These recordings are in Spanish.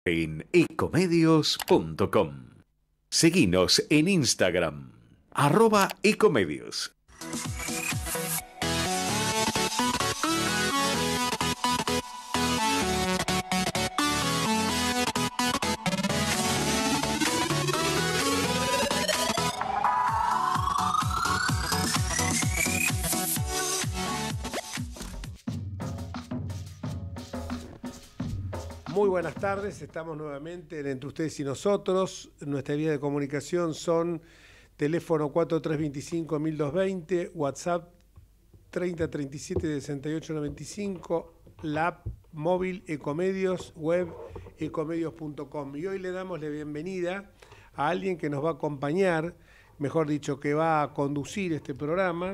en ecomedios.com. Seguinos en Instagram, @ecomedios. Muy buenas tardes, estamos nuevamente en Entre Ustedes y Nosotros. Nuestra vía de comunicación son teléfono 4325-1220, WhatsApp 3037-6895, la app móvil Ecomedios, web ecomedios.com. Y hoy le damos la bienvenida a alguien que nos va a acompañar, mejor dicho, que va a conducir este programa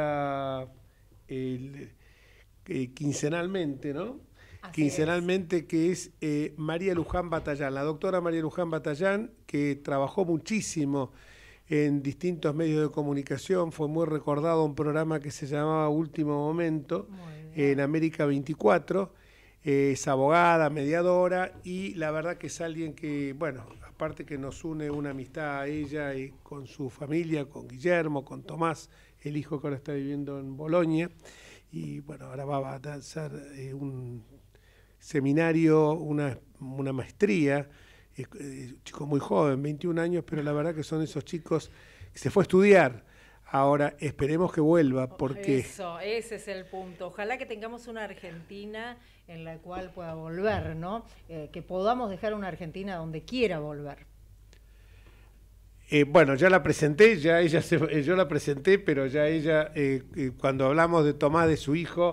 quincenalmente, ¿no? Quincenalmente, que es María Luján Batallán, la doctora María Luján Batallán, que trabajó muchísimo en distintos medios de comunicación, fue muy recordado un programa que se llamaba Último Momento en América 24, es abogada, mediadora, y la verdad que es alguien que, bueno, aparte que nos une una amistad a ella y con su familia, con Guillermo, con Tomás, el hijo que ahora está viviendo en Bolonia, y bueno, ahora va a hacer un seminario, una maestría, chico muy joven, 21 años, pero la verdad que son esos chicos que se fue a estudiar. Ahora esperemos que vuelva, porque... Ese es el punto. Ojalá que tengamos una Argentina en la cual pueda volver, ¿no? Que podamos dejar una Argentina donde quiera volver. Bueno, ya la presenté, yo la presenté, pero ya ella, cuando hablamos de Tomás, de su hijo...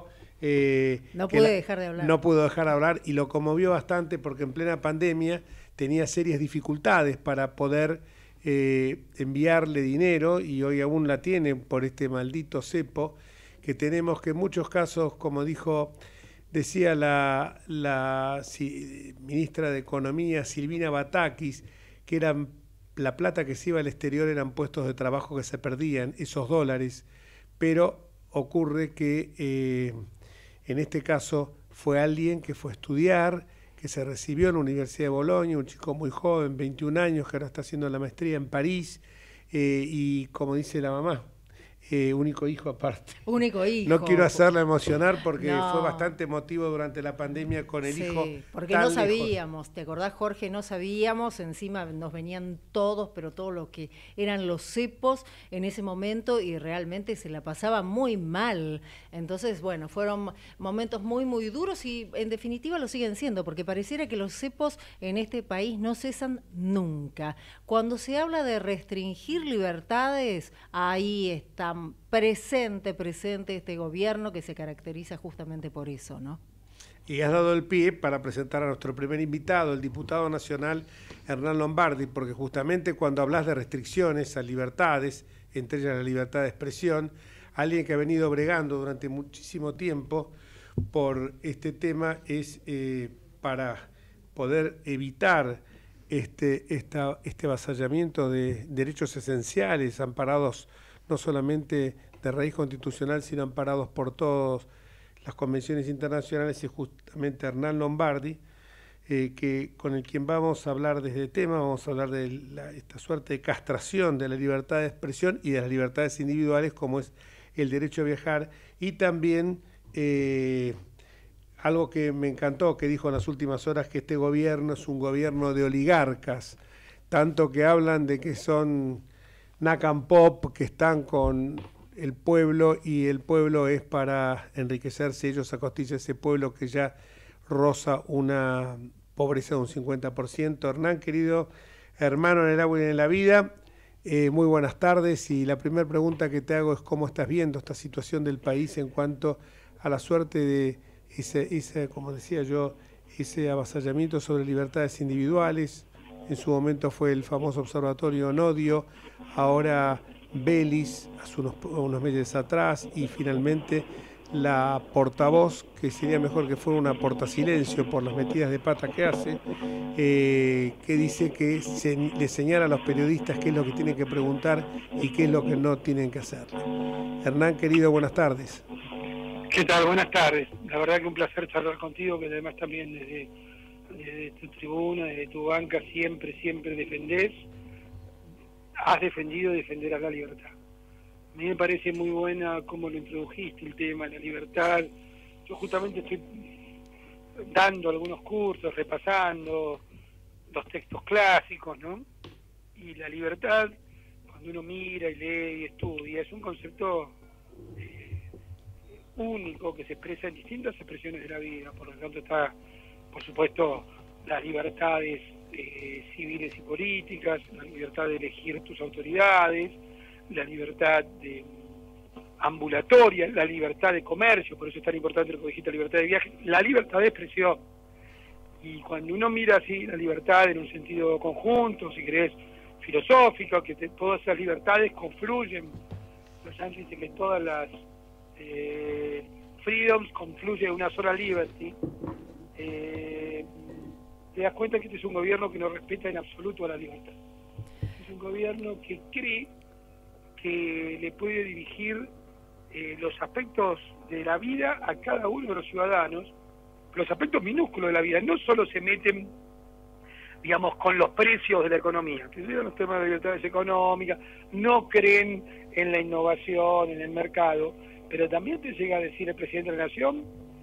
no pude dejar de hablar. No pudo dejar de hablar y lo conmovió bastante porque en plena pandemia tenía serias dificultades para poder enviarle dinero, y hoy aún la tiene por este maldito cepo que tenemos, que en muchos casos, como decía la ministra de Economía, Silvina Batakis, que eran la plata que se iba al exterior, eran puestos de trabajo que se perdían, esos dólares, pero ocurre que en este caso fue alguien que fue a estudiar, que se recibió en la Universidad de Bolonia, un chico muy joven, 21 años, que ahora está haciendo la maestría en París, y como dice la mamá, único hijo aparte. Único hijo. No quiero hacerla emocionar porque no. Fue bastante emotivo durante la pandemia con el hijo. Porque no sabíamos, ¿te acordás, Jorge? No sabíamos, encima nos venían todos, pero todos los que eran los cepos en ese momento, y realmente se la pasaba muy mal. Entonces, bueno, fueron momentos muy, muy duros, y en definitiva lo siguen siendo, porque pareciera que los cepos en este país no cesan nunca. Cuando se habla de restringir libertades, ahí está presente este gobierno que se caracteriza justamente por eso, ¿no? Y has dado el pie para presentar a nuestro primer invitado, el diputado nacional Hernán Lombardi, porque justamente cuando hablas de restricciones a libertades, entre ellas la libertad de expresión, alguien que ha venido bregando durante muchísimo tiempo por este tema es para poder evitar este avasallamiento de derechos esenciales amparados no solamente de raíz constitucional, sino amparados por todas las convenciones internacionales, y justamente Hernán Lombardi, con el quien vamos a hablar de este tema. Vamos a hablar de esta suerte de castración de la libertad de expresión y de las libertades individuales, como es el derecho a viajar, y también algo que me encantó, que dijo en las últimas horas, que este gobierno es un gobierno de oligarcas, tanto que hablan de que son Nacan Pop, que están con el pueblo, y el pueblo es para enriquecerse ellos a costilla de ese pueblo que ya roza una pobreza de un 50%. Hernán, querido hermano en el agua y en la vida, muy buenas tardes, y la primera pregunta que te hago es cómo estás viendo esta situación del país en cuanto a la suerte de ese, como decía yo, ese avasallamiento sobre libertades individuales. En su momento fue el famoso observatorio Onodio, ahora Belis, hace unos meses atrás, y finalmente la portavoz, que sería mejor que fuera una portasilencio por las metidas de pata que hace, que dice que le señala a los periodistas qué es lo que tienen que preguntar y qué es lo que no tienen que hacer. Hernán, querido, buenas tardes. ¿Qué tal? Buenas tardes. La verdad que un placer charlar contigo, que además también desde desde tu tribuna, desde tu banca, siempre defendés, has defendido y defenderás la libertad. A mí me parece muy buena cómo lo introdujiste, el tema de la libertad. Yo justamente estoy dando algunos cursos, repasando los textos clásicos, ¿no? Y la libertad, cuando uno mira y lee y estudia, es un concepto único que se expresa en distintas expresiones de la vida. Por lo tanto está, por supuesto, las libertades civiles y políticas, la libertad de elegir tus autoridades, la libertad de ambulatoria, la libertad de comercio, por eso es tan importante lo que dijiste, la libertad de viaje, la libertad de expresión. Y cuando uno mira así la libertad en un sentido conjunto, si querés, filosófico, que todas esas libertades confluyen, los yankees dicen que todas las freedoms confluyen en una sola liberty, te das cuenta que este es un gobierno que no respeta en absoluto a la libertad. Es un gobierno que cree que le puede dirigir los aspectos de la vida a cada uno de los ciudadanos, los aspectos minúsculos de la vida. No solo se meten, digamos, con los precios de la economía, que son los temas de libertades económicas, no creen en la innovación, en el mercado, pero también te llega a decir el presidente de la Nación,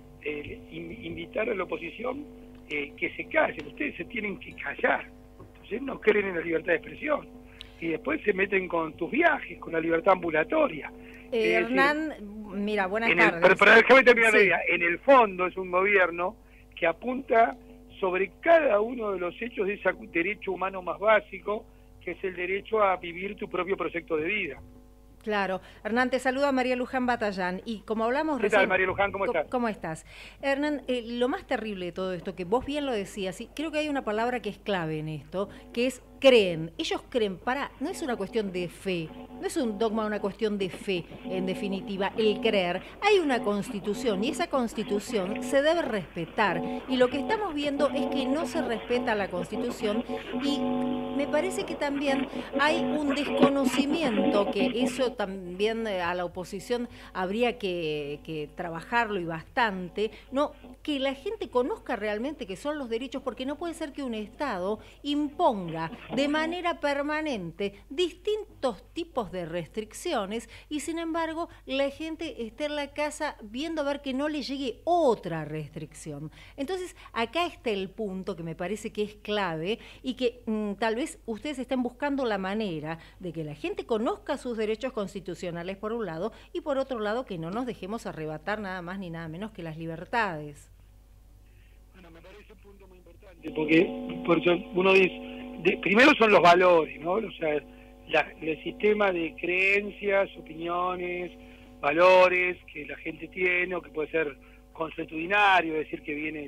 invitar a la oposición que se callen. Ustedes se tienen que callar. Entonces no creen en la libertad de expresión. Y después se meten con tus viajes, con la libertad ambulatoria. Hernán, decir, mira, buenas tardes. Pero déjame terminar la idea. En el fondo es un gobierno que apunta sobre cada uno de los hechos de ese derecho humano más básico, que es el derecho a vivir tu propio proyecto de vida. Claro. Hernán, te saluda María Luján Batallán. Y como hablamos recién... ¿Qué tal, María Luján? ¿Cómo estás? ¿Cómo estás? Hernán, lo más terrible de todo esto, que vos bien lo decías, y creo que hay una palabra que es clave en esto, que es creen. Ellos creen, no es una cuestión de fe, no es un dogma, una cuestión de fe, en definitiva, el creer. Hay una constitución y esa constitución se debe respetar. Y lo que estamos viendo es que no se respeta la constitución y me parece que también hay un desconocimiento, que eso también a la oposición habría que trabajarlo y bastante, ¿no? Que la gente conozca realmente qué son los derechos, porque no puede ser que un Estado imponga de manera permanente distintos tipos de restricciones y sin embargo la gente esté en la casa viendo a ver que no le llegue otra restricción. Entonces acá está el punto que me parece que es clave y que tal vez ustedes estén buscando la manera de que la gente conozca sus derechos constitucionales por un lado y por otro lado que no nos dejemos arrebatar nada más ni nada menos que las libertades. Bueno, me parece un punto muy importante porque por eso uno dice, primero son los valores, ¿no? O sea, el sistema de creencias, opiniones, valores que la gente tiene o que puede ser consuetudinario, es decir, que viene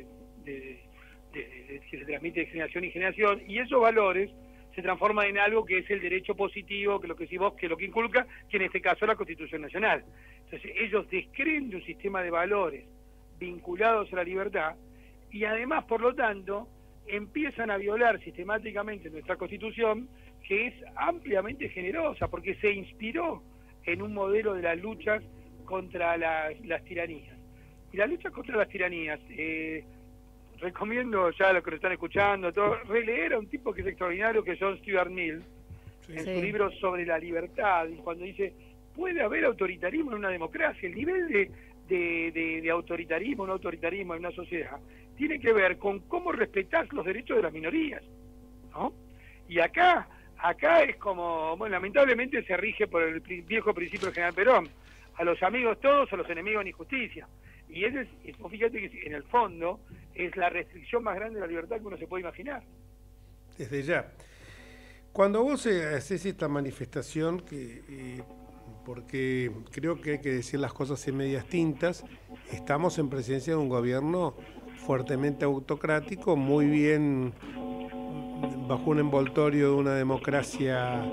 que se transmite de generación en generación, y esos valores se transforman en algo que es el derecho positivo, que lo que decís vos, que lo que inculca, que en este caso es la Constitución Nacional. Entonces ellos descreen de un sistema de valores vinculados a la libertad y además, por lo tanto, empiezan a violar sistemáticamente nuestra Constitución, que es ampliamente generosa, porque se inspiró en un modelo de las luchas contra las tiranías. Y la lucha contra las tiranías, recomiendo ya a los que nos están escuchando, releer a un tipo que es extraordinario, que es John Stuart Mill, en su libro sobre la libertad, y cuando dice, puede haber autoritarismo en una democracia, el nivel de autoritarismo, un autoritarismo en una sociedad, tiene que ver con cómo respetás los derechos de las minorías, ¿no? Y acá es como, bueno, lamentablemente se rige por el viejo principio del general Perón, a los amigos todos, a los enemigos ni justicia. Y ese es, fíjate que en el fondo es la restricción más grande de la libertad que uno se puede imaginar. Desde ya. Cuando vos haces esta manifestación, porque creo que hay que decir las cosas en medias tintas, estamos en presencia de un gobierno fuertemente autocrático, muy bien bajo un envoltorio de una democracia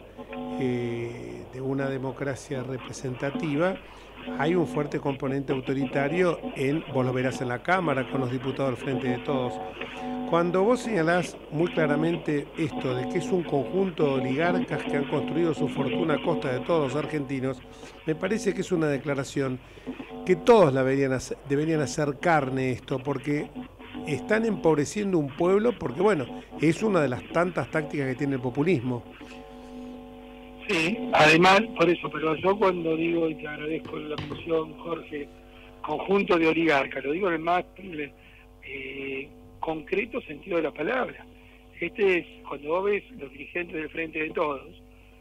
representativa. Hay un fuerte componente autoritario vos lo verás en la Cámara con los diputados al frente de todos. Cuando vos señalás muy claramente esto de que es un conjunto de oligarcas que han construido su fortuna a costa de todos los argentinos, me parece que es una declaración que todos deberían hacer carne esto, porque están empobreciendo un pueblo porque, bueno, es una de las tantas tácticas que tiene el populismo. Sí, además, por eso, pero yo cuando digo, y te agradezco la función, Jorge, conjunto de oligarcas, lo digo en el más concreto sentido de la palabra. Este es, cuando vos ves los dirigentes del Frente de Todos,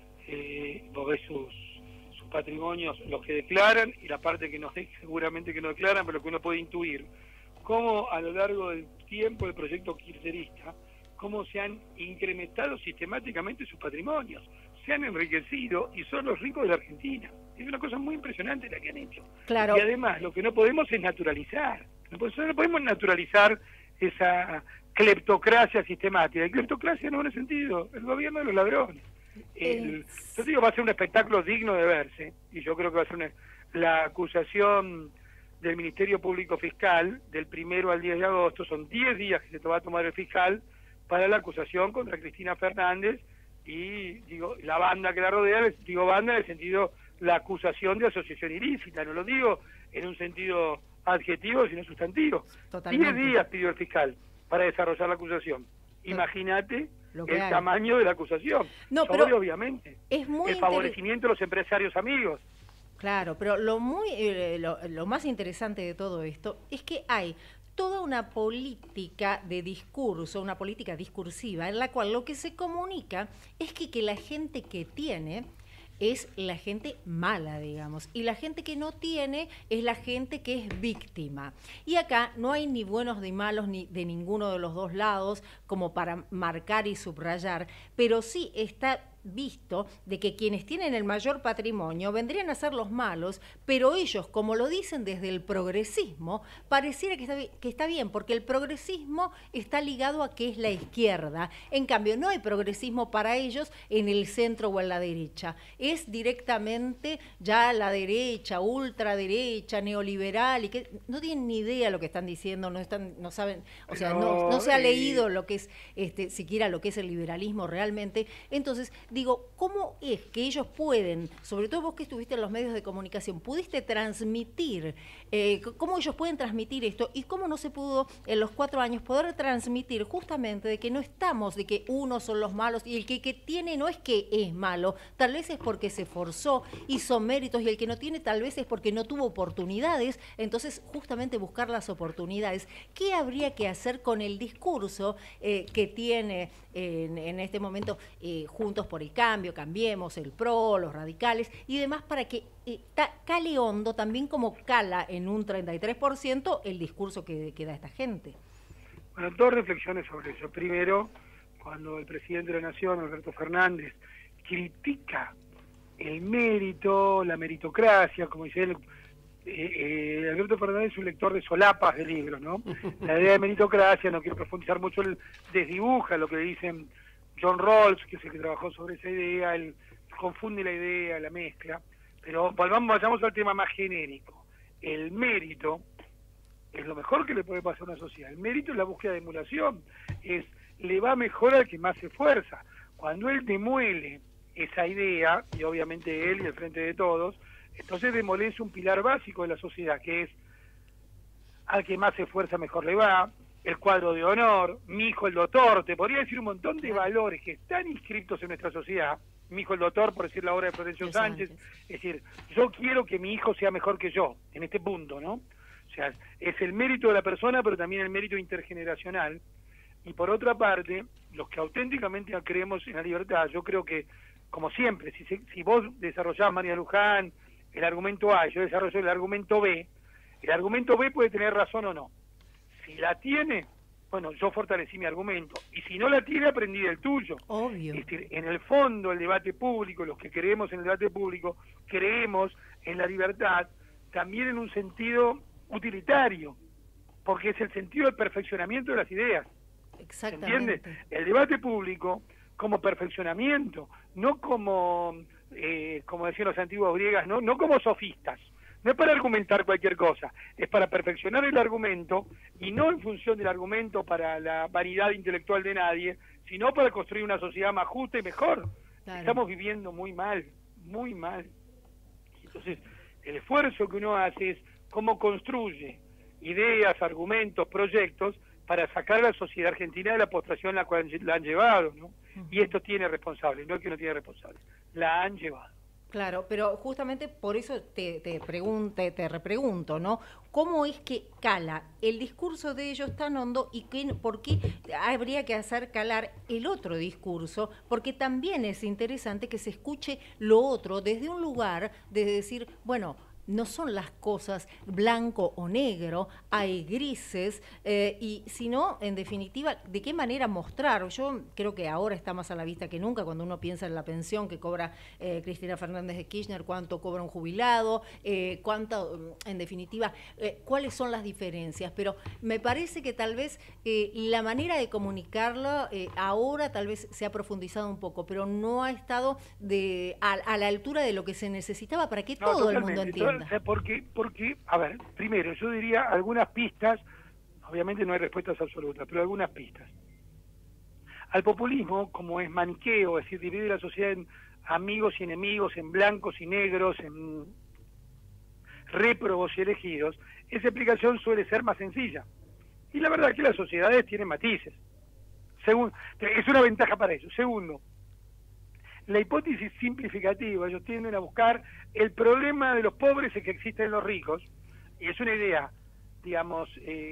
vos ves sus patrimonios, los que declaran y la parte que no seguramente que no declaran, pero que uno puede intuir, cómo a lo largo del tiempo el proyecto kirchnerista, cómo se han incrementado sistemáticamente sus patrimonios, se han enriquecido y son los ricos de la Argentina. Es una cosa muy impresionante la que han hecho. Claro. Y además, lo que no podemos es naturalizar. No podemos naturalizar esa cleptocracia sistemática. Y cleptocracia no en el sentido, el gobierno de los ladrones. Yo digo, va a ser un espectáculo digno de verse, y yo creo que va a ser la acusación del Ministerio Público Fiscal del 1 al 10 de agosto, son 10 días que se va a tomar el fiscal para la acusación contra Cristina Fernández y, digo, la banda que la rodea, digo banda en el sentido, la acusación de asociación ilícita, no lo digo en un sentido adjetivo, sino sustantivo. Totalmente. 10 días pidió el fiscal para desarrollar la acusación. Imagínate el tamaño de la acusación. No, pero obviamente. Es muy el favorecimiento de los empresarios amigos. Claro, pero lo más interesante de todo esto es que hay toda una política de discurso, una política discursiva, en la cual lo que se comunica es que la gente que tiene es la gente mala, digamos, y la gente que no tiene es la gente que es víctima. Y acá no hay ni buenos ni malos ni de ninguno de los dos lados como para marcar y subrayar, pero sí está visto de que quienes tienen el mayor patrimonio vendrían a ser los malos, pero ellos, como lo dicen desde el progresismo, pareciera que está bien, porque el progresismo está ligado a que es la izquierda. En cambio, no hay progresismo para ellos en el centro o en la derecha. Es directamente ya la derecha, ultraderecha, neoliberal, y que no tienen ni idea lo que están diciendo, no saben, o sea, no se ha leído lo que es siquiera lo que es el liberalismo realmente. Entonces, digo, ¿cómo es que ellos pueden, sobre todo vos que estuviste en los medios de comunicación, pudiste transmitir, cómo ellos pueden transmitir esto y cómo no se pudo en los 4 años poder transmitir justamente de que no estamos, de que unos son los malos y el que tiene no es que es malo, tal vez es porque se esforzó, hizo méritos y el que no tiene tal vez es porque no tuvo oportunidades, entonces justamente buscar las oportunidades. ¿Qué habría que hacer con el discurso que tiene en este momento Juntos por el Cambio, Cambiemos, el PRO, los radicales y demás para que cale hondo también como cala en un 33% el discurso que da esta gente? Bueno, 2 reflexiones sobre eso. Primero, cuando el presidente de la Nación, Alberto Fernández, critica el mérito, la meritocracia, como dice él, Alberto Fernández es un lector de solapas de libros, ¿no? La idea de meritocracia, no quiero profundizar mucho, él desdibuja lo que dicen John Rawls, que es el que trabajó sobre esa idea, él confunde la idea, la mezcla, pero vayamos al tema más genérico. El mérito es lo mejor que le puede pasar a una sociedad. El mérito es la búsqueda de emulación, le va mejor al que más se esfuerza. Cuando él demuele esa idea, y obviamente él y el Frente de Todos, entonces demolece un pilar básico de la sociedad, que es al que más se esfuerza mejor le va, el cuadro de honor, mi hijo el doctor, te podría decir un montón de valores que están inscritos en nuestra sociedad. Mi hijo el doctor, por decir la obra de Florencio Sánchez, es decir, yo quiero que mi hijo sea mejor que yo, en este punto, ¿no? O sea, es el mérito de la persona, pero también el mérito intergeneracional. Y por otra parte, los que auténticamente creemos en la libertad, yo creo que, como siempre, si vos desarrollás, María Luján, el argumento A, yo desarrollo el argumento B puede tener razón o no. Si la tiene, bueno, yo fortalecí mi argumento. Y si no la tiene, aprendí del tuyo. Obvio. Es decir, en el fondo, el debate público, los que creemos en el debate público, creemos en la libertad, también en un sentido utilitario, porque es el sentido del perfeccionamiento de las ideas. Exactamente. ¿Entiendes? El debate público como perfeccionamiento, no como, como decían los antiguos griegas, no como sofistas. No es para argumentar cualquier cosa, es para perfeccionar el argumento y no en función del argumento para la vanidad intelectual de nadie, sino para construir una sociedad más justa y mejor. Claro. Estamos viviendo muy mal, muy mal. Entonces, el esfuerzo que uno hace es cómo construye ideas, argumentos, proyectos para sacar a la sociedad argentina de la postración en la cual la han llevado, ¿no? Y esto tiene responsables, no es que no tiene responsables, la han llevado. Claro, pero justamente por eso te repregunto, ¿no? ¿Cómo es que cala el discurso de ellos tan hondo y por qué habría que hacer calar el otro discurso? Porque también es interesante que se escuche lo otro desde un lugar de decir, bueno, no son las cosas blanco o negro, hay grises, y sino, en definitiva, de qué manera mostrar. Yo creo que ahora está más a la vista que nunca cuando uno piensa en la pensión que cobra Cristina Fernández de Kirchner, cuánto cobra un jubilado, cuánto, en definitiva, cuáles son las diferencias. Pero me parece que tal vez la manera de comunicarlo ahora tal vez se ha profundizado un poco, pero no ha estado a la altura de lo que se necesitaba para que todo el mundo entienda. Porque, a ver, primero, yo diría algunas pistas, obviamente no hay respuestas absolutas, pero algunas pistas. Al populismo, como es maniqueo, es decir, divide la sociedad en amigos y enemigos, en blancos y negros, en réprobos y elegidos, esa explicación suele ser más sencilla. Y la verdad es que las sociedades tienen matices. Es una ventaja para ellos. Segundo, la hipótesis simplificativa, ellos tienden a buscar el problema de los pobres es que existen los ricos, y es una idea, digamos,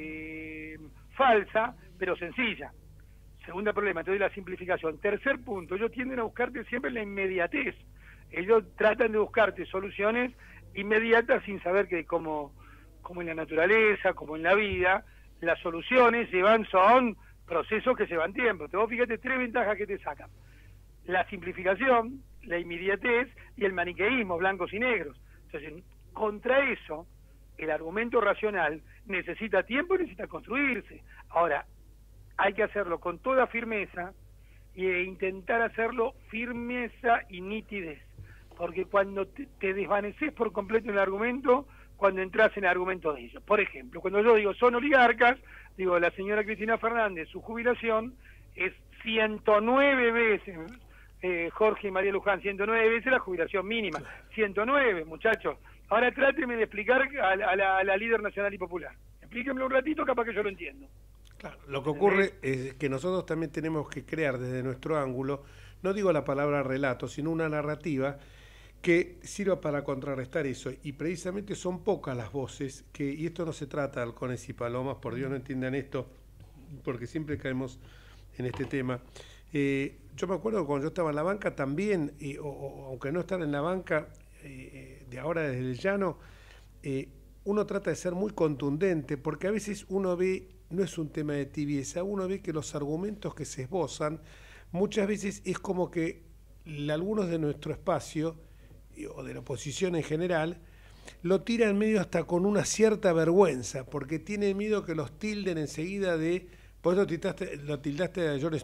falsa, pero sencilla. Segundo problema, te doy la simplificación. Tercer punto, ellos tienden a buscarte siempre la inmediatez. Ellos tratan de buscarte soluciones inmediatas sin saber que como en la naturaleza, como en la vida, las soluciones son procesos que llevan tiempo. Vos fíjate 3 ventajas que te sacan: la simplificación, la inmediatez y el maniqueísmo, blancos y negros. Entonces, contra eso, el argumento racional necesita tiempo y necesita construirse. Ahora, hay que hacerlo con toda firmeza e intentar hacerlo firmeza y nitidez. Porque cuando te desvaneces por completo en el argumento, cuando entras en el argumento de ellos. Por ejemplo, cuando yo digo son oligarcas, digo la señora Cristina Fernández, su jubilación es 109 veces... Jorge y María Luján, 109 veces la jubilación mínima. 109, muchachos. Ahora tráteme de explicar a la líder nacional y popular. Explíquemelo un ratito, capaz que yo lo entiendo. Claro, lo que ocurre es que nosotros también tenemos que crear desde nuestro ángulo, no digo la palabra relato, sino una narrativa que sirva para contrarrestar eso. Y precisamente son pocas las voces y esto no se trata de halcones y palomas, por Dios no entiendan esto, porque siempre caemos en este tema. Yo me acuerdo que cuando yo estaba en la banca también, aunque no estar en la banca, de ahora desde el llano, uno trata de ser muy contundente, porque a veces uno ve, no es un tema de tibieza, uno ve que los argumentos que se esbozan, muchas veces es como que algunos de nuestro espacio, o de la oposición en general, lo tiran medio hasta con una cierta vergüenza, porque tienen miedo que los tilden enseguida de... Por eso lo citaste a John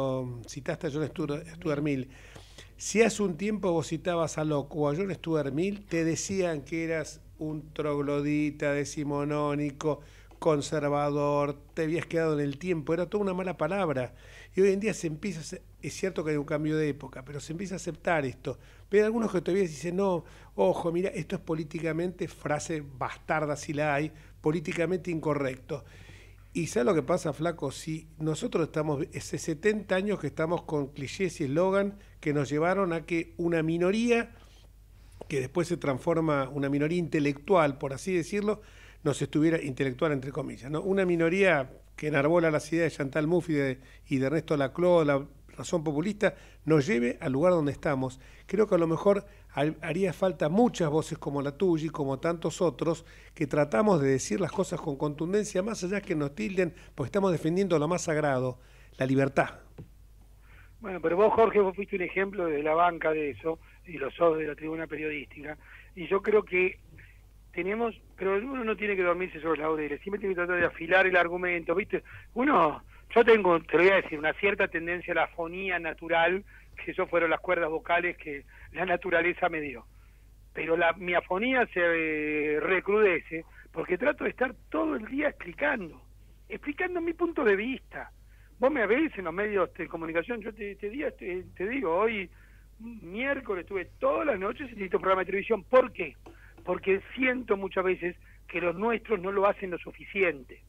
Stuart Mill. Si hace un tiempo vos citabas a Locke o a John Stuart Mill, te decían que eras un troglodita, decimonónico, conservador, te habías quedado en el tiempo, era toda una mala palabra. Y hoy en día es cierto que hay un cambio de época, pero se empieza a aceptar esto. Pero hay algunos que todavía dicen, no, ojo, mira, esto es políticamente, frase bastarda si la hay, políticamente incorrecto. Y ¿sabes lo que pasa, flaco? Si nosotros estamos, hace 70 años que estamos con clichés y eslogan que nos llevaron a que una minoría, que después se transforma, una minoría intelectual, por así decirlo, intelectual entre comillas, ¿no? Una minoría que enarbola las ideas de Chantal Mouffe y de Ernesto Laclau, la razón populista, nos lleve al lugar donde estamos. Creo que a lo mejor haría falta muchas voces como la tuya y como tantos otros que tratamos de decir las cosas con contundencia, más allá que nos tilden, porque estamos defendiendo lo más sagrado, la libertad. Bueno, pero vos, Jorge, vos fuiste un ejemplo de la banca de eso, y lo sos de la tribuna periodística, y yo creo que pero uno no tiene que dormirse sobre los laureles, siempre tiene que tratar de afilar el argumento, ¿viste? Yo tengo, te lo voy a decir, una cierta tendencia a la afonía natural, que eso fueron las cuerdas vocales que la naturaleza me dio. Pero mi afonía se recrudece porque trato de estar todo el día explicando mi punto de vista. Vos me ves en los medios de comunicación, yo te digo, hoy miércoles estuve todas las noches en este programa de televisión. ¿Por qué? Porque siento muchas veces que los nuestros no lo hacen lo suficiente,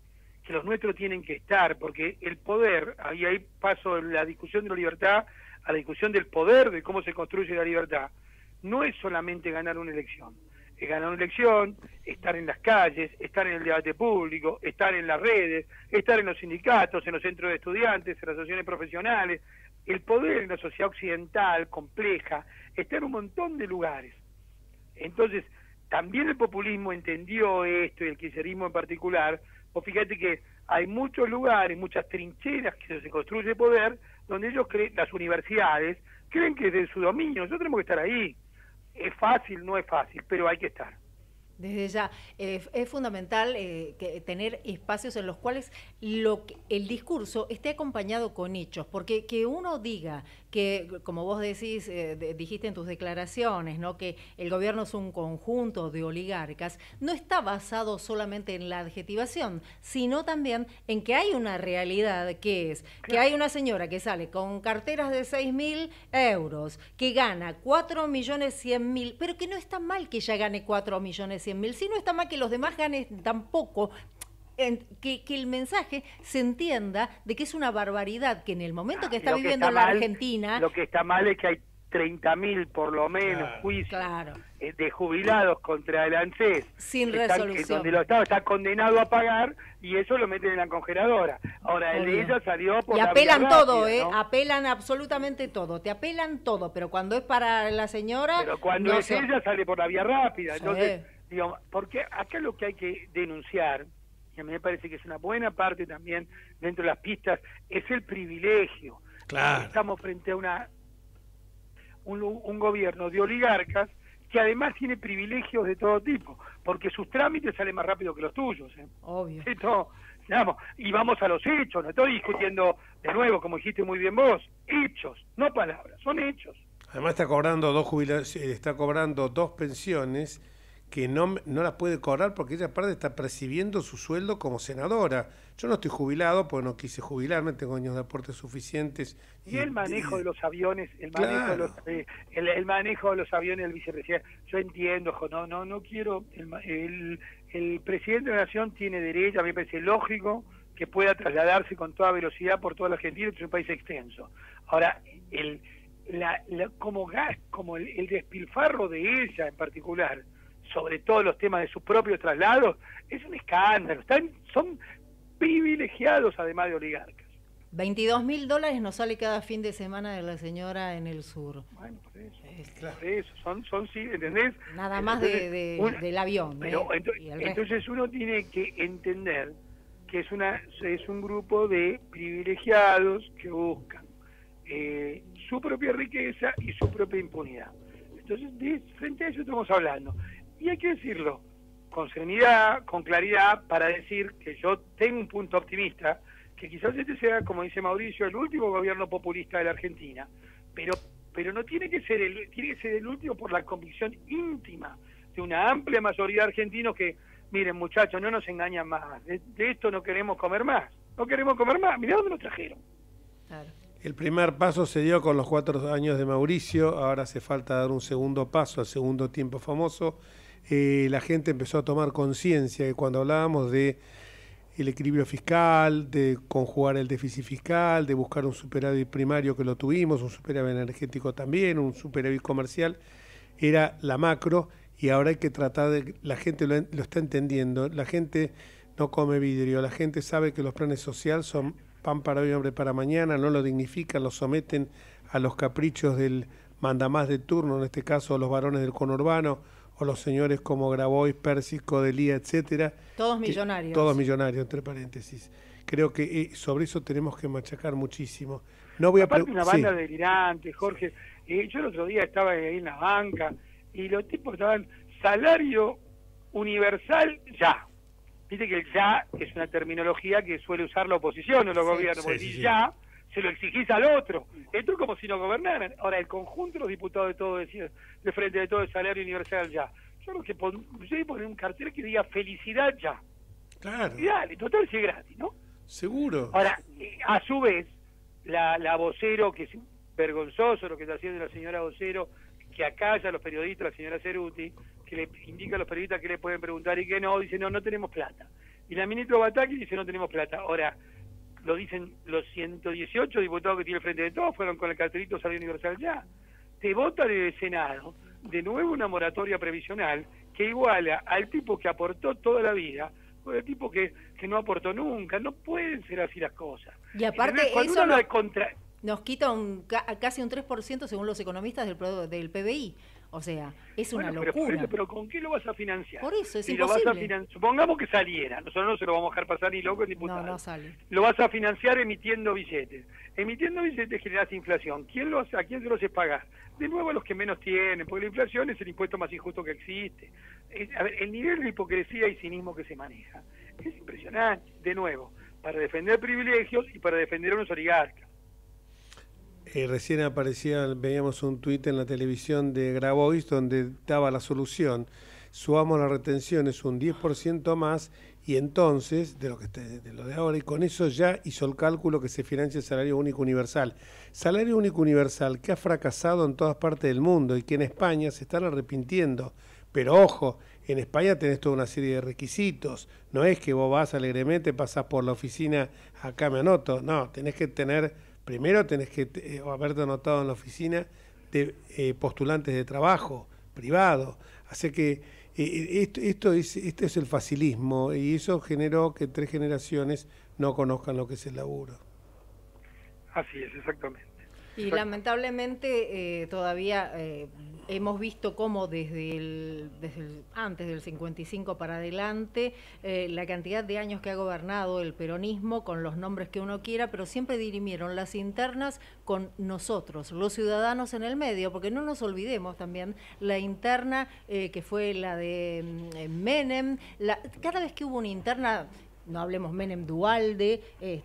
que los nuestros tienen que estar, porque el poder, ahí paso de la discusión de la libertad a la discusión del poder, de cómo se construye la libertad, no es solamente ganar una elección, es ganar una elección, estar en las calles, estar en el debate público, estar en las redes, estar en los sindicatos, en los centros de estudiantes, en las asociaciones profesionales. El poder en la sociedad occidental, compleja, está en un montón de lugares. Entonces, también el populismo entendió esto, y el kirchnerismo en particular. Vos fíjate que hay muchos lugares, muchas trincheras que se construye poder, donde ellos creen, las universidades, creen que es de su dominio. Nosotros tenemos que estar ahí. Es fácil, no es fácil, pero hay que estar. Desde ya, es fundamental tener espacios en los cuales el discurso esté acompañado con hechos, porque que uno diga que, como vos decís, dijiste en tus declaraciones, ¿no?, que el gobierno es un conjunto de oligarcas, no está basado solamente en la adjetivación, sino también en que hay una realidad que es que hay una señora que sale con carteras de 6.000 euros, que gana 4.100.000, pero que no está mal que ella gane 4.100.000, si no está mal que los demás ganen tampoco. Que el mensaje se entienda de que es una barbaridad, que en el momento que está viviendo la Argentina... Lo que está mal es que hay 30.000 por lo menos juicios de jubilados contra el ANSES sin resolución, donde el Estado está condenado a pagar, y eso lo meten en la congeladora. Ahora, el de ella salió por y la apelan vía todo, rápida, ¿no? Apelan absolutamente todo, te apelan todo, pero cuando es para la señora... Pero cuando no es ella sale por la vía rápida, sí. Entonces, digamos, porque acá lo que hay que denunciar, y a mí me parece que es una buena parte también dentro de las pistas, es el privilegio. Claro. Estamos frente a un gobierno de oligarcas que además tiene privilegios de todo tipo, porque sus trámites salen más rápido que los tuyos. Obvio. Esto, digamos, y vamos a los hechos, no estoy discutiendo de nuevo, como dijiste muy bien vos, hechos, no palabras, son hechos. Además está cobrando está cobrando 2 pensiones que no las puede cobrar porque ella aparte está percibiendo su sueldo como senadora. Yo no estoy jubilado porque no quise jubilarme, tengo años de aportes suficientes. Y el manejo de los aviones, el manejo de los aviones del vicepresidente, yo entiendo, no quiero, el presidente de la Nación tiene derecho, a mí me parece lógico que pueda trasladarse con toda velocidad por toda la Argentina, que es un país extenso. Ahora, como el despilfarro de ella en particular, sobre todo los temas de sus propios traslados, es un escándalo. Son privilegiados además de oligarcas. $22.000 nos sale cada fin de semana de la señora en el sur. Bueno, por eso, son sí, ¿entendés? Nada más del avión. Pero entonces uno tiene que entender que es un grupo de privilegiados que buscan su propia riqueza y su propia impunidad. Entonces, frente a eso estamos hablando. Y hay que decirlo con serenidad, con claridad, para decir que yo tengo un punto optimista, que quizás este sea, como dice Mauricio, el último gobierno populista de la Argentina, pero no tiene que ser tiene que ser el último por la convicción íntima de una amplia mayoría de argentinos que, miren muchachos, no nos engañan más, de esto no queremos comer más, mirá dónde nos trajeron. Claro. El primer paso se dio con los 4 años de Mauricio, ahora hace falta dar un segundo paso, al segundo tiempo famoso. La gente empezó a tomar conciencia que cuando hablábamos de el equilibrio fiscal, de conjugar el déficit fiscal, de buscar un superávit primario que lo tuvimos, un superávit energético también, un superávit comercial, era la macro, y ahora hay que tratar de... La gente lo está entendiendo, la gente no come vidrio, la gente sabe que los planes sociales son pan para hoy, hambre para mañana, no lo dignifican, lo someten a los caprichos del mandamás de turno, en este caso los varones del conurbano, o los señores como Grabois, Pérsico, Delía, etcétera. Todos millonarios. Todos millonarios, entre paréntesis. Creo que sobre eso tenemos que machacar muchísimo. No voy Aparte una banda delirante, Jorge. Yo el otro día estaba ahí en la banca y los tipos estaban salario universal ya. Viste que el ya es una terminología que suele usar la oposición o los gobiernos. Sí. Ya se lo exigís al otro. Esto es como si no gobernaran. Ahora, el conjunto de los diputados de todo decir de frente de todo el salario universal ya. Yo creo que poner un cartel que diga felicidad ya. Claro. Y dale, total si es gratis, ¿no? Seguro. Ahora, a su vez, la vocero, que es vergonzoso lo que está haciendo la señora vocero, que acalla a los periodistas, la señora Ceruti, que le indica a los periodistas que le pueden preguntar y que no, dice no tenemos plata. Y la ministra Bataki dice no tenemos plata. Ahora, lo dicen los 118 diputados que tiene el Frente de Todos, fueron con el cartelito Salario Universal ya. Te vota desde el Senado, de nuevo una moratoria previsional que iguala al tipo que aportó toda la vida con el tipo que no aportó nunca. No pueden ser así las cosas. Y aparte cuando eso uno habla de contra... nos quita casi un 3% según los economistas del PBI. O sea, es una locura. Pero ¿con qué lo vas a financiar? Por eso, es si imposible. Supongamos que saliera, nosotros no se lo vamos a dejar pasar ni locos ni putados. No sale. Lo vas a financiar emitiendo billetes. Emitiendo billetes generas inflación. ¿A quién se lo hace pagar? De nuevo a los que menos tienen, porque la inflación es el impuesto más injusto que existe. A ver, el nivel de hipocresía y cinismo que se maneja es impresionante. De nuevo, para defender privilegios y para defender a unos oligarcas. Recién veíamos un tuit en la televisión de Grabois donde daba la solución. Subamos las retenciones un 10% más y entonces, de lo de ahora, y con eso ya hizo el cálculo que se financia el salario único universal. Salario único universal que ha fracasado en todas partes del mundo y que en España se están arrepintiendo. Pero ojo, en España tenés toda una serie de requisitos. No es que vos vas alegremente, pasás por la oficina, acá me anoto. No, tenés que primero tenés que haberte anotado en la oficina de postulantes de trabajo privado. Así que esto es el facilismo y eso generó que 3 generaciones no conozcan lo que es el laburo. Así es, exactamente. Y lamentablemente todavía hemos visto cómo desde antes del 55 para adelante, la cantidad de años que ha gobernado el peronismo, con los nombres que uno quiera, pero siempre dirimieron las internas con nosotros, los ciudadanos en el medio, porque no nos olvidemos también la interna que fue la de Menem. Cada vez que hubo una interna... No hablemos Menem Duhalde,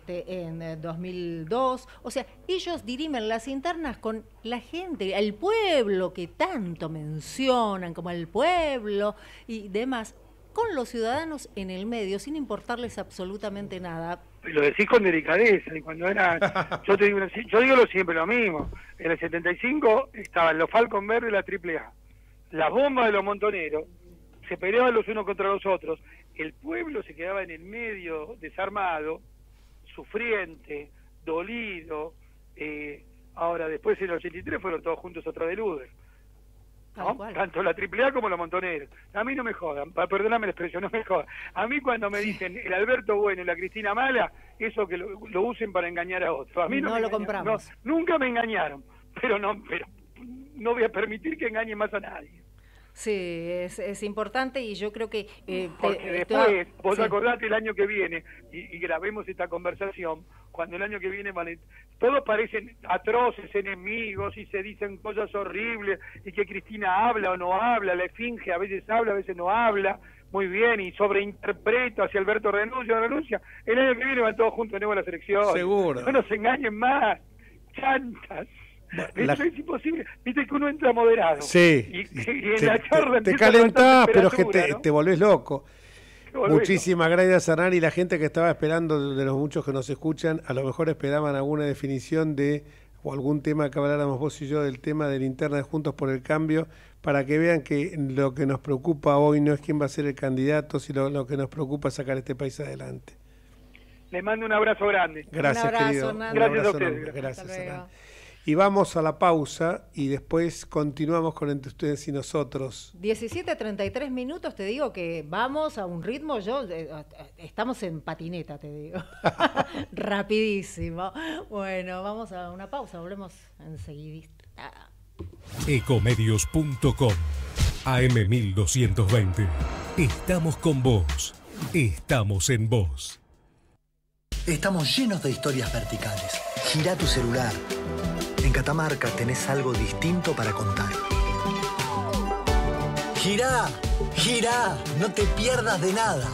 en 2002. O sea, ellos dirimen las internas con la gente, el pueblo que tanto mencionan, como el pueblo y demás, con los ciudadanos en el medio, sin importarles absolutamente nada. Lo decís con delicadeza, y cuando era... yo digo siempre lo mismo. En el 75 estaban los Falcon Verde y la AAA. Las bombas de los montoneros se peleaban los unos contra los otros. El pueblo se quedaba en el medio, desarmado, sufriente, dolido. Ahora, después en el 83 fueron todos juntos otra de Luder, ¿no? Tanto la AAA como los montoneros. A mí no me jodan, perdóname la expresión, no me jodan. A mí cuando me dicen el Alberto bueno y la Cristina mala, eso que lo usen para engañar a otros. A mí no lo compramos. Nunca me engañaron, pero no voy a permitir que engañen más a nadie. Sí, es importante y yo creo que... porque después, vos acordate el año que viene, y grabemos esta conversación, cuando el año que viene todos parecen atroces, enemigos, y se dicen cosas horribles, y que Cristina habla o no habla, la esfinge a veces habla, a veces no habla, muy bien, y sobreinterpreta, si Alberto renuncia, el año que viene van todos juntos de nuevo a la selección. Seguro. No nos engañen más, chantas. Eso es imposible. Viste que uno entra moderado. Sí. Y en la charla te calentás, pero es que ¿no? te volvés loco. Muchísimas gracias, Hernán. Y la gente que estaba esperando, de los muchos que nos escuchan, a lo mejor esperaban alguna definición o algún tema que habláramos vos y yo del tema de la interna de Juntos por el Cambio, para que vean que lo que nos preocupa hoy no es quién va a ser el candidato, sino lo que nos preocupa es sacar este país adelante. Les mando un abrazo grande. Gracias, querido. Gracias a ustedes. Gracias, Hernán. Y vamos a la pausa y después continuamos con Entre Ustedes y Nosotros. 17:33 minutos, te digo que vamos a un ritmo, estamos en patineta, te digo. Rapidísimo. Bueno, vamos a una pausa, volvemos enseguidita. Ecomedios.com AM1220. Estamos con vos. Estamos en vos. Estamos llenos de historias verticales. Girá tu celular. En Catamarca tenés algo distinto para contar. Girá, girá, no te pierdas de nada.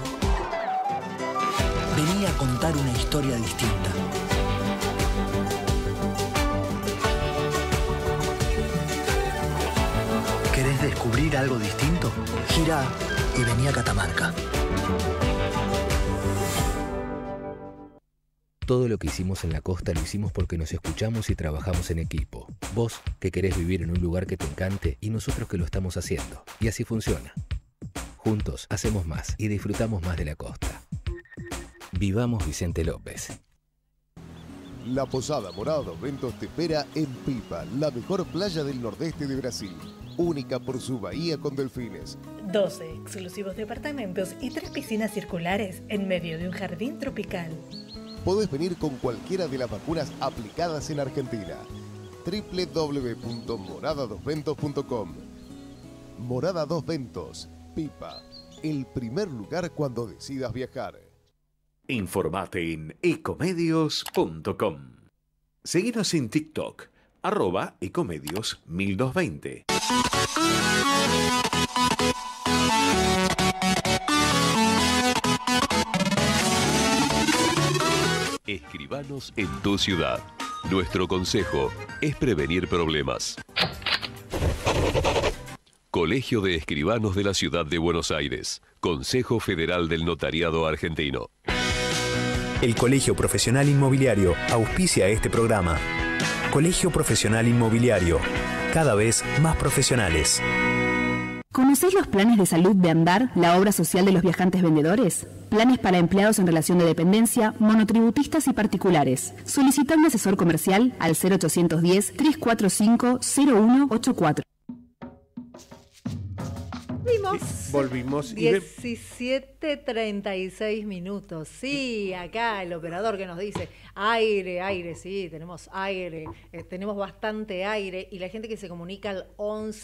Vení a contar una historia distinta. ¿Querés descubrir algo distinto? Girá y vení a Catamarca. Todo lo que hicimos en la costa lo hicimos porque nos escuchamos y trabajamos en equipo. Vos, que querés vivir en un lugar que te encante, y nosotros que lo estamos haciendo. Y así funciona. Juntos hacemos más y disfrutamos más de la costa. Vivamos Vicente López. La Posada Morada dos Ventos te espera en Pipa, la mejor playa del nordeste de Brasil. Única por su bahía con delfines. 12 exclusivos departamentos y 3 piscinas circulares en medio de un jardín tropical. Podés venir con cualquiera de las vacunas aplicadas en Argentina. www.moradadosventos.com. Morada Dos Ventos, Pipa, el primer lugar cuando decidas viajar. Informate en ecomedios.com. Seguinos en TikTok, @ecomedios1220. Escribanos en tu ciudad. Nuestro consejo es prevenir problemas. Colegio de Escribanos de la Ciudad de Buenos Aires. Consejo Federal del Notariado Argentino. El Colegio Profesional Inmobiliario auspicia este programa. Colegio Profesional Inmobiliario, cada vez más profesionales. ¿Conocéis los planes de salud de Andar, la obra social de los viajantes vendedores? Planes para empleados en relación de dependencia, monotributistas y particulares. Solicita un asesor comercial al 0810-345-0184. Volvimos. 17:36 minutos. Sí, acá el operador que nos dice aire, sí, tenemos aire, tenemos bastante aire. Y la gente que se comunica al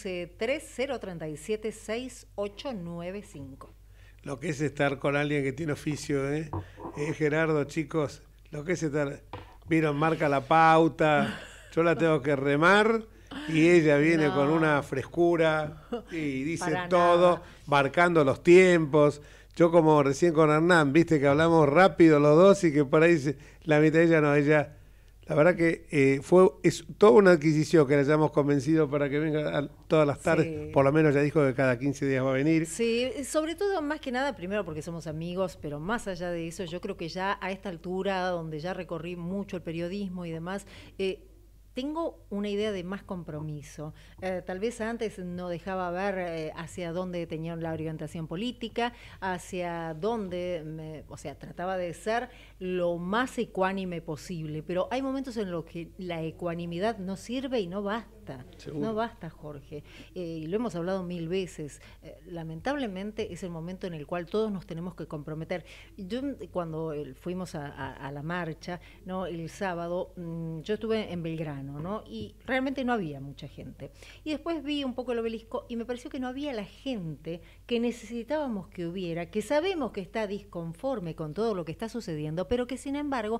11-3037-6895. Lo que es estar con alguien que tiene oficio, Gerardo, chicos, lo que es estar, vieron, marca la pauta, yo la tengo que remar. Y ella viene con una frescura y dice todo, marcando los tiempos. Yo como recién con Hernán, viste que hablamos rápido los dos y que por ahí la mitad de ella no, ella... La verdad que es toda una adquisición que la hayamos convencido para que venga todas las tardes. Sí. Por lo menos ya dijo que cada 15 días va a venir. Sí, sobre todo, más que nada, primero porque somos amigos, pero más allá de eso, yo creo que ya a esta altura, donde ya recorrí mucho el periodismo y demás... tengo una idea de más compromiso. Tal vez antes no dejaba ver hacia dónde tenía la orientación política, hacia dónde, trataba de ser lo más ecuánime posible, pero hay momentos en los que la ecuanimidad no sirve y no basta. Seguro. No basta, Jorge. Y lo hemos hablado 1000 veces. Lamentablemente es el momento en el cual todos nos tenemos que comprometer. Yo cuando fuimos a la marcha, ¿no? El sábado, yo estuve en Belgrano, ¿no? Y realmente no había mucha gente. Y después vi un poco el obelisco y me pareció que no había la gente que necesitábamos que hubiera, que sabemos que está disconforme con todo lo que está sucediendo, pero que sin embargo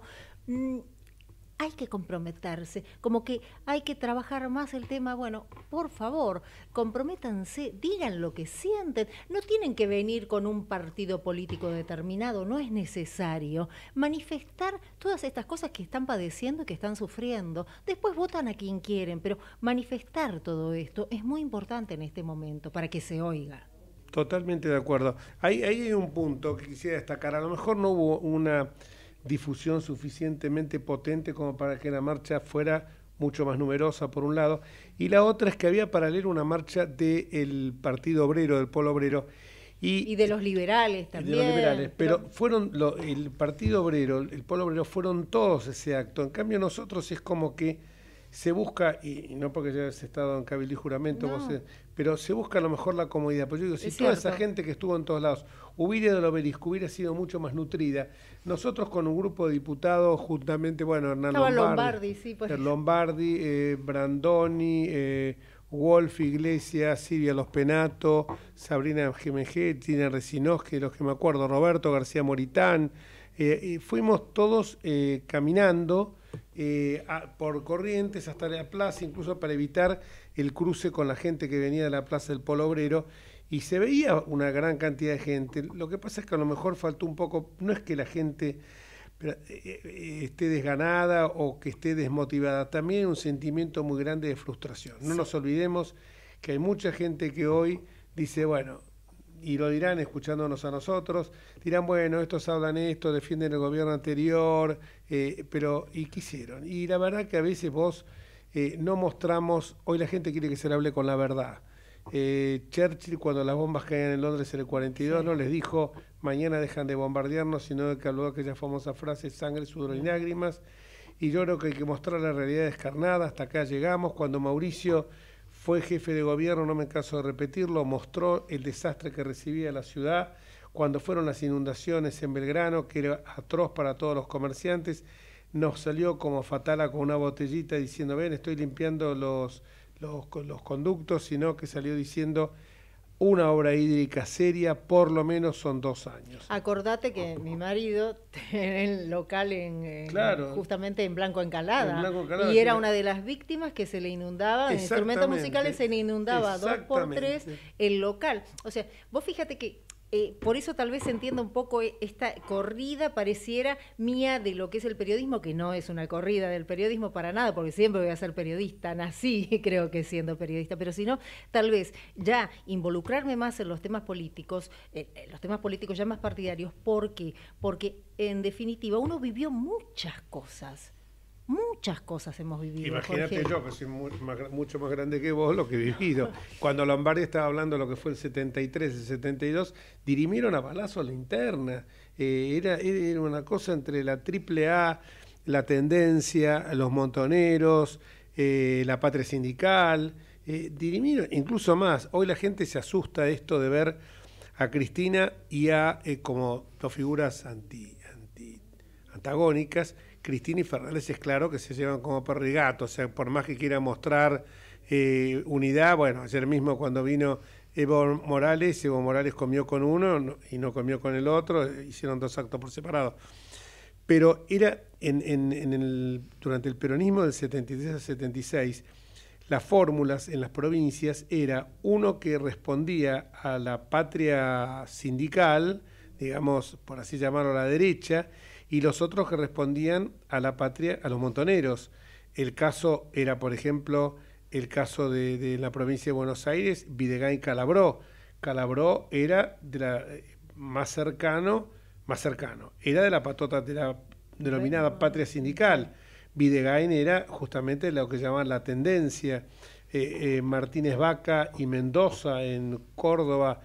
hay que comprometerse, como que hay que trabajar más el tema. Bueno, por favor, comprométanse, digan lo que sienten, no tienen que venir con un partido político determinado, no es necesario manifestar todas estas cosas que están padeciendo y que están sufriendo. Después votan a quien quieren, pero manifestar todo esto es muy importante en este momento para que se oiga. Totalmente de acuerdo. Ahí hay un punto que quisiera destacar. A lo mejor no hubo una difusión suficientemente potente como para que la marcha fuera mucho más numerosa, por un lado, y la otra es que había paralelo una marcha del Partido Obrero, del Polo Obrero, y de los liberales también. De los liberales, pero fueron el Partido Obrero, el Polo Obrero, fueron todos ese acto. En cambio nosotros es como que se busca, y no porque ya has estado en cabildo y juramento, no. Pero se busca a lo mejor la comodidad. Pues yo digo, si toda esa gente que estuvo en todos lados hubiera ido al obelisco, hubiera sido mucho más nutrida. Nosotros con un grupo de diputados, juntamente, Hernán Lombardi, Brandoni, Wolf, Iglesias, Silvia Los Penato, Sabrina GMG, Tina Resinowski, los que me acuerdo, Roberto García Moritán, fuimos todos caminando por Corrientes hasta la plaza, incluso para evitar el cruce con la gente que venía de la plaza del Polo Obrero, y se veía una gran cantidad de gente. Lo que pasa es que a lo mejor faltó un poco, no es que la gente esté desganada o que esté desmotivada, también un sentimiento muy grande de frustración. No nos olvidemos que hay mucha gente que hoy dice, bueno, y lo dirán escuchándonos a nosotros, dirán, bueno, estos hablan esto, defienden el gobierno anterior, pero ¿y qué hicieron? Y la verdad que a veces vos no mostramos, hoy la gente quiere que se le hable con la verdad, Churchill, cuando las bombas caían en Londres en el 42, no les dijo, mañana dejan de bombardearnos, sino que habló aquella famosa frase, sangre, sudor y lágrimas. Y yo creo que hay que mostrar la realidad descarnada, hasta acá llegamos. Cuando Mauricio fue jefe de gobierno, no me canso de repetirlo, mostró el desastre que recibía la ciudad. Cuando fueron las inundaciones en Belgrano, que era atroz para todos los comerciantes, nos salió como Fatala con una botellita diciendo, ven, estoy limpiando los conductos, sino que salió diciendo, una obra hídrica seria, por lo menos son 2 años. Acordate que mi marido tiene el local justamente en Blanco Encalada, y era una de las víctimas que se le inundaba, en instrumentos musicales se le inundaba 2x3 el local. O sea, vos fíjate que por eso tal vez entienda un poco esta corrida pareciera mía de lo que es el periodismo, que no es una corrida del periodismo para nada, porque siempre voy a ser periodista, nací creo que siendo periodista, pero si no, tal vez ya involucrarme más en los temas políticos ya más partidarios. ¿Por qué? Porque en definitiva uno vivió muchas cosas hemos vivido. Imagínate, Jorge, yo, que soy mucho más grande que vos, lo que he vivido. Cuando Lombardi estaba hablando de lo que fue el 73, el 72, dirimieron a balazos la interna. Era una cosa entre la AAA, la Tendencia, los Montoneros, la Patria Sindical, dirimieron, incluso más. Hoy la gente se asusta de esto de ver a Cristina y a como dos figuras antagónicas. Cristina y Fernández es claro que se llevan como perro y gato, o sea, por más que quiera mostrar unidad, bueno, ayer mismo cuando vino Evo Morales comió con uno y no comió con el otro, hicieron 2 actos por separado. Pero era durante el peronismo del 73 al 76, las fórmulas en las provincias era uno que respondía a la patria sindical, digamos, por así llamarlo, a la derecha, y los otros que respondían a la patria, a los montoneros. El caso era, por ejemplo, el caso de la provincia de Buenos Aires, Videgain Calabró. Calabró era más cercano, era de la patota de la denominada patria sindical. Videgain era justamente lo que llamaban la tendencia. Martínez Vaca y Mendoza en Córdoba,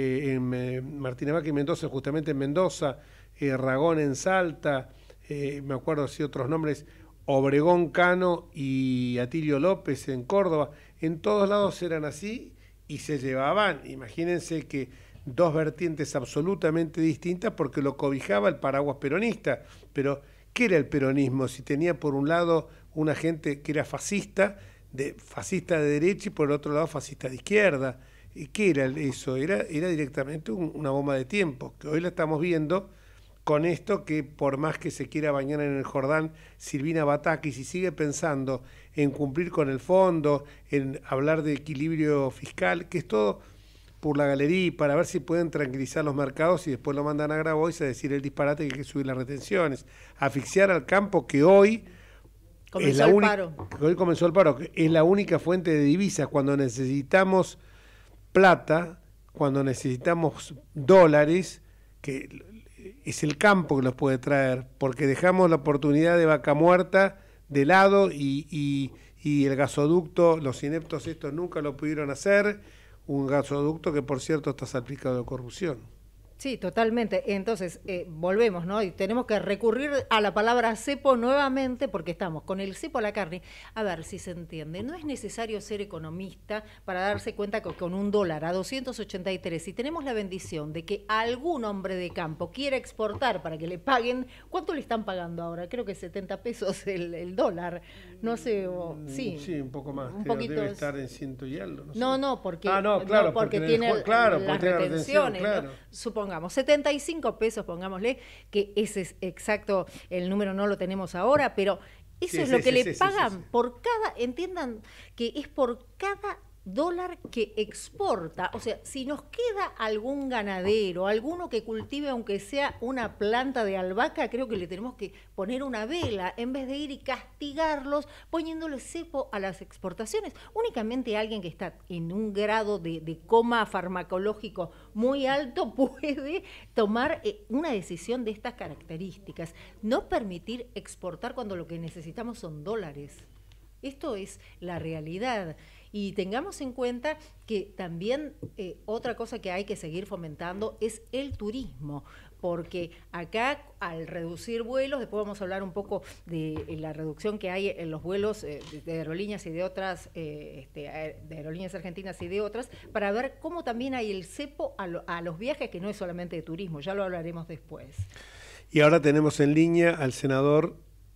Martínez Vaca y Mendoza justamente en Mendoza, Ragón en Salta, me acuerdo así otros nombres, Obregón Cano y Atilio López en Córdoba, en todos lados eran así y se llevaban, imagínense que 2 vertientes absolutamente distintas porque lo cobijaba el paraguas peronista. Pero ¿qué era el peronismo? Si tenía por un lado una gente que era fascista de derecha y por el otro lado fascista de izquierda. ¿Qué era eso? Era directamente una bomba de tiempo, que hoy la estamos viendo con esto que por más que se quiera bañar en el Jordán, Silvina Batakis, si sigue pensando en cumplir con el fondo, en hablar de equilibrio fiscal, que es todo por la galería para ver si pueden tranquilizar los mercados y después lo mandan a Grabois a decir el disparate que hay que subir las retenciones, asfixiar al campo que hoy comenzó el paro, que es la única fuente de divisas cuando necesitamos plata, cuando necesitamos dólares, que es el campo que los puede traer, porque dejamos la oportunidad de vaca muerta de lado y el gasoducto, los ineptos estos nunca lo pudieron hacer, un gasoducto que por cierto está salpicado de corrupción. Sí, totalmente. Entonces, volvemos, ¿no? Y tenemos que recurrir a la palabra cepo nuevamente porque estamos con el cepo a la carne. A ver si se entiende. No es necesario ser economista para darse cuenta que con $1 a 283, si tenemos la bendición de que algún hombre de campo quiera exportar para que le paguen, ¿cuánto le están pagando ahora? Creo que 70 pesos el dólar. No sé, sí. Sí, un poco más. Un poquito. Debe estar en 100 y algo. No, porque, claro, porque tiene las retenciones. Claro. ¿No? Supongamos, 75 pesos, pongámosle, que ese es exacto, el número no lo tenemos ahora, pero eso es lo que le pagan por cada, entiendan que es por cada dólar que exporta. O sea, si nos queda algún ganadero, alguno que cultive aunque sea una planta de albahaca, creo que le tenemos que poner una vela en vez de ir y castigarlos poniéndole cepo a las exportaciones. Únicamente alguien que está en un grado de coma farmacológico muy alto puede tomar una decisión de estas características. No permitir exportar cuando lo que necesitamos son dólares. Esto es la realidad. Y tengamos en cuenta que también otra cosa que hay que seguir fomentando es el turismo, porque acá al reducir vuelos, después vamos a hablar un poco de la reducción que hay en los vuelos de aerolíneas y de otras, de aerolíneas argentinas y de otras, para ver cómo también hay el cepo a los viajes, que no es solamente de turismo, ya lo hablaremos después. Y ahora tenemos en línea al senador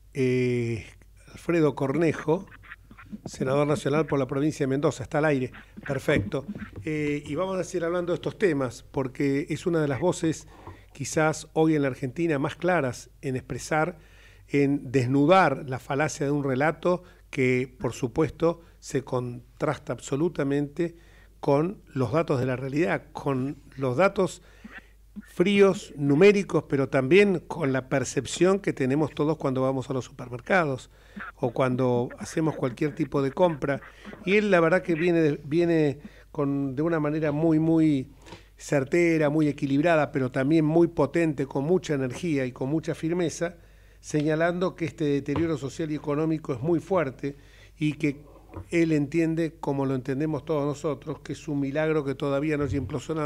Alfredo Cornejo, senador nacional por la provincia de Mendoza. Está al aire, perfecto. Y vamos a seguir hablando de estos temas, porque es una de las voces quizás hoy en la Argentina más claras en expresar, en desnudar la falacia de un relato que, por supuesto, se contrasta absolutamente con los datos de la realidad, con los datos fríos, numéricos, pero también con la percepción que tenemos todos cuando vamos a los supermercados o cuando hacemos cualquier tipo de compra. Y él, la verdad, que viene de una manera muy certera, muy equilibrada, pero también muy potente, con mucha energía y con mucha firmeza, señalando que este deterioro social y económico es muy fuerte y que él entiende, como lo entendemos todos nosotros, que es un milagro que todavía no haya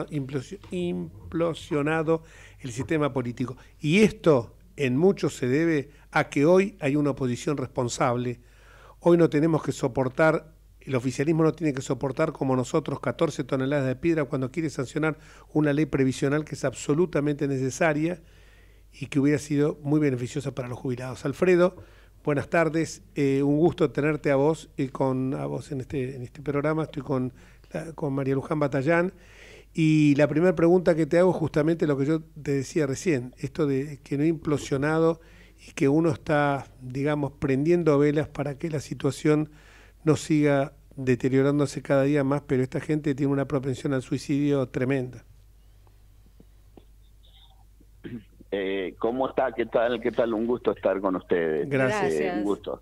implosionado el sistema político. Y esto en mucho se debe a que hoy hay una oposición responsable. Hoy no tenemos que soportar, el oficialismo no tiene que soportar como nosotros 14 toneladas de piedra cuando quiere sancionar una ley previsional que es absolutamente necesaria y que hubiera sido muy beneficiosa para los jubilados. Alfredo, buenas tardes, un gusto tenerte a vos y a vos en este programa. Estoy con María Luján Batallán, y la primera pregunta que te hago es justamente lo que yo te decía recién, esto de que no ha implosionado y que uno está, digamos, prendiendo velas para que la situación no siga deteriorándose cada día más, pero esta gente tiene una propensión al suicidio tremenda. ¿Cómo está? ¿Qué tal? Un gusto estar con ustedes. Gracias. Un gusto.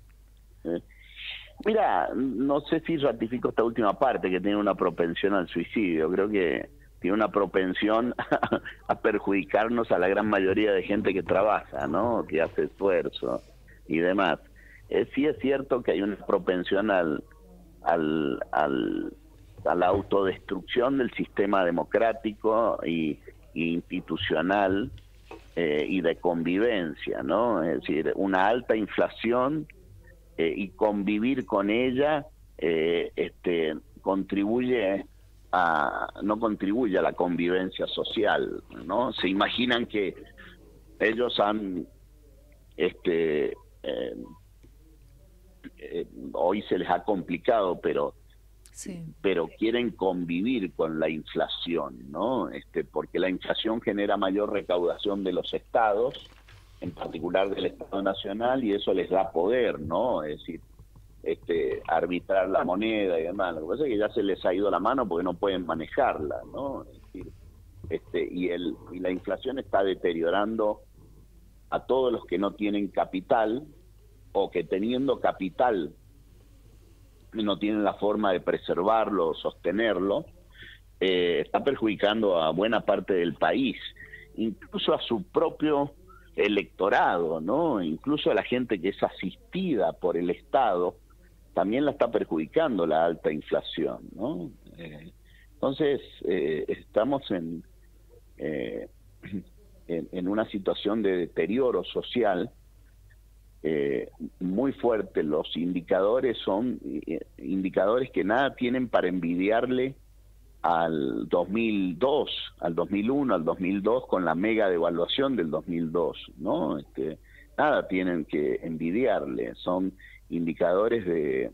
Mira, no sé si ratifico esta última parte, que tiene una propensión al suicidio. Creo que tiene una propensión a perjudicarnos a la gran mayoría de gente que trabaja, ¿no? Que hace esfuerzo y demás. Sí es cierto que hay una propensión a la autodestrucción del sistema democrático y institucional y de convivencia, ¿no? Es decir, una alta inflación y convivir con ella no contribuye a la convivencia social, ¿no? Se imaginan que ellos han hoy se les ha complicado, pero quieren convivir con la inflación, ¿no? Porque la inflación genera mayor recaudación de los estados, en particular del Estado Nacional, y eso les da poder, ¿no? Es decir, arbitrar la moneda y demás. Lo que pasa es que ya se les ha ido la mano porque no pueden manejarla, ¿no? Es decir, y la inflación está deteriorando a todos los que no tienen capital, o que teniendo capital no tienen la forma de preservarlo o sostenerlo. Está perjudicando a buena parte del país, incluso a su propio electorado, ¿no? Incluso a la gente que es asistida por el Estado, también la está perjudicando la alta inflación, ¿no? Entonces, estamos en una situación de deterioro social muy fuerte. Los indicadores son indicadores que nada tienen para envidiarle al 2002, al 2001, al 2002, con la mega devaluación del 2002, ¿no? Nada tienen que envidiarle. Son indicadores de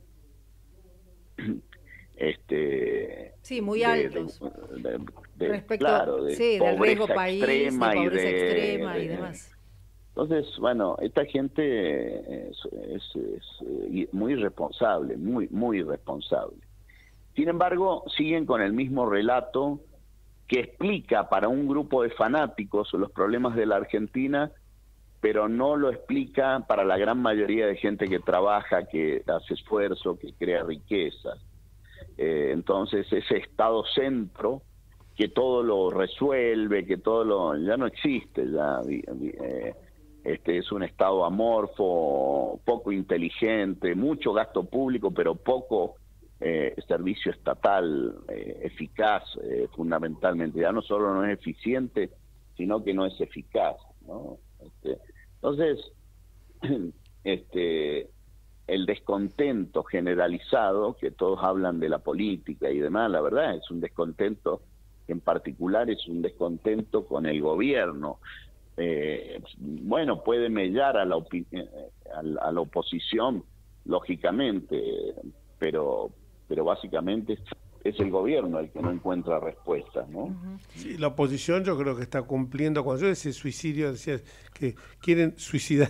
sí, muy altos respecto, claro, de del riesgo país, de extrema pobreza extrema y demás. Entonces, bueno, esta gente es muy responsable, muy responsable. Sin embargo, siguen con el mismo relato que explica para un grupo de fanáticos los problemas de la Argentina, pero no lo explica para la gran mayoría de gente que trabaja, que hace esfuerzo, que crea riqueza. Entonces, ese Estado centro que todo lo resuelve, que ya no existe, ya es un Estado amorfo, poco inteligente, mucho gasto público, pero poco servicio estatal eficaz, fundamentalmente. Ya no solo no es eficiente, sino que no es eficaz, ¿no? Entonces, el descontento generalizado, que todos hablan de la política y demás, la verdad es un descontento, en particular es un descontento con el gobierno. Bueno, puede mellar a la oposición, lógicamente, pero básicamente es el gobierno el que no encuentra respuestas, ¿no? Sí, la oposición yo creo que está cumpliendo. Cuando yo decía suicidio, decía que quieren suicidar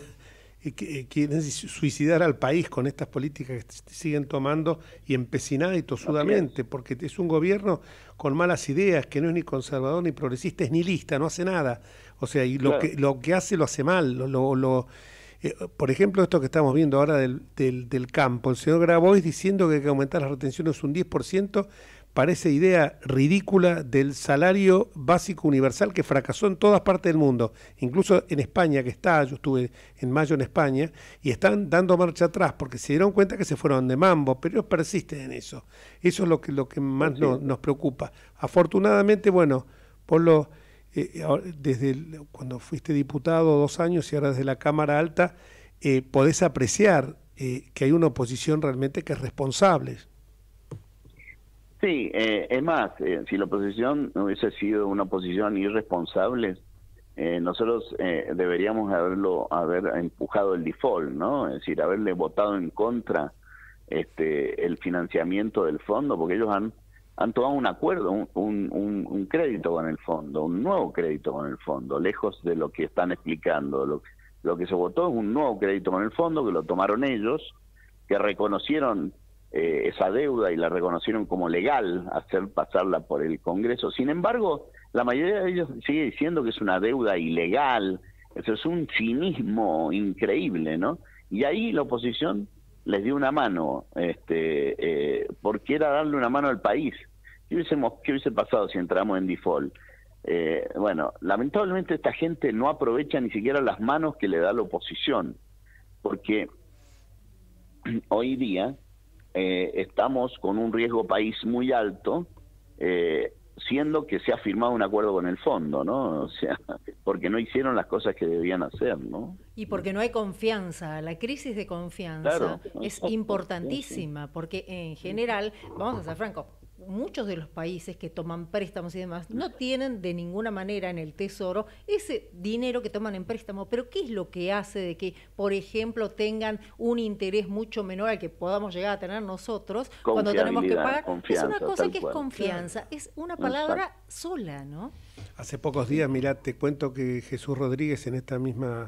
al país con estas políticas que siguen tomando y empecinadas y tosudamente, porque es un gobierno con malas ideas, que no es ni conservador ni progresista, es nihilista, no hace nada. O sea, y lo que hace lo hace mal. Por ejemplo, esto que estamos viendo ahora del campo, el señor Grabois diciendo que hay que aumentar las retenciones un 10%, parece idea ridícula del salario básico universal que fracasó en todas partes del mundo, incluso en España, yo estuve en mayo en España, y están dando marcha atrás porque se dieron cuenta que se fueron de mambo, pero ellos persisten en eso. Eso es lo que más nos preocupa. Afortunadamente, bueno, Polo, cuando fuiste diputado 2 años y ahora desde la Cámara Alta, podés apreciar que hay una oposición realmente que es responsable. Sí, es más, si la oposición no hubiese sido una oposición irresponsable, nosotros deberíamos haber empujado el default, ¿no? Es decir, haberle votado en contra el financiamiento del fondo, porque ellos han tomado un acuerdo, un crédito con el fondo, un nuevo crédito con el fondo, lejos de lo que están explicando. Lo que se votó es un nuevo crédito con el fondo, que lo tomaron ellos, que reconocieron esa deuda y la reconocieron como legal, hacer pasarla por el Congreso. Sin embargo, la mayoría de ellos sigue diciendo que es una deuda ilegal. Eso es un cinismo increíble, ¿no? Y ahí la oposición les dio una mano, porque era darle una mano al país. ¿Qué hubiese pasado si entramos en default? Bueno, lamentablemente esta gente no aprovecha ni siquiera las manos que le da la oposición, porque hoy día estamos con un riesgo país muy alto, siendo que se ha firmado un acuerdo con el fondo, ¿no? O sea, porque no hicieron las cosas que debían hacer, ¿no? Y porque no hay confianza. La crisis de confianza es importantísima, porque en general, vamos a ser francos, muchos de los países que toman préstamos y demás no tienen de ninguna manera en el Tesoro ese dinero que toman en préstamo. Pero ¿qué es lo que hace de que, por ejemplo, tengan un interés mucho menor al que podamos llegar a tener nosotros cuando tenemos que pagar? Es una cosa que es confianza, es una palabra sola, ¿no? Hace pocos días, mirá, te cuento que Jesús Rodríguez en esta misma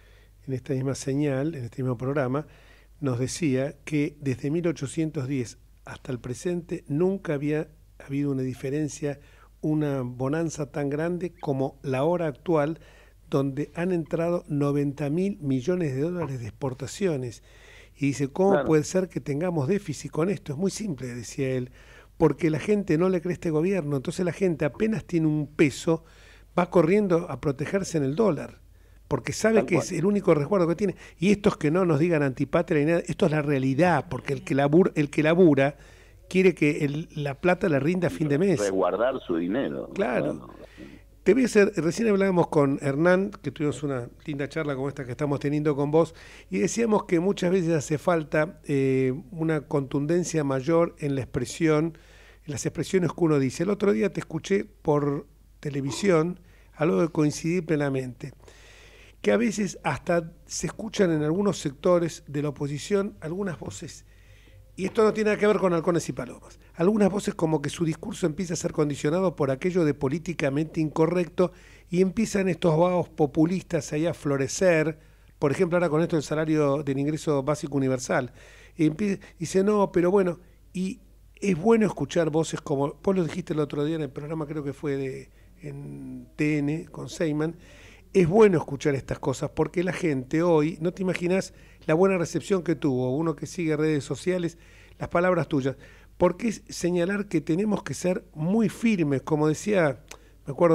señal, en este mismo programa, nos decía que desde 1810 hasta el presente nunca había habido una diferencia, una bonanza tan grande como la hora actual, donde han entrado 90.000 millones de dólares de exportaciones. Y dice, ¿cómo puede ser que tengamos déficit con esto? Es muy simple, decía él, porque la gente no le cree a este gobierno. Entonces la gente apenas tiene un peso, va corriendo a protegerse en el dólar, porque sabe que es el único resguardo que tiene. Y estos que no nos digan antipatria ni nada, esto es la realidad, porque el que labura quiere que la plata le rinda a fin de mes. Resguardar su dinero. Claro. Te voy a hacer, recién hablábamos con Hernán, que tuvimos una linda charla como esta que estamos teniendo con vos, y decíamos que muchas veces hace falta una contundencia mayor en la expresión, en las expresiones que uno dice. El otro día te escuché por televisión, algo que coincidí plenamente, que a veces hasta se escuchan en algunos sectores de la oposición algunas voces, y esto no tiene nada que ver con halcones y palomas, algunas voces como que su discurso empieza a ser condicionado por aquello de políticamente incorrecto, y empiezan estos vagos populistas ahí a florecer, por ejemplo ahora con esto del salario del ingreso básico universal, y dice no, pero bueno, y es bueno escuchar voces como, vos lo dijiste el otro día en el programa, creo que fue en TN con Seyman. Es bueno escuchar estas cosas porque la gente hoy, no te imaginas la buena recepción que tuvo uno que sigue redes sociales, las palabras tuyas, porque es señalar que tenemos que ser muy firmes, como decía, me acuerdo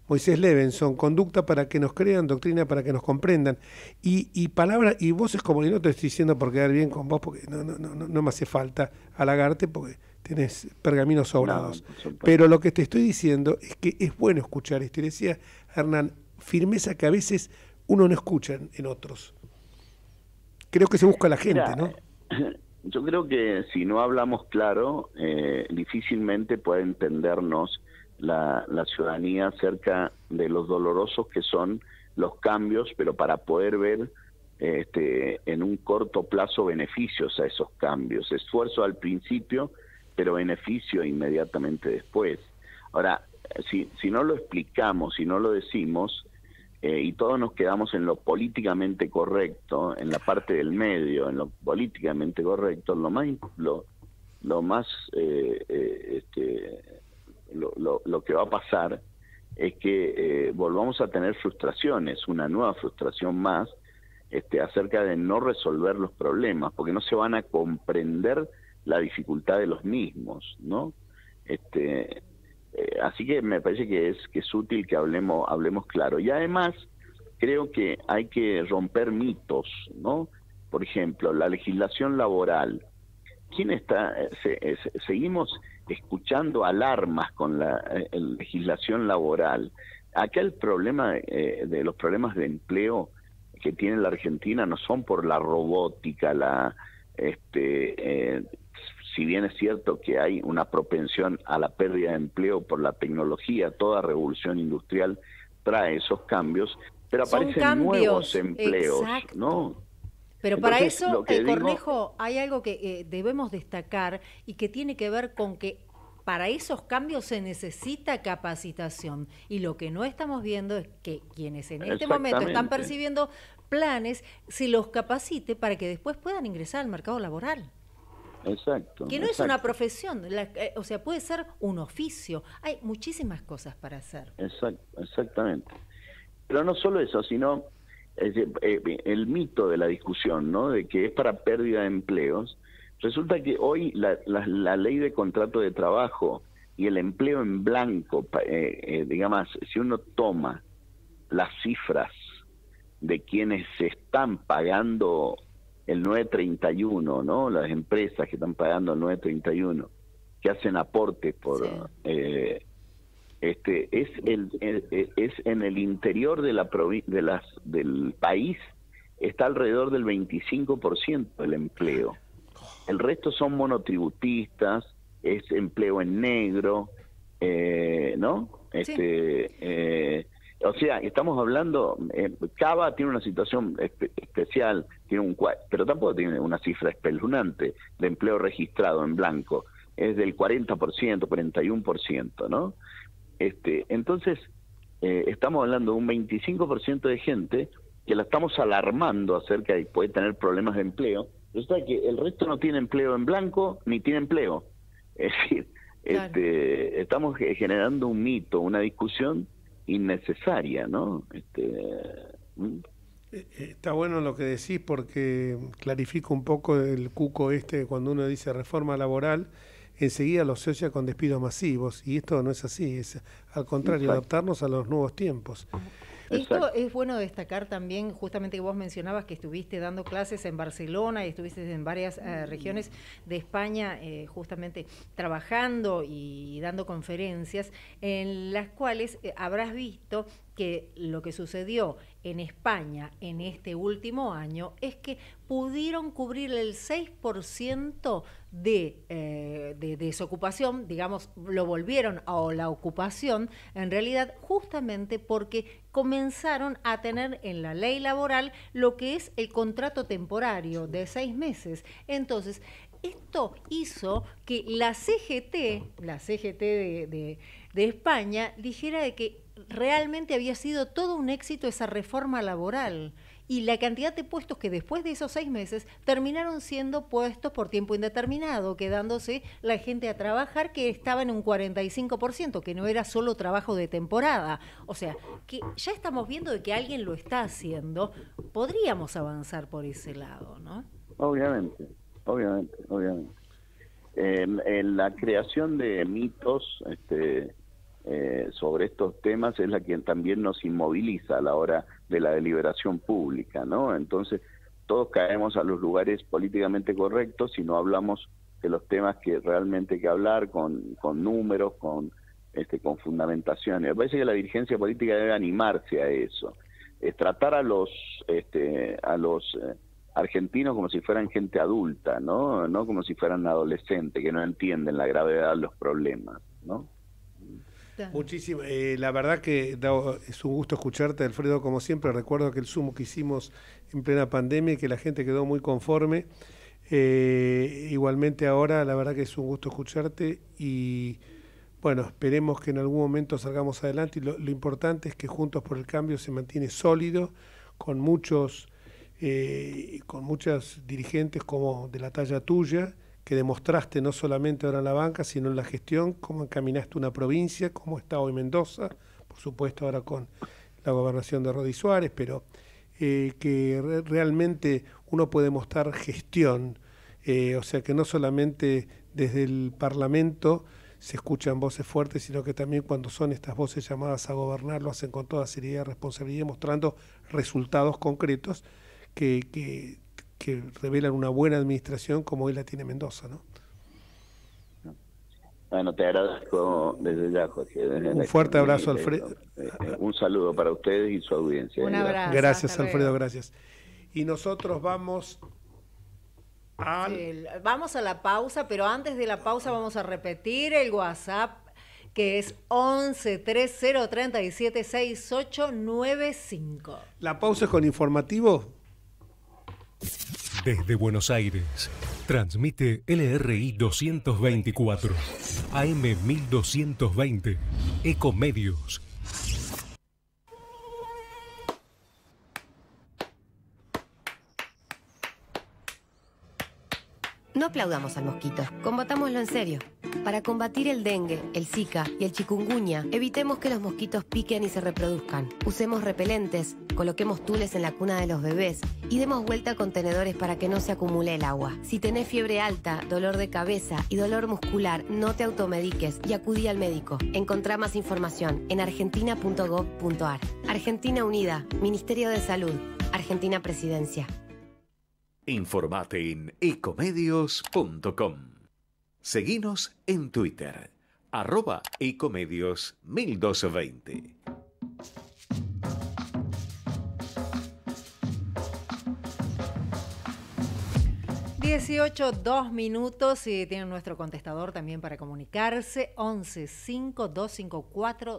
Moisés Levenson, conducta para que nos crean, doctrina para que nos comprendan. Y palabras y voces como, y no te estoy diciendo por quedar bien con vos, porque no me hace falta halagarte, porque tenés pergaminos sobrados. Pero lo que te estoy diciendo es que es bueno escuchar esto. Y decía Hernán, firmeza que a veces uno no escucha en otros. Creo que se busca la gente, ¿no? Yo creo que si no hablamos claro, difícilmente puede entendernos la ciudadanía acerca de los dolorosos que son los cambios, pero para poder ver en un corto plazo beneficios a esos cambios. Esfuerzo al principio, pero beneficio inmediatamente después. Ahora, si no lo explicamos, si no lo decimos, y todos nos quedamos en lo políticamente correcto, en la parte del medio, en lo políticamente correcto, lo que va a pasar es que volvamos a tener frustraciones, una nueva frustración más, acerca de no resolver los problemas, porque no se van a comprender la dificultad de los mismos, ¿no? Así que me parece que es útil que hablemos claro. Y además creo que hay que romper mitos, ¿no? Por ejemplo, la legislación laboral. Seguimos escuchando alarmas con la legislación laboral. Acá el problema de los problemas de empleo que tiene la Argentina no son por la robótica, si bien es cierto que hay una propensión a la pérdida de empleo por la tecnología, toda revolución industrial trae esos cambios, pero aparecen nuevos empleos, exacto. ¿no? Pero Entonces, para eso, Cornejo, hay algo que debemos destacar y que tiene que ver con que para esos cambios se necesita capacitación. Y lo que no estamos viendo es que quienes en este momento están percibiendo planes, se los capacite para que después puedan ingresar al mercado laboral. Exacto. Que no es una profesión, o sea, puede ser un oficio. Hay muchísimas cosas para hacer. Exactamente. Pero no solo eso, sino el mito de la discusión, ¿no? De que es para pérdida de empleos. Resulta que hoy la ley de contrato de trabajo y el empleo en blanco, digamos, si uno toma las cifras de quienes se están pagando el 931, ¿no? Las empresas que están pagando el 931, que hacen aportes por es en el interior de del país está alrededor del 25% del empleo. El resto son monotributistas, es empleo en negro, ¿no? O sea, estamos hablando, Cava tiene una situación especial, pero tampoco tiene una cifra espeluznante de empleo registrado en blanco, es del 40%, 41%, ¿no? Entonces, estamos hablando de un 25% de gente que la estamos alarmando acerca de que puede tener problemas de empleo. Resulta que el resto no tiene empleo en blanco ni tiene empleo. Es decir, estamos generando un mito, una discusión innecesaria, ¿no? Está bueno lo que decís porque clarifica un poco el cuco cuando uno dice reforma laboral, enseguida lo asocia con despidos masivos y esto no es así, es al contrario, adaptarnos a los nuevos tiempos. Esto es bueno destacar también, justamente que vos mencionabas que estuviste dando clases en Barcelona y estuviste en varias regiones de España, justamente trabajando y dando conferencias, en las cuales habrás visto que lo que sucedió en España en este último año es que pudieron cubrir el 6% de desocupación, digamos, lo volvieron a la ocupación, en realidad justamente porque comenzaron a tener en la ley laboral lo que es el contrato temporario de 6 meses. Entonces, esto hizo que la CGT de España dijera de que realmente había sido todo un éxito esa reforma laboral y la cantidad de puestos que después de esos 6 meses terminaron siendo puestos por tiempo indeterminado, quedándose la gente a trabajar que estaba en un 45%, que no era solo trabajo de temporada. O sea, que ya estamos viendo de que alguien lo está haciendo, podríamos avanzar por ese lado, ¿no? Obviamente. En la creación de mitos sobre estos temas es la que también nos inmoviliza a la hora de la deliberación pública, ¿no? Entonces, todos caemos a los lugares políticamente correctos si no hablamos de los temas que realmente hay que hablar, con números, con fundamentaciones. Me parece que la dirigencia política debe animarse a eso, tratar a los argentinos como si fueran gente adulta, ¿no? No como si fueran adolescentes que no entienden la gravedad de los problemas, ¿no? Muchísimo. La verdad que es un gusto escucharte, Alfredo, como siempre. Recuerdo que el Zoom que hicimos en plena pandemia y que la gente quedó muy conforme. Igualmente ahora, la verdad que es un gusto escucharte y bueno, esperemos que en algún momento salgamos adelante y lo importante es que Juntos por el Cambio se mantiene sólido con muchos dirigentes como de la talla tuya, que demostraste no solamente ahora en la banca, sino en la gestión, cómo encaminaste una provincia, cómo está hoy Mendoza, por supuesto ahora con la gobernación de Rodi Suárez, pero que realmente uno puede mostrar gestión, o sea que no solamente desde el Parlamento se escuchan voces fuertes, sino que también cuando son estas voces llamadas a gobernar lo hacen con toda seriedad y responsabilidad, mostrando resultados concretos que revelan una buena administración como hoy la tiene Mendoza, ¿no? Bueno, te agradezco desde ya, Jorge. Un fuerte abrazo, Alfredo. Un saludo para ustedes y su audiencia. Un abrazo. Gracias, Alfredo, gracias. Y nosotros vamos vamos a la pausa, pero antes de la pausa vamos a repetir el WhatsApp, que es 11 30 37 6895. ¿La pausa es con informativo? Desde Buenos Aires, transmite LRI 224, AM 1220, Ecomedios. No aplaudamos al mosquito, combatámoslo en serio. Para combatir el dengue, el zika y el chikungunya, evitemos que los mosquitos piquen y se reproduzcan. Usemos repelentes, coloquemos tules en la cuna de los bebés y demos vuelta a contenedores para que no se acumule el agua. Si tenés fiebre alta, dolor de cabeza y dolor muscular, no te automediques y acudí al médico. Encontrá más información en argentina.gov.ar. Argentina Unida, Ministerio de Salud, Argentina Presidencia. Informate en ecomedios.com. Seguinos en Twitter, @ecomedios1220. (18:02) y tienen nuestro contestador también para comunicarse, 11 5 254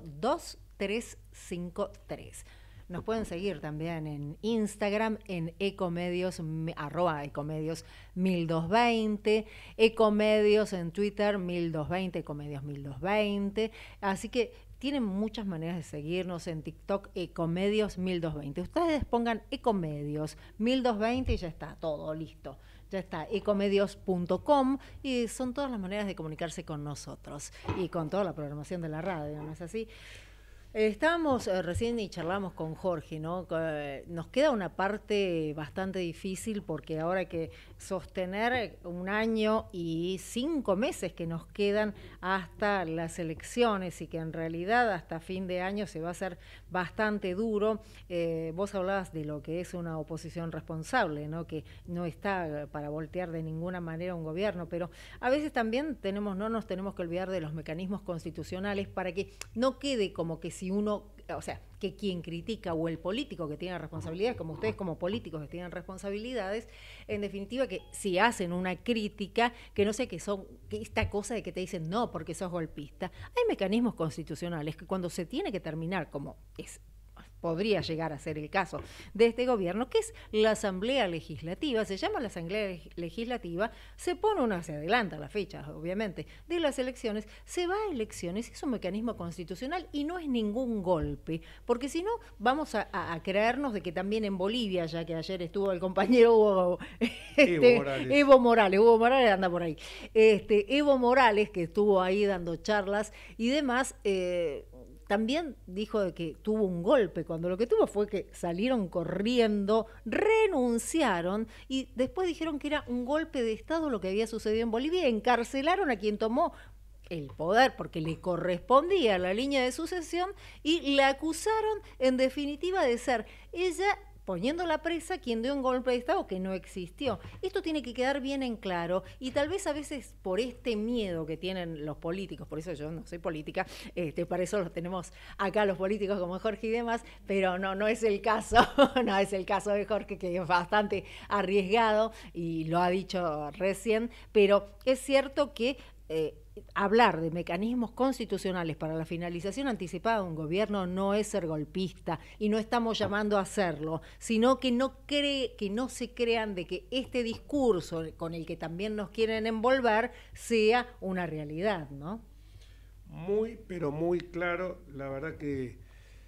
2353. Nos pueden seguir también en Instagram, en ecomedios, @ecomedios 1220, ecomedios en Twitter 1220, ecomedios 1220. Así que tienen muchas maneras de seguirnos en TikTok, ecomedios 1220. Ustedes pongan ecomedios 1220 y ya está, todo listo. Ya está, ecomedios.com, y son todas las maneras de comunicarse con nosotros y con toda la programación de la radio, ¿no es así? Estábamos recién y charlamos con Jorge, ¿no? Nos queda una parte bastante difícil porque ahora hay que sostener 1 año y 5 meses que nos quedan hasta las elecciones y que en realidad hasta fin de año se va a hacer bastante duro. Vos hablabas de lo que es una oposición responsable, ¿no? Que no está para voltear de ninguna manera un gobierno, pero a veces también no nos tenemos que olvidar de los mecanismos constitucionales para que no quede como que si uno, o sea, que quien critica o el político que tiene responsabilidades, como ustedes como políticos que tienen responsabilidades, en definitiva que si hacen una crítica, que no sé que esta cosa de que te dicen no porque sos golpista. Hay mecanismos constitucionales que cuando se tiene que terminar, como podría llegar a ser el caso de este gobierno, que es la Asamblea Legislativa, se llama la Asamblea Legislativa, se adelanta la fecha, obviamente, de las elecciones, se va a elecciones, es un mecanismo constitucional y no es ningún golpe, porque si no vamos a creernos de que también en Bolivia, ya que ayer estuvo el compañero Evo Morales anda por ahí, Evo Morales, que estuvo ahí dando charlas y demás, también dijo de que tuvo un golpe, cuando lo que tuvo fue que salieron corriendo, renunciaron y después dijeron que era un golpe de Estado lo que había sucedido en Bolivia y encarcelaron a quien tomó el poder, porque le correspondía la línea de sucesión, y la acusaron en definitiva de ser ella, poniéndola presa, quien dio un golpe de Estado que no existió. Esto tiene que quedar bien en claro, y tal vez a veces por este miedo que tienen los políticos, por eso yo no soy política, para eso los tenemos acá los políticos como Jorge y demás, pero no es el caso, no es el caso de Jorge, que es bastante arriesgado y lo ha dicho recién, pero es cierto que hablar de mecanismos constitucionales para la finalización anticipada de un gobierno no es ser golpista, y no estamos llamando a hacerlo, sino que no se crean de que este discurso con el que también nos quieren envolver sea una realidad, ¿no? Muy, pero muy claro. La verdad que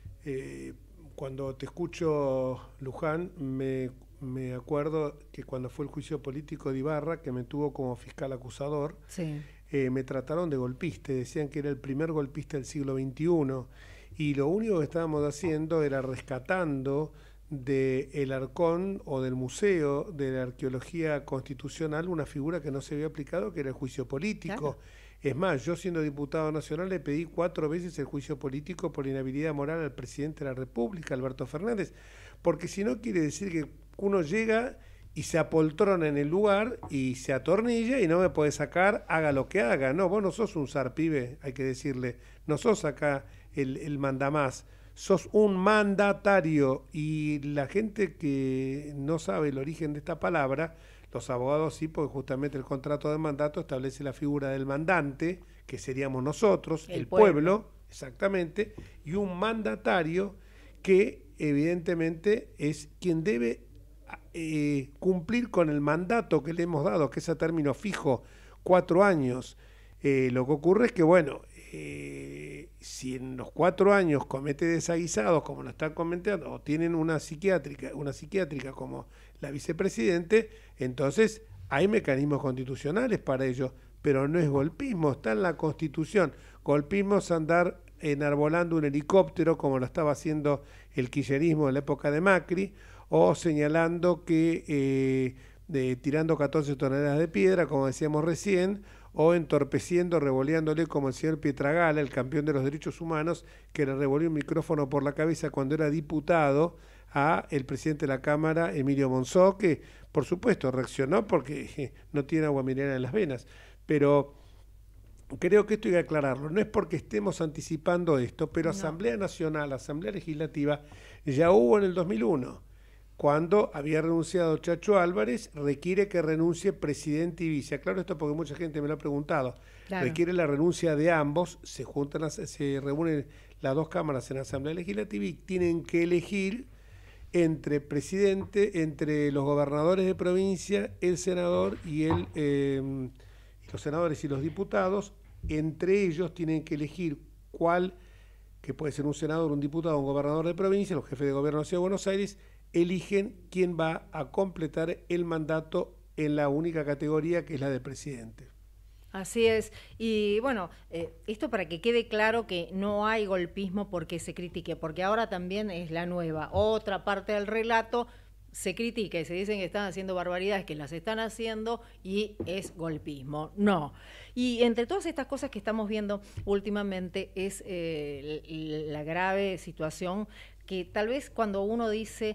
cuando te escucho, Luján, me acuerdo que cuando fue el juicio político de Ibarra, que me tuvo como fiscal acusador, sí. Me trataron de golpista, decían que era el primer golpista del siglo XXI, y lo único que estábamos haciendo era rescatando del Arcón o del Museo de la Arqueología Constitucional una figura que no se había aplicado, que era el juicio político. Claro. Es más, yo siendo diputado nacional le pedí 4 veces el juicio político por inhabilidad moral al presidente de la República, Alberto Fernández, porque si no quiere decir que uno llega y se apoltrona en el lugar y se atornilla y no me puede sacar, haga lo que haga. No, vos no sos un zar, pibe, hay que decirle. No sos acá el mandamás, sos un mandatario. Y la gente que no sabe el origen de esta palabra, los abogados sí, porque justamente el contrato de mandato establece la figura del mandante, que seríamos nosotros, el pueblo, exactamente, y un mandatario que evidentemente es quien debe cumplir con el mandato que le hemos dado, que es a término fijo, 4 años. Lo que ocurre es que, bueno, si en los 4 años comete desaguisados, como lo están comentando, o tienen una psiquiátrica como la vicepresidente, entonces hay mecanismos constitucionales para ello, pero no es golpismo, está en la Constitución. Golpismo es andar enarbolando un helicóptero, como lo estaba haciendo el kirchnerismo en la época de Macri, o señalando que tirando 14 toneladas de piedra, como decíamos recién, o entorpeciendo, revoleándole como el señor Pietragala, el campeón de los derechos humanos, que le revolvió un micrófono por la cabeza cuando era diputado a el presidente de la Cámara, Emilio Monzó, que por supuesto reaccionó porque no tiene agua mineral en las venas. Pero creo que esto hay que aclararlo, no es porque estemos anticipando esto, pero no. Asamblea Nacional, Asamblea Legislativa, ya hubo en el 2001, cuando había renunciado Chacho Álvarez, requiere que renuncie presidente y vice. Aclaro esto porque mucha gente me lo ha preguntado. Claro. Requiere la renuncia de ambos, se reúnen las 2 cámaras en la Asamblea Legislativa y tienen que elegir entre los gobernadores de provincia, el senador y los senadores y los diputados. Entre ellos tienen que elegir cuál, que puede ser un senador, un diputado, un gobernador de provincia, los jefes de gobierno de la Ciudad de Buenos Aires, eligen quién va a completar el mandato en la única categoría que es la de presidente. Así es, y bueno, esto para que quede claro que no hay golpismo porque se critique, porque ahora también es la nueva, otra parte del relato, se critica y se dicen que están haciendo barbaridades, que las están haciendo y es golpismo. No. Y entre todas estas cosas que estamos viendo últimamente es la grave situación que tal vez cuando uno dice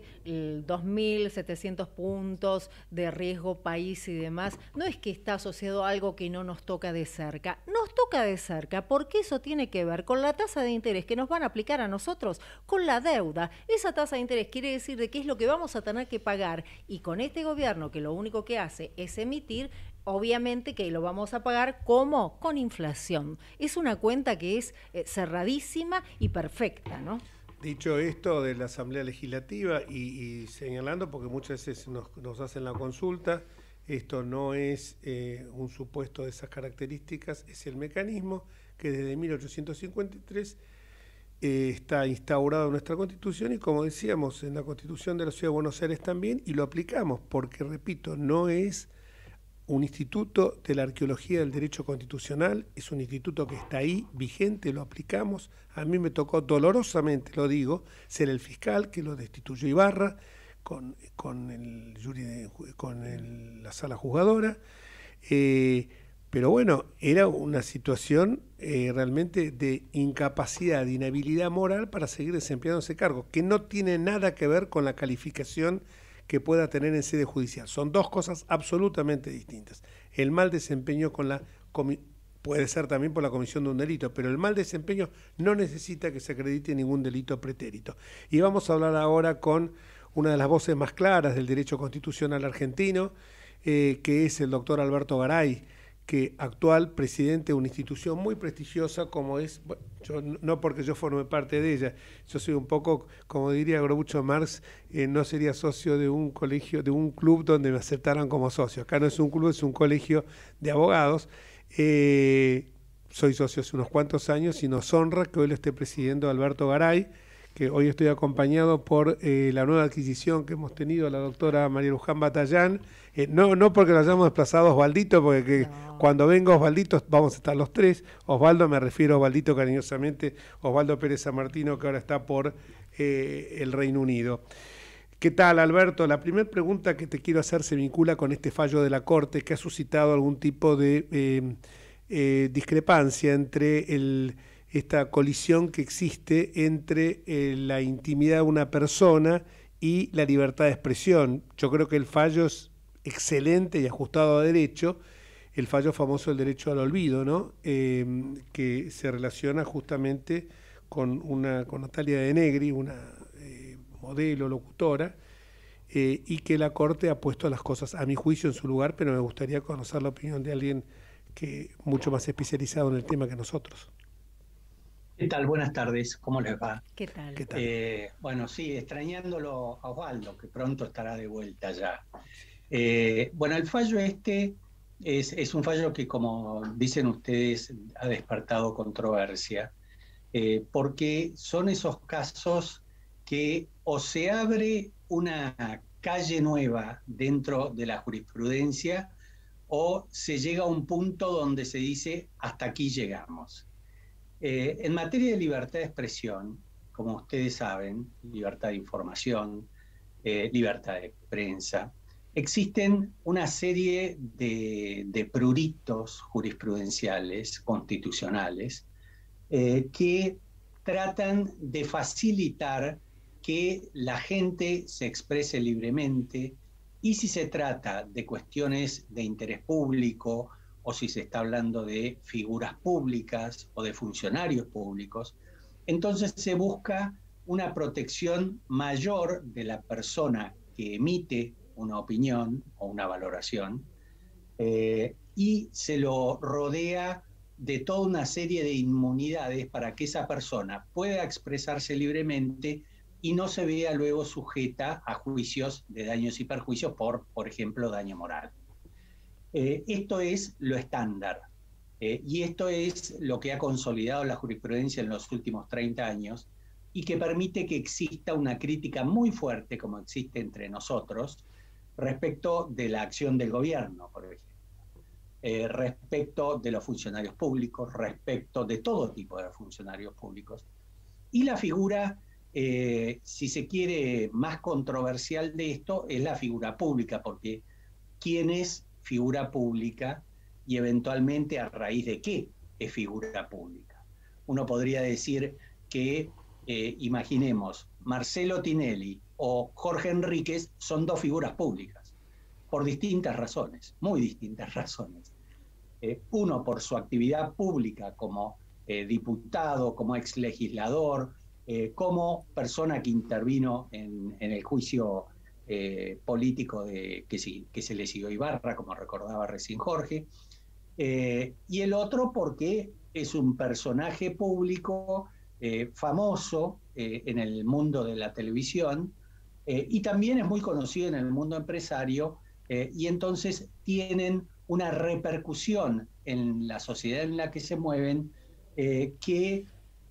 2.700 puntos de riesgo país y demás, no es que está asociado a algo que no nos toca de cerca. Nos toca de cerca porque eso tiene que ver con la tasa de interés que nos van a aplicar a nosotros, con la deuda. Esa tasa de interés quiere decir de qué es lo que vamos a tener que pagar, y con este gobierno que lo único que hace es emitir, obviamente que lo vamos a pagar ¿cómo? Con inflación. Es una cuenta que es cerradísima y perfecta, ¿no? Dicho esto de la Asamblea Legislativa y señalando, porque muchas veces nos hacen la consulta, esto no es un supuesto de esas características, es el mecanismo que desde 1853 está instaurado en nuestra Constitución y, como decíamos, en la Constitución de la Ciudad de Buenos Aires también, y lo aplicamos porque, repito, no es un instituto de la arqueología del derecho constitucional, es un instituto que está ahí, vigente, lo aplicamos. A mí me tocó dolorosamente, lo digo, ser el fiscal que lo destituyó Ibarra con la sala juzgadora, Pero bueno, era una situación realmente de incapacidad, de inhabilidad moral para seguir desempeñando ese cargo, que no tiene nada que ver con la calificación que pueda tener en sede judicial. Son dos cosas absolutamente distintas. El mal desempeño puede ser también por la comisión de un delito, pero el mal desempeño no necesita que se acredite ningún delito pretérito. Y vamos a hablar ahora con una de las voces más claras del derecho constitucional argentino, que es el doctor Alberto Garay, que actual presidente de una institución muy prestigiosa como es, bueno, no porque yo forme parte de ella, yo soy un poco, como diría Groucho Marx, no sería socio de un colegio, de un club donde me aceptaran como socio. Acá no es un club, es un colegio de abogados. Soy socio hace unos cuantos años y nos honra que hoy lo esté presidiendo Alberto Garay, que hoy estoy acompañado por la nueva adquisición que hemos tenido, la doctora María Luján Batallán. No porque lo hayamos desplazado a Osvaldito, porque cuando venga Osvaldito vamos a estar los tres. Osvaldo, me refiero a Osvaldito cariñosamente, Osvaldo Pérez San Martino, que ahora está por el Reino Unido. ¿Qué tal, Alberto? La primera pregunta que te quiero hacer se vincula con este fallo de la Corte que ha suscitado algún tipo de discrepancia entre esta colisión que existe entre la intimidad de una persona y la libertad de expresión. Yo creo que el fallo es excelente y ajustado a derecho, el fallo famoso del derecho al olvido, ¿no? Que se relaciona justamente con Natalia De Negri, una modelo, locutora, y que la Corte ha puesto las cosas, a mi juicio, en su lugar, pero me gustaría conocer la opinión de alguien que mucho más especializado en el tema que nosotros. ¿Qué tal? Buenas tardes, ¿cómo les va? ¿Qué tal? ¿Qué tal? Bueno, sí, extrañándolo a Osvaldo, que pronto estará de vuelta ya. Bueno, el fallo este es un fallo que, como dicen ustedes, ha despertado controversia, porque son esos casos que o se abre una calle nueva dentro de la jurisprudencia o se llega a un punto donde se dice hasta aquí llegamos. En materia de libertad de expresión, como ustedes saben, libertad de información, libertad de prensa, existen una serie de pruritos jurisprudenciales, constitucionales, que tratan de facilitar que la gente se exprese libremente, y si se trata de cuestiones de interés público o si se está hablando de figuras públicas o de funcionarios públicos, entonces se busca una protección mayor de la persona que emite una opinión o una valoración, y se lo rodea de toda una serie de inmunidades para que esa persona pueda expresarse libremente y no se vea luego sujeta a juicios de daños y perjuicios por ejemplo, daño moral. Esto es lo estándar, y esto es lo que ha consolidado la jurisprudencia en los últimos 30 años y que permite que exista una crítica muy fuerte, como existe entre nosotros, respecto de la acción del gobierno, por ejemplo, respecto de los funcionarios públicos, respecto de todo tipo de funcionarios públicos. Y la figura, si se quiere, más controversial de esto es la figura pública, porque ¿quién es figura pública y eventualmente a raíz de qué es figura pública? Uno podría decir que, imaginemos, Marcelo Tinelli o Jorge Enríquez son dos figuras públicas, por distintas razones, muy distintas razones. Uno por su actividad pública como diputado, como exlegislador, como persona que intervino en el juicio político que se le siguió a Ibarra, como recordaba recién Jorge, y el otro porque es un personaje público famoso en el mundo de la televisión, y también es muy conocido en el mundo empresario, y entonces tienen una repercusión en la sociedad en la que se mueven, que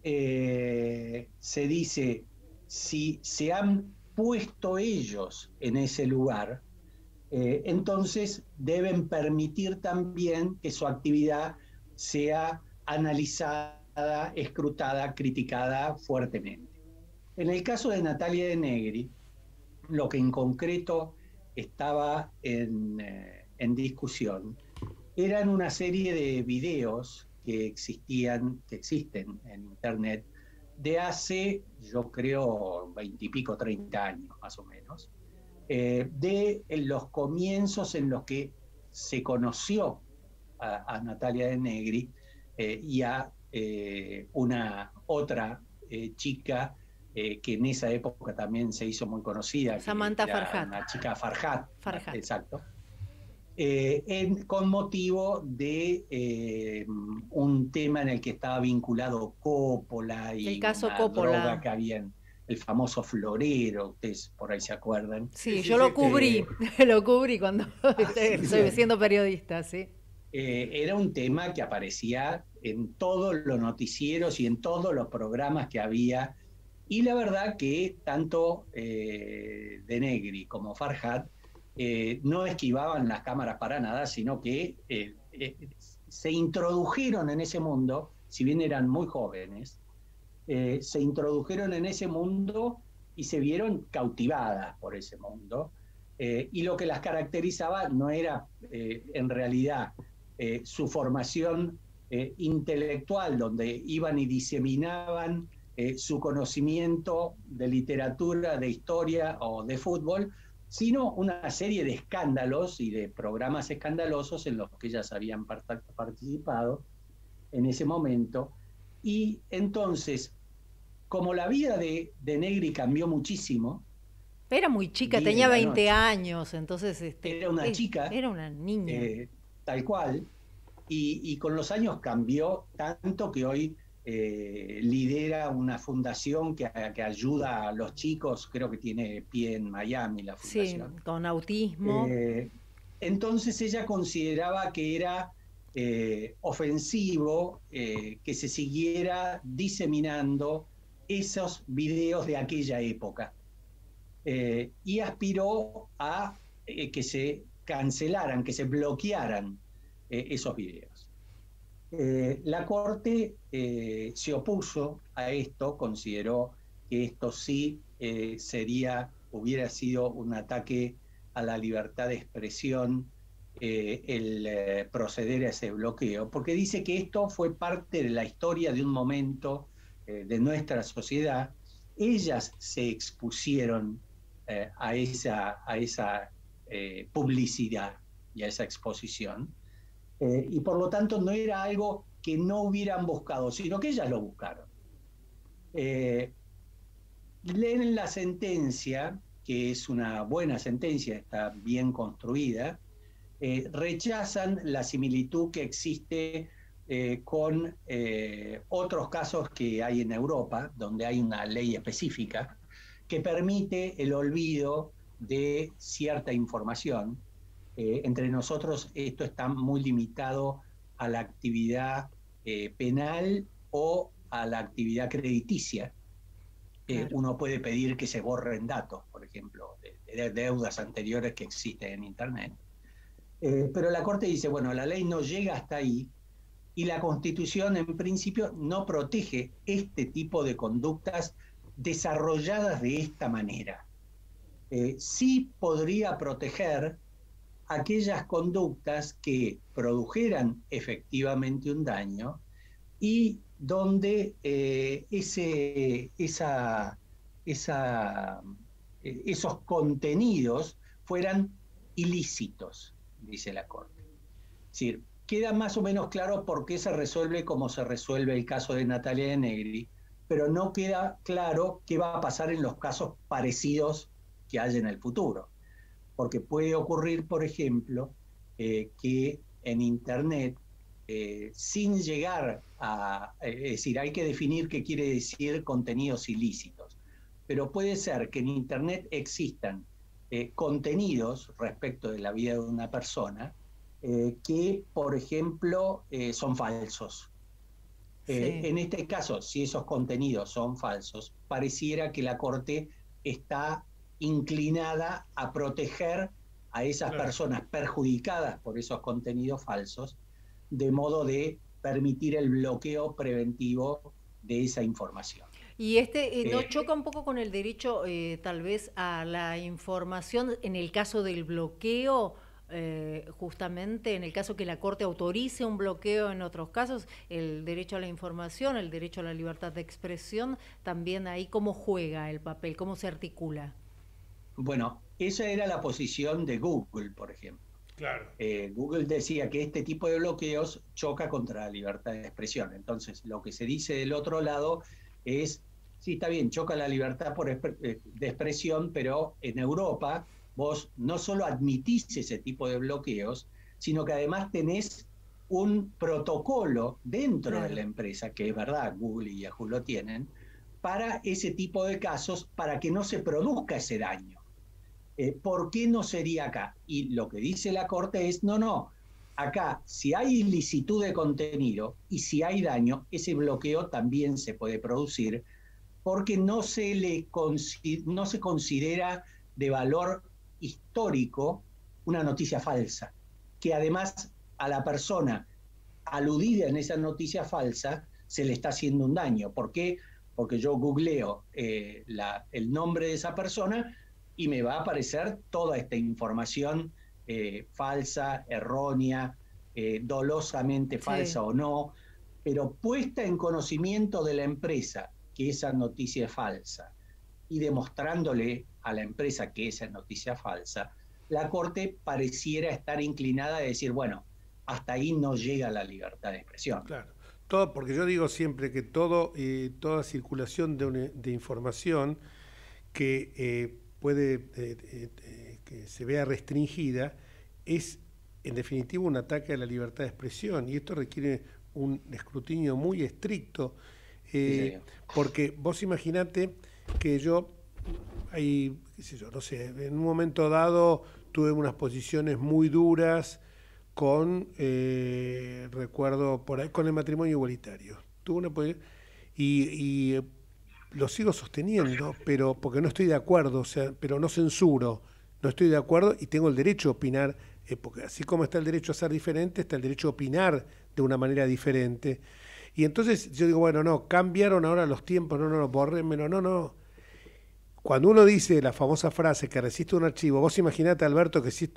se dice, si se han puesto ellos en ese lugar, entonces deben permitir también que su actividad sea analizada, escrutada, criticada fuertemente. En el caso de Natalia De Negri, lo que en concreto estaba en discusión eran una serie de videos que existen en Internet de hace, yo creo, 20 y pico, 30 años más o menos, de los comienzos en los que se conoció a Natalia de Negri y a una otra chica que en esa época también se hizo muy conocida. Samantha Farhat. Una chica Farhat. Exacto. Con motivo de un tema en el que estaba vinculado Coppola y el caso una Coppola. droga que había en el famoso florero, ustedes por ahí se acuerdan. Sí, yo lo cubrí, lo cubrí cuando siendo periodista, sí. Era un tema que aparecía en todos los noticieros y en todos los programas que había, y la verdad que tanto De Negri como Farhat no esquivaban las cámaras para nada, sino que se introdujeron en ese mundo, si bien eran muy jóvenes, se introdujeron en ese mundo y se vieron cautivadas por ese mundo. Y lo que las caracterizaba no era en realidad su formación intelectual, donde iban y diseminaban su conocimiento de literatura, de historia o de fútbol, sino una serie de escándalos y de programas escandalosos en los que ellas habían participado en ese momento. Y entonces, como la vida de Negri cambió muchísimo. Era muy chica, tenía 20 años, entonces... era una chica. Era una niña. Tal cual. Y con los años cambió tanto que hoy lidera una fundación que ayuda a los chicos, creo que tiene pie en Miami la fundación. Sí, con autismo. Entonces ella consideraba que era ofensivo que se siguiera diseminando esos videos de aquella época. Y aspiró a que se cancelaran, que se bloquearan esos videos. La Corte se opuso a esto, consideró que esto sí hubiera sido un ataque a la libertad de expresión el proceder a ese bloqueo, porque dice que esto fue parte de la historia de un momento de nuestra sociedad. Ellas se expusieron a esa publicidad y a esa exposición. Y por lo tanto no era algo que no hubieran buscado, sino que ellas lo buscaron. Leen la sentencia, que es una buena sentencia, está bien construida, rechazan la similitud que existe con otros casos que hay en Europa, donde hay una ley específica que permite el olvido de cierta información. Entre nosotros esto está muy limitado a la actividad penal o a la actividad crediticia. Claro. Uno puede pedir que se borren datos, por ejemplo, de deudas anteriores que existen en Internet. Pero la Corte dice, bueno, la ley no llega hasta ahí y la Constitución en principio no protege este tipo de conductas desarrolladas de esta manera. Sí podría proteger aquellas conductas que produjeran efectivamente un daño y donde esos contenidos fueran ilícitos, dice la Corte. Es decir, queda más o menos claro por qué se resuelve como se resuelve el caso de Natalia de Negri, pero no queda claro qué va a pasar en los casos parecidos que haya en el futuro. Porque puede ocurrir, por ejemplo, que en Internet, sin llegar a... es decir, hay que definir qué quiere decir contenidos ilícitos, pero puede ser que en Internet existan contenidos respecto de la vida de una persona que, por ejemplo, son falsos. Sí. En este caso, si esos contenidos son falsos, pareciera que la Corte está inclinada a proteger a esas personas perjudicadas por esos contenidos falsos, de modo de permitir el bloqueo preventivo de esa información. Y ¿no choca un poco con el derecho tal vez a la información en el caso del bloqueo? justamente en el caso que la Corte autorice un bloqueo, en otros casos, el derecho a la información, el derecho a la libertad de expresión, también ahí cómo juega el papel, cómo se articula. Bueno, esa era la posición de Google, por ejemplo. Claro. Google decía que este tipo de bloqueos choca contra la libertad de expresión. Entonces, lo que se dice del otro lado es, sí, está bien, choca la libertad de expresión, pero en Europa vos no solo admitís ese tipo de bloqueos, sino que además tenés un protocolo dentro de la empresa, que es verdad, Google y Yahoo lo tienen, para ese tipo de casos, para que no se produzca ese daño. ¿Por qué no sería acá? Y lo que dice la Corte es, no, acá si hay ilicitud de contenido y si hay daño, ese bloqueo también se puede producir, porque no se considera de valor histórico una noticia falsa, que además a la persona aludida en esa noticia falsa se le está haciendo un daño. ¿Por qué? Porque yo googleo el nombre de esa persona y me va a aparecer toda esta información falsa, errónea, dolosamente falsa o no, pero puesta en conocimiento de la empresa que esa noticia es falsa y demostrándole a la empresa que esa noticia es falsa, la Corte pareciera estar inclinada a decir, bueno, hasta ahí no llega la libertad de expresión. Claro, todo, porque yo digo siempre que toda circulación de información que puede que se vea restringida es en definitiva un ataque a la libertad de expresión, y esto requiere un escrutinio muy estricto, porque vos imaginate que yo, qué sé yo, no sé, en un momento dado tuve unas posiciones muy duras con, recuerdo por ahí, con el matrimonio igualitario. Tuve una posición, y lo sigo sosteniendo, pero porque no estoy de acuerdo, o sea, pero no censuro, no estoy de acuerdo y tengo el derecho a opinar, porque así como está el derecho a ser diferente, está el derecho a opinar de una manera diferente. Y entonces yo digo, bueno, no, cambiaron ahora los tiempos, no, bórrenmelo, no. Cuando uno dice la famosa frase que resiste un archivo, vos imaginate, Alberto, que si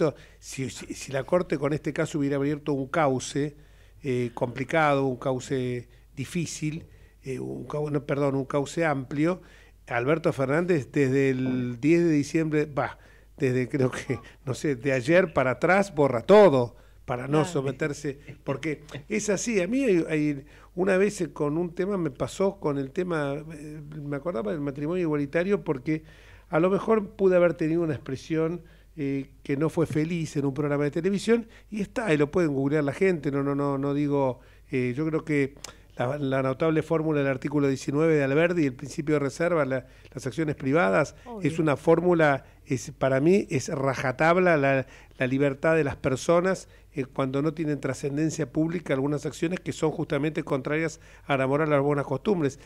la Corte con este caso hubiera abierto un cauce complicado, un cauce difícil, un cauce amplio, Alberto Fernández desde el 10 de diciembre, desde creo que, no sé, de ayer para atrás, borra todo para no someterse, porque es así. A mí hay una vez con un tema me pasó con el tema, me acordaba del matrimonio igualitario, porque a lo mejor pude haber tenido una expresión que no fue feliz en un programa de televisión, y lo pueden googlear la gente, no digo, yo creo que la notable fórmula del artículo 19 de Alberdi y el principio de reserva, las acciones privadas, es una fórmula, para mí es rajatabla la libertad de las personas cuando no tienen trascendencia pública algunas acciones que son justamente contrarias a la moral, a las buenas costumbres.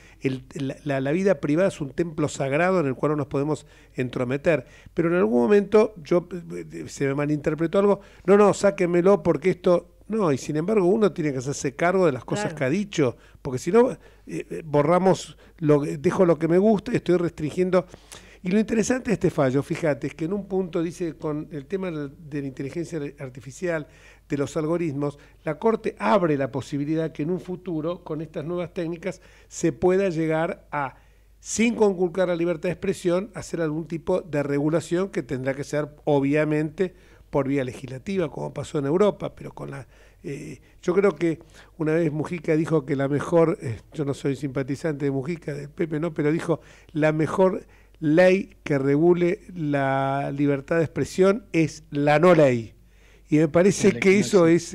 La vida privada es un templo sagrado en el cual no nos podemos entrometer, pero en algún momento se me malinterpretó algo, no, sáquenmelo porque esto... No, y sin embargo uno tiene que hacerse cargo de las cosas que ha dicho, porque si no, borramos, dejo lo que me gusta y estoy restringiendo. Y lo interesante de este fallo, fíjate, es que en un punto dice, con el tema de la inteligencia artificial, de los algoritmos, la Corte abre la posibilidad que en un futuro, con estas nuevas técnicas, se pueda llegar a, sin conculcar la libertad de expresión, hacer algún tipo de regulación que tendrá que ser, obviamente, por vía legislativa, como pasó en Europa, pero con yo creo que una vez Mujica dijo que la mejor, yo no soy simpatizante de Mujica, del Pepe no, pero dijo, la mejor ley que regule la libertad de expresión es la no ley. Y me parece que eso es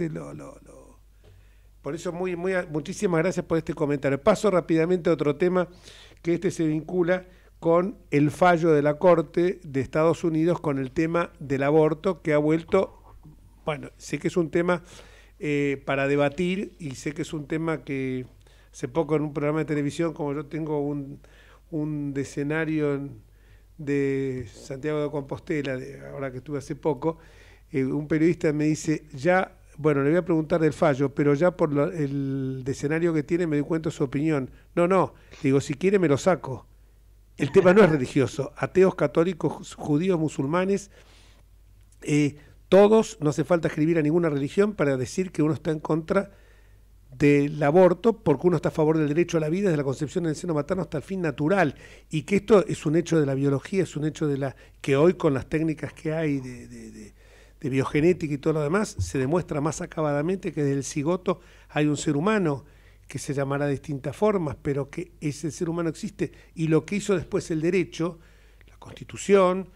por eso muchísimas gracias por este comentario. Paso rápidamente a otro tema, que se vincula con el fallo de la Corte de Estados Unidos con el tema del aborto, que ha vuelto, bueno, sé que es un tema para debatir, y sé que es un tema que hace poco en un programa de televisión, como yo tengo un decenario de Santiago de Compostela, ahora que estuve hace poco, un periodista me dice, le voy a preguntar del fallo, pero ya por el decenario que tiene me doy cuenta de su opinión. No, digo, si quiere me lo saco. El tema no es religioso. Ateos, católicos, judíos, musulmanes, todos, no hace falta escribir a ninguna religión para decir que uno está en contra del aborto, porque uno está a favor del derecho a la vida desde la concepción en el seno materno hasta el fin natural, y que esto es un hecho de la biología, es un hecho de que hoy con las técnicas que hay de biogenética y todo lo demás, se demuestra más acabadamente que desde el cigoto hay un ser humano que se llamará de distintas formas, pero que ese ser humano existe, y lo que hizo después el derecho, la Constitución,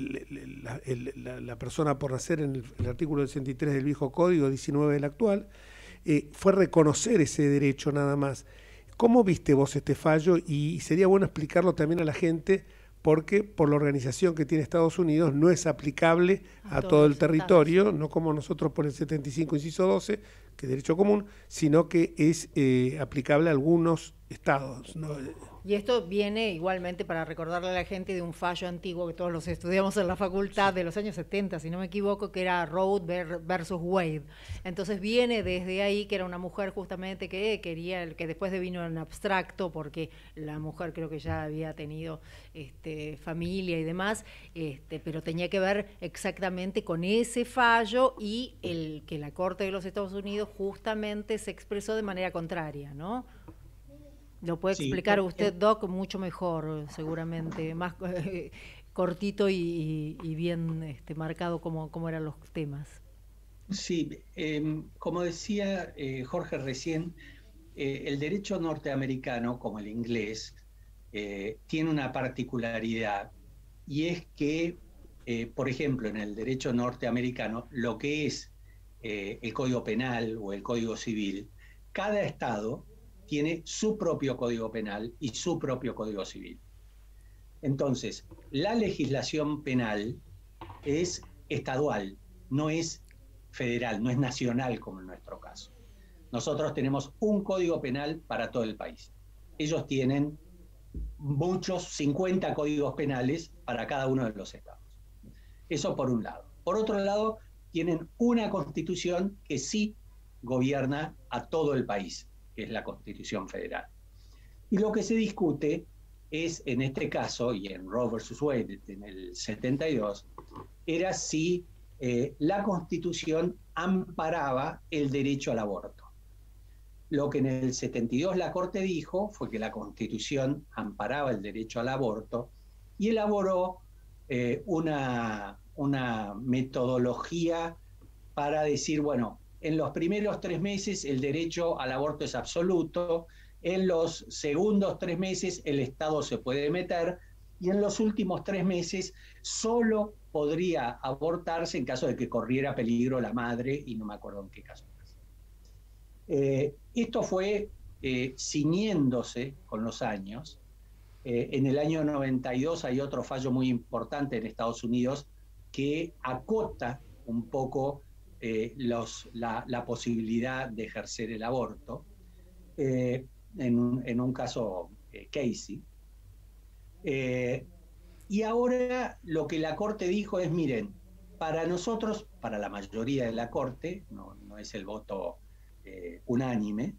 la persona por nacer en el artículo 63 del viejo código, 19 del actual, fue reconocer ese derecho nada más. ¿Cómo viste vos este fallo? Y sería bueno explicarlo también a la gente, porque por la organización que tiene Estados Unidos no es aplicable a todo el territorio, no como nosotros por el 75 inciso 12, que es derecho común, sino que es aplicable a algunos estados, ¿no? Y esto viene igualmente, para recordarle a la gente, de un fallo antiguo que todos los estudiamos en la facultad, de los años 70, si no me equivoco, que era Roe versus Wade. Entonces viene desde ahí, que era una mujer justamente que quería, que después devino en abstracto, porque la mujer creo que ya había tenido familia y demás, pero tenía que ver exactamente con ese fallo, y el que la Corte de los Estados Unidos justamente se expresó de manera contraria, ¿no? Lo puede explicar usted, Doc, mucho mejor, seguramente, más cortito y bien marcado como eran los temas. Sí, como decía Jorge recién, el derecho norteamericano, como el inglés, tiene una particularidad, y es que, por ejemplo, en el derecho norteamericano, lo que es el Código Penal o el Código Civil, cada estado tiene su propio Código Penal y su propio Código Civil. Entonces, la legislación penal es estadual, no es federal, no es nacional como en nuestro caso. Nosotros tenemos un Código Penal para todo el país. Ellos tienen muchos, 50 códigos penales para cada uno de los estados. Eso por un lado. Por otro lado, tienen una Constitución que sí gobierna a todo el país, que es la Constitución Federal. Y lo que se discute es, en este caso, y en Roe versus Wade en el 72, era si la Constitución amparaba el derecho al aborto. Lo que en el 72 la Corte dijo fue que la Constitución amparaba el derecho al aborto, y elaboró una metodología para decir, bueno, en los primeros 3 meses el derecho al aborto es absoluto, en los segundos 3 meses el Estado se puede meter, y en los últimos 3 meses solo podría abortarse en caso de que corriera peligro la madre, y no me acuerdo en qué caso más. Esto fue ciñéndose con los años. En el año 92 hay otro fallo muy importante en Estados Unidos que acota un poco la posibilidad de ejercer el aborto, en un caso Casey. Y ahora lo que la Corte dijo es, miren, para nosotros, para la mayoría de la Corte, no es el voto unánime,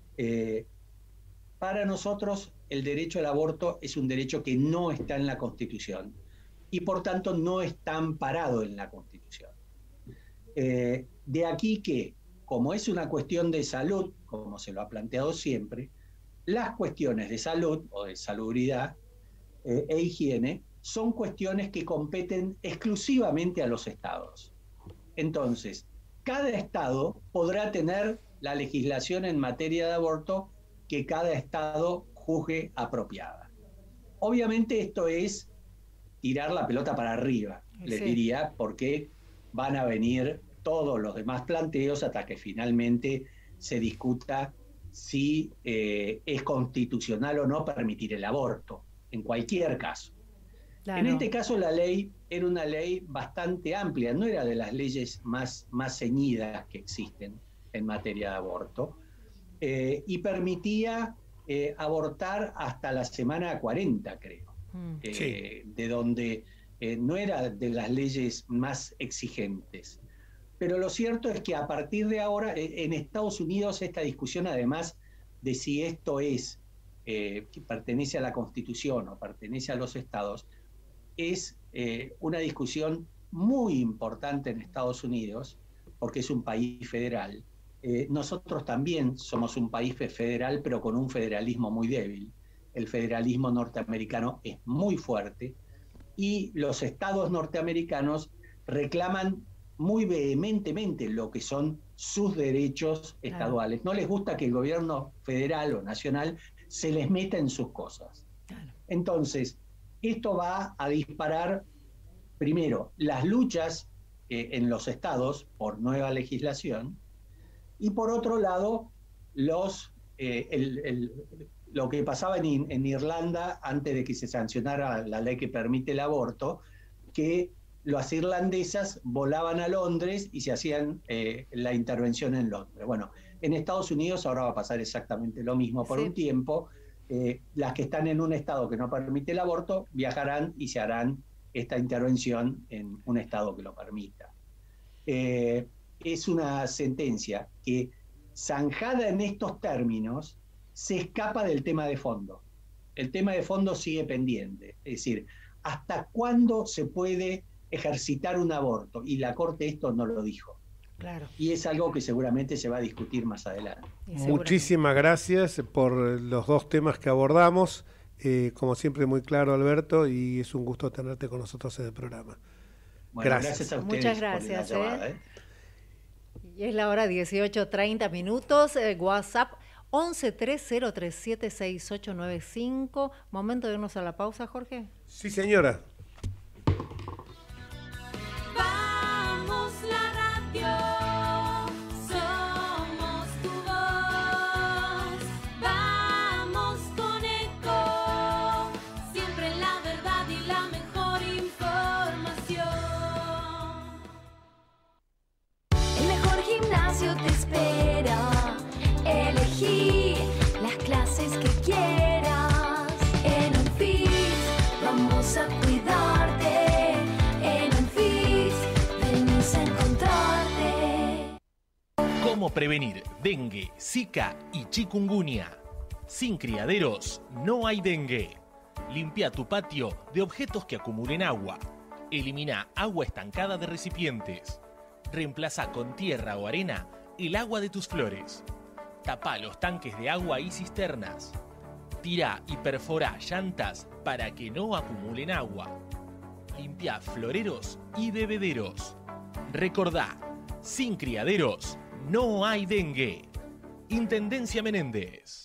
para nosotros el derecho al aborto es un derecho que no está en la Constitución, y por tanto no está amparado en la Constitución. De aquí que, como es una cuestión de salud, como se lo ha planteado siempre, las cuestiones de salud o de salubridad e higiene son cuestiones que competen exclusivamente a los estados. Entonces, cada estado podrá tener la legislación en materia de aborto que cada estado juzgue apropiada. Obviamente esto es tirar la pelota para arriba, les diría, porque van a venir todos los demás planteos hasta que finalmente se discuta si es constitucional o no permitir el aborto, en cualquier caso. Claro. En este caso la ley era una ley bastante amplia, no era de las leyes más ceñidas que existen en materia de aborto, y permitía abortar hasta la semana 40, creo, de donde no era de las leyes más exigentes. Pero lo cierto es que a partir de ahora, en Estados Unidos, esta discusión, además de si esto es que pertenece a la Constitución o pertenece a los estados, es una discusión muy importante en Estados Unidos, porque es un país federal. Nosotros también somos un país federal, pero con un federalismo muy débil. El federalismo norteamericano es muy fuerte y los estados norteamericanos reclaman muy vehementemente lo que son sus derechos estaduales. No les gusta que el gobierno federal o nacional se les meta en sus cosas. Entonces, esto va a disparar, primero, las luchas en los estados por nueva legislación, y por otro lado, lo que pasaba en Irlanda antes de que se sancionara la ley que permite el aborto, que las irlandesas volaban a Londres y se hacían la intervención en Londres. Bueno, en Estados Unidos ahora va a pasar exactamente lo mismo por un tiempo. Las que están en un estado que no permite el aborto viajarán y se harán esta intervención en un estado que lo permita. Es una sentencia que, zanjada en estos términos, se escapa del tema de fondo. El tema de fondo sigue pendiente. Es decir, ¿hasta cuándo se puede ejercitar un aborto? Y la Corte esto no lo dijo. Claro. Y es algo que seguramente se va a discutir más adelante. Muchísimas gracias por los dos temas que abordamos. Como siempre, muy claro, Alberto, y es un gusto tenerte con nosotros en el programa. Bueno, gracias a ustedes. Muchas gracias. Por la llamada, Y es la hora 18:30 minutos. WhatsApp 1130376895. Momento de irnos a la pausa, Jorge. Sí, señora. Vamos la radio, somos tu voz. Vamos con Eco, siempre la verdad y la mejor información. El mejor gimnasio te espera. Elegí las clases que quieras. En Unfit vamos a cuidarte. En Unfit venimos a encontrarte. ¿Cómo prevenir dengue, zika y chikungunya? Sin criaderos no hay dengue. Limpia tu patio de objetos que acumulen agua. Elimina agua estancada de recipientes. Reemplaza con tierra o arena el agua de tus flores. Tapa los tanques de agua y cisternas. Tira y perfora llantas para que no acumulen agua. Limpia floreros y bebederos. Recordá, sin criaderos no hay dengue. Intendencia Menéndez.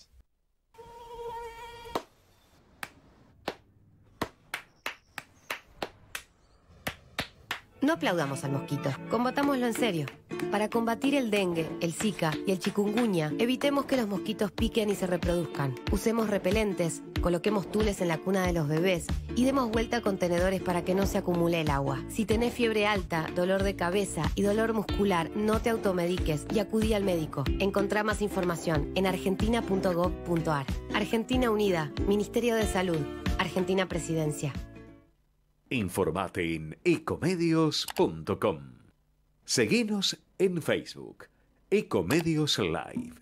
No aplaudamos al mosquito, combatámoslo en serio. Para combatir el dengue, el zika y el chikungunya, evitemos que los mosquitos piquen y se reproduzcan. Usemos repelentes, coloquemos tules en la cuna de los bebés y demos vuelta a contenedores para que no se acumule el agua. Si tenés fiebre alta, dolor de cabeza y dolor muscular, no te automediques y acudí al médico. Encontrá más información en argentina.gov.ar. Argentina Unida, Ministerio de Salud, Argentina Presidencia. Informate en ecomedios.com. Seguinos en Facebook, Ecomedios Live.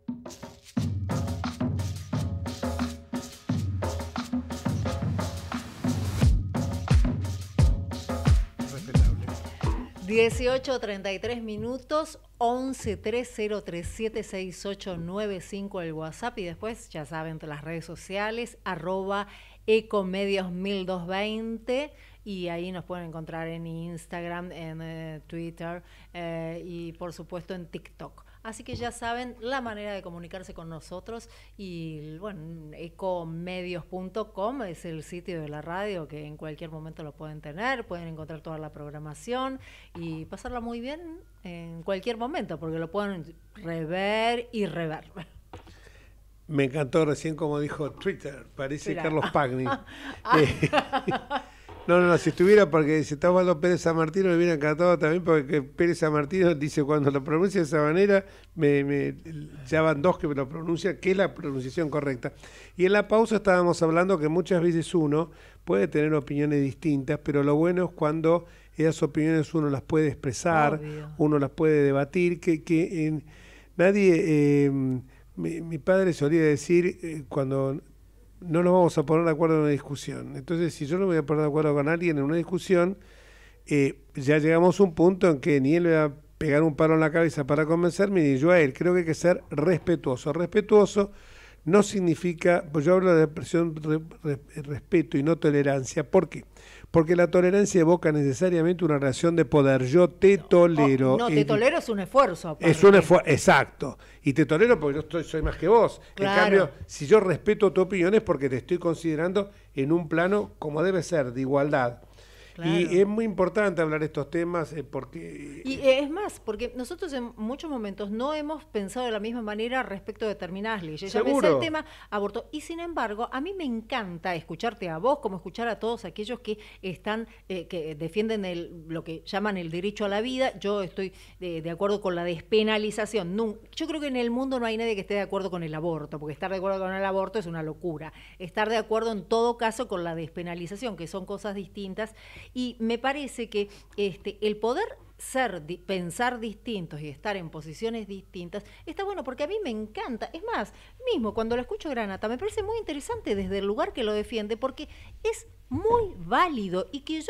Respetable. 18:33 minutos, 1130376895 el WhatsApp, y después ya saben las redes sociales, @ecomedios1220, y ahí nos pueden encontrar en Instagram, en Twitter y por supuesto en TikTok. Así que ya saben la manera de comunicarse con nosotros, y bueno, ecomedios.com es el sitio de la radio que en cualquier momento lo pueden tener, pueden encontrar toda la programación y pasarla muy bien en cualquier momento, porque lo pueden rever y rever. Me encantó recién como dijo Twitter, parece Mirá. Carlos Pagni. No, si estuviera, porque si está Osvaldo Pérez San Martino me hubiera encantado también, porque Pérez San Martino dice, cuando lo pronuncia de esa manera, ya van dos que me lo pronuncian, que es la pronunciación correcta. Y en la pausa estábamos hablando que muchas veces uno puede tener opiniones distintas, pero lo bueno es cuando esas opiniones uno las puede expresar, Obvio. uno las puede debatir, que nadie... mi padre solía decir, cuando no nos vamos a poner de acuerdo en una discusión. Entonces, si yo no me voy a poner de acuerdo con alguien en una discusión, ya llegamos a un punto en que ni él me va a pegar un palo en la cabeza para convencerme, ni yo a él. Creo que hay que ser respetuoso. Respetuoso no significa, pues yo hablo de expresión respeto y no tolerancia. ¿Por qué? Porque la tolerancia evoca necesariamente una relación de poder. Yo te tolero. No, te tolero es un esfuerzo. Aparte. Es un esfuerzo, exacto. Y te tolero porque yo soy más que vos. Claro. En cambio, si yo respeto tu opinión es porque te estoy considerando en un plano como debe ser, de igualdad. Claro. Y es muy importante hablar de estos temas porque... Y es más, porque nosotros en muchos momentos no hemos pensado de la misma manera respecto de determinadas leyes. Seguro. Ya pensé el tema aborto. Y sin embargo, a mí me encanta escucharte a vos, como escuchar a todos aquellos que están, que defienden lo que llaman el derecho a la vida. Yo estoy de acuerdo con la despenalización. Yo creo que en el mundo no hay nadie que esté de acuerdo con el aborto, porque estar de acuerdo con el aborto es una locura. Estar de acuerdo en todo caso con la despenalización, que son cosas distintas. Y me parece que el poder pensar distintos y estar en posiciones distintas está bueno, porque a mí me encanta. Es más, mismo cuando lo escucho Granata, me parece muy interesante desde el lugar que lo defiende, porque es muy válido, y que yo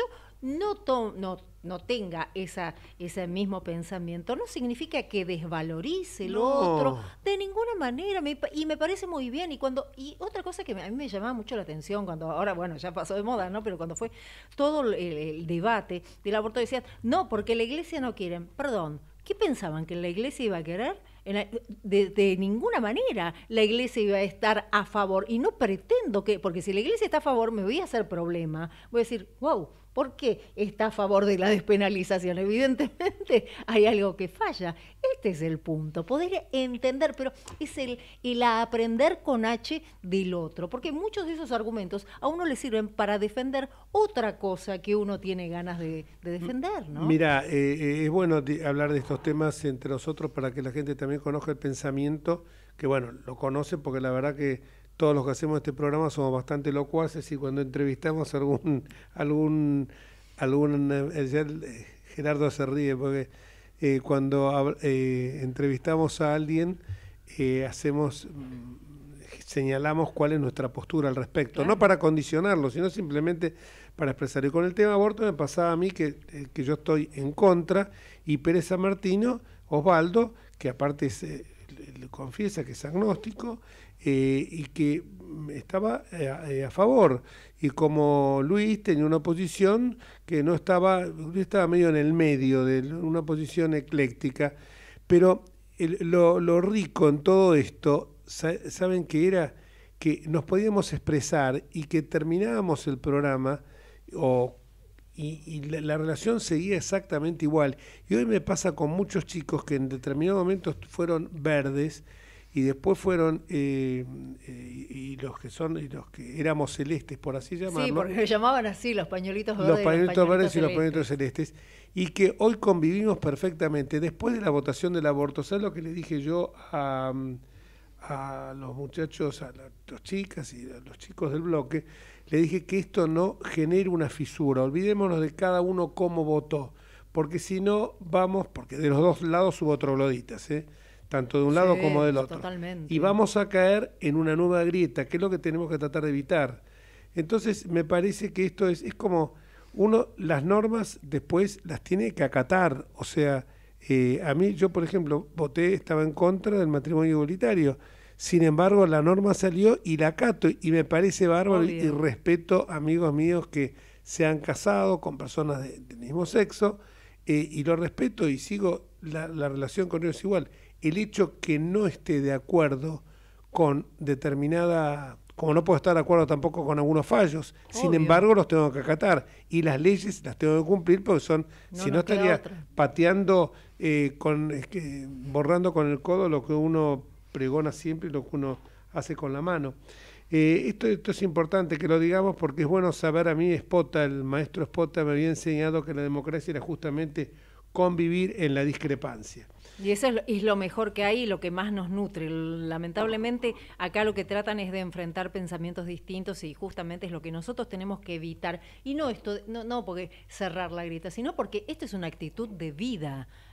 no tenga ese mismo pensamiento no significa que desvalorice lo otro de ninguna manera, y me parece muy bien. Y otra cosa que a mí me llamaba mucho la atención cuando, ahora bueno, ya pasó de moda, ¿no? Pero cuando fue todo el debate del aborto, decían, no, porque la iglesia no quiere. Perdón, ¿qué pensaban? ¿Que la iglesia iba a querer? De ninguna manera la iglesia iba a estar a favor, y no pretendo que, porque si la iglesia está a favor me voy a hacer problema, voy a decir, wow, ¿por qué está a favor de la despenalización? Evidentemente hay algo que falla. Este es el punto, poder entender, pero es el aprender con H del otro, porque muchos de esos argumentos a uno le sirven para defender otra cosa que uno tiene ganas de defender, ¿no? Mira, es bueno hablar de estos temas entre nosotros para que la gente también conozca el pensamiento, que bueno, lo conoce, porque la verdad que todos los que hacemos este programa somos bastante locuaces, y cuando entrevistamos Gerardo se ríe porque cuando entrevistamos a alguien señalamos cuál es nuestra postura al respecto, claro. No para condicionarlo, sino simplemente para expresar. Y con el tema aborto me pasaba a mí que yo estoy en contra, y Pérez Sanmartino, Osvaldo, que aparte le confiesa que es agnóstico, y que estaba a favor, y como Luis tenía una posición que no estaba, Luis estaba medio en el medio de una posición ecléctica, pero lo rico en todo esto, saben que era que nos podíamos expresar y que terminábamos el programa y la relación seguía exactamente igual. Y hoy me pasa con muchos chicos que en determinados momentos fueron verdes y después fueron y los que éramos celestes, por así llamarlo. Sí, porque llamaban así los pañuelitos verdes. Los pañuelitos verdes y los pañuelitos celestes. Y que hoy convivimos perfectamente. Después de la votación del aborto, ¿sabes lo que le dije yo a los muchachos, a las chicas y a los chicos del bloque? Le dije que esto no genere una fisura. Olvidémonos de cada uno cómo votó. Porque si no, porque de los dos lados hubo trogloditas, tanto de un lado como del otro. Totalmente. Y vamos a caer en una nueva grieta, que es lo que tenemos que tratar de evitar. Entonces, me parece que esto es como uno, las normas después las tiene que acatar. O sea, a mí, yo por ejemplo, estaba en contra del matrimonio igualitario. Sin embargo, la norma salió y la acato, y me parece bárbaro. Obvio. Y respeto a amigos míos que se han casado con personas del mismo sexo, y lo respeto y sigo la relación con ellos igual. El hecho que no esté de acuerdo con determinada, como no puedo estar de acuerdo tampoco con algunos fallos, Obvio. Sin embargo los tengo que acatar, y las leyes las tengo que cumplir, porque si no estaría pateando, borrando con el codo lo que uno pregona siempre y lo que uno hace con la mano. Esto es importante que lo digamos, porque es bueno saber. A mí el maestro Espota me había enseñado que la democracia era justamente convivir en la discrepancia. Y eso es lo mejor que hay y lo que más nos nutre. Lamentablemente acá lo que tratan es de enfrentar pensamientos distintos, y justamente es lo que nosotros tenemos que evitar. Y no porque cerrar la grieta, sino porque esto es una actitud de vida.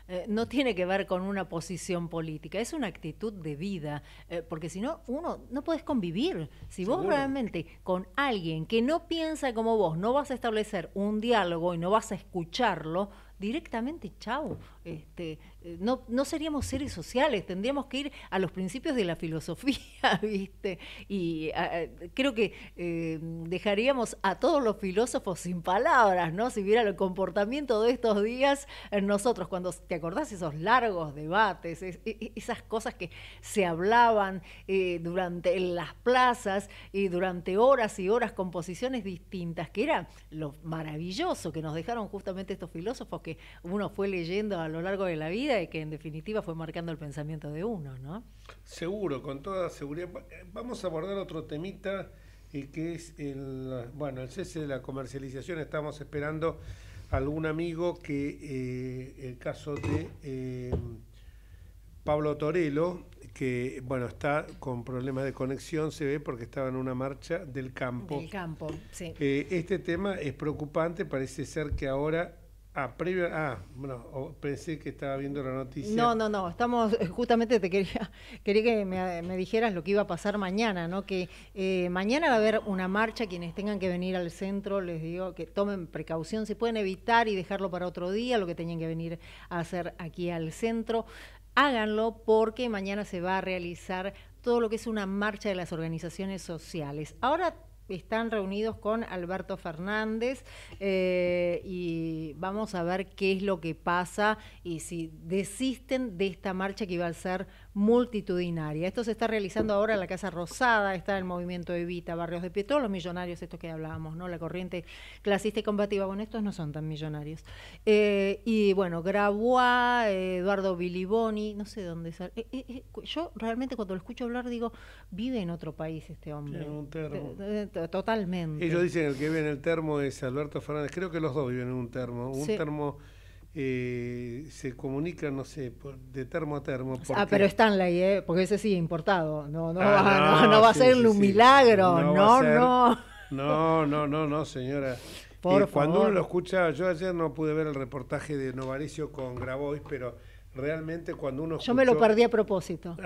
no tiene que ver con una posición política, es una actitud de vida, porque si no, uno no podés convivir. Si vos realmente con alguien que no piensa como vos, no vas a establecer un diálogo y no vas a escucharlo, directamente, chau. No seríamos seres sociales, tendríamos que ir a los principios de la filosofía, ¿viste? Y creo que dejaríamos a todos los filósofos sin palabras, ¿no? Si viera el comportamiento de estos días en nosotros, cuando te acordás esos largos debates, esas cosas que se hablaban durante en las plazas y durante horas y horas con posiciones distintas, que era lo maravilloso que nos dejaron justamente estos filósofos que uno fue leyendo a lo largo de la vida y que en definitiva fue marcando el pensamiento de uno, ¿no? Seguro, con toda seguridad. Vamos a abordar otro temita que es el cese de la comercialización. Estamos esperando a algún amigo que el caso de Pablo Torello, que está con problemas de conexión, se ve porque estaba en una marcha del campo. Del campo, sí. Este tema es preocupante, parece ser que ahora... pensé que estaba viendo la noticia. No, estamos, justamente quería que me dijeras lo que iba a pasar mañana, ¿no? Que mañana va a haber una marcha, quienes tengan que venir al centro, les digo que tomen precaución, si pueden evitar y dejarlo para otro día, lo que tenían que venir a hacer aquí al centro, háganlo porque mañana se va a realizar todo lo que es una marcha de las organizaciones sociales. Ahora están reunidos con Alberto Fernández y vamos a ver qué es lo que pasa y si desisten de esta marcha que iba a ser multitudinaria. Esto se está realizando ahora en la Casa Rosada, está el movimiento Evita Barrios de Pie, todos los millonarios, estos que hablábamos, ¿no? La corriente clasista y combativa, bueno, estos no son tan millonarios. Y bueno, Grabois, Eduardo Biliboni, no sé dónde sale. Yo realmente cuando lo escucho hablar digo, vive en otro país este hombre. En un termo. Totalmente. Ellos dicen que el que vive en el termo es Alberto Fernández. Creo que los dos viven en un termo. Un termo se comunica, no sé, de termo a termo. Pero Stanley, porque ese sí importado. No va a ser un milagro. No, señora. Cuando uno lo escucha, yo ayer no pude ver el reportaje de Novarecio con Grabois, pero realmente cuando uno Yo me lo perdí a propósito.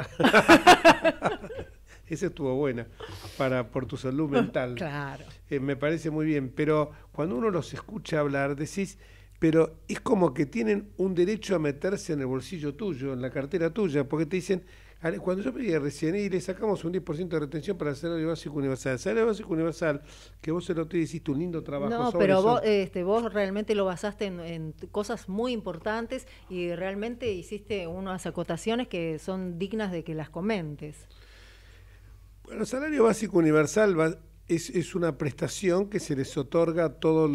Esa estuvo buena por tu salud mental. Claro. Me parece muy bien, pero cuando uno los escucha hablar, decís, pero es como que tienen un derecho a meterse en el bolsillo tuyo, en la cartera tuya, porque te dicen, cuando yo pedí recién y le sacamos un 10% de retención para el salario básico universal. El salario básico universal, que vos el otro día hiciste un lindo trabajo sobre pero eso. Vos realmente lo basaste en cosas muy importantes y realmente hiciste unas acotaciones que son dignas de que las comentes. Bueno, el salario básico universal es una prestación que se les otorga a todos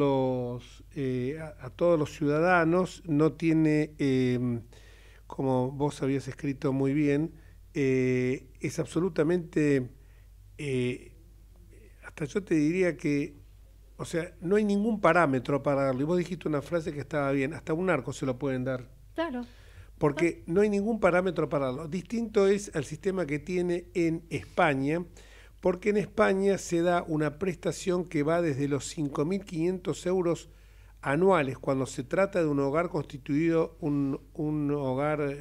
los ciudadanos. No tiene, como vos habías escrito muy bien, es absolutamente, hasta yo te diría que, o sea, no hay ningún parámetro para darlo. Y vos dijiste una frase que estaba bien, hasta un narco se lo pueden dar. Claro. Porque no hay ningún parámetro para darlo. Distinto es al sistema que tiene en España, porque en España se da una prestación que va desde los 5.500 euros anuales, cuando se trata de un hogar constituido, un hogar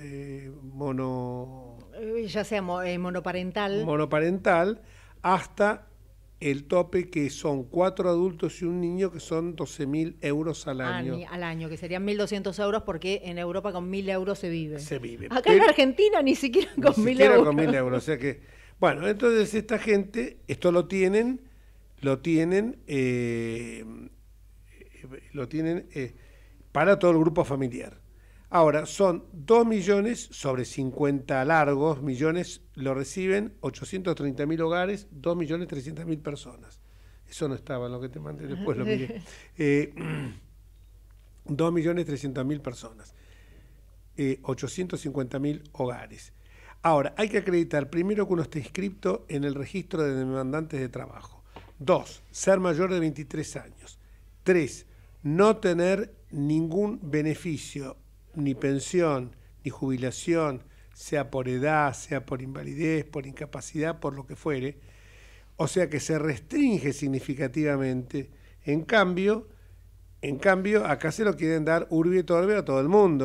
ya sea monoparental. Monoparental, hasta el tope que son 4 adultos y un niño, que son 12.000 euros al año. Al año, que serían 1.200 euros, porque en Europa con 1.000 euros se vive. Se vive. Acá en Argentina ni siquiera con 1.000 euros. Con 1.000 euros, o sea que... Bueno, entonces esta gente, esto lo tienen para todo el grupo familiar. Ahora, son 2 millones sobre 50 largos millones, lo reciben 830.000 hogares, 2.300.000 personas. Eso no estaba en lo que te mandé, después lo miré. 2.300.000 personas, 850.000 hogares. Ahora, hay que acreditar primero que uno esté inscrito en el registro de demandantes de trabajo. 2, ser mayor de 23 años. 3, no tener ningún beneficio, ni pensión, ni jubilación, sea por edad, sea por invalidez, por incapacidad, por lo que fuere. O sea que se restringe significativamente. En cambio, acá se lo quieren dar urbi et orbi a todo el mundo.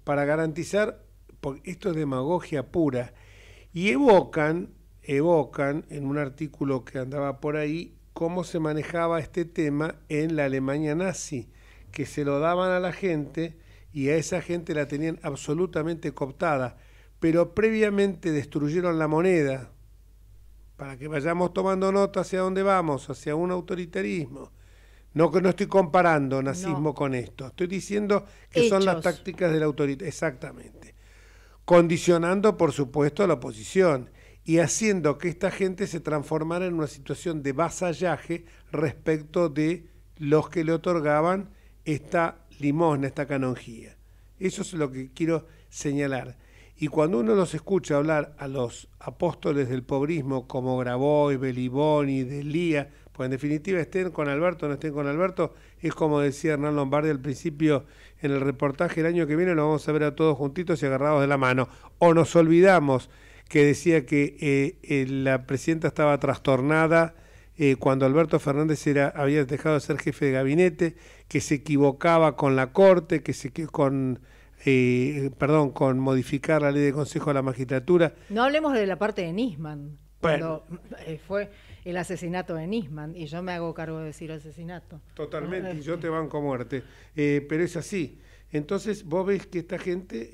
para garantizar, porque esto es demagogia pura, y evocan en un artículo que andaba por ahí cómo se manejaba este tema en la Alemania nazi, que se lo daban a la gente y a esa gente la tenían absolutamente cooptada, pero previamente destruyeron la moneda, para que vayamos tomando nota hacia dónde vamos, hacia un autoritarismo. No estoy comparando nazismo con esto, estoy diciendo que Hechos. son las tácticas del autoritarismo, exactamente. Condicionando, por supuesto, a la oposición y haciendo que esta gente se transformara en una situación de vasallaje respecto de los que le otorgaban esta limosna, esta canonjía. Eso es lo que quiero señalar. Y cuando uno los escucha hablar a los apóstoles del pobrismo como Grabois, Beliboni, Delía, pues en definitiva estén con Alberto o no estén con Alberto, es como decía Hernán Lombardi al principio en el reportaje, el año que viene lo vamos a ver a todos juntitos y agarrados de la mano. O nos olvidamos que decía que la presidenta estaba trastornada cuando Alberto Fernández había dejado de ser jefe de gabinete, que se equivocaba con la Corte, con modificar la ley de Consejo de la Magistratura. No hablemos de la parte de Nisman, Bueno. cuando fue el asesinato de Nisman, y yo me hago cargo de decir asesinato. Totalmente, y yo te banco muerte. Pero es así. Entonces vos ves que esta gente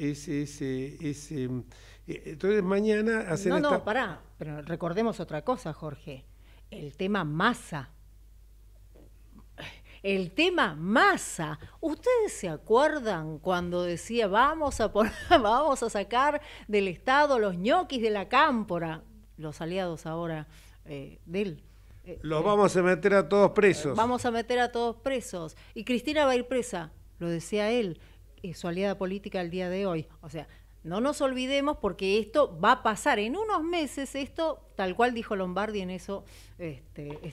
entonces mañana hacen No, pará, pero recordemos otra cosa, Jorge. El tema Massa. El tema Massa. ¿Ustedes se acuerdan cuando decía vamos a sacar del Estado los ñoquis de la cámpora? Los aliados ahora de él. Los vamos a meter a todos presos. Vamos a meter a todos presos. Y Cristina va a ir presa, lo decía él, su aliada política al día de hoy. O sea, no nos olvidemos porque esto va a pasar en unos meses, esto tal cual dijo Lombardi en eso, es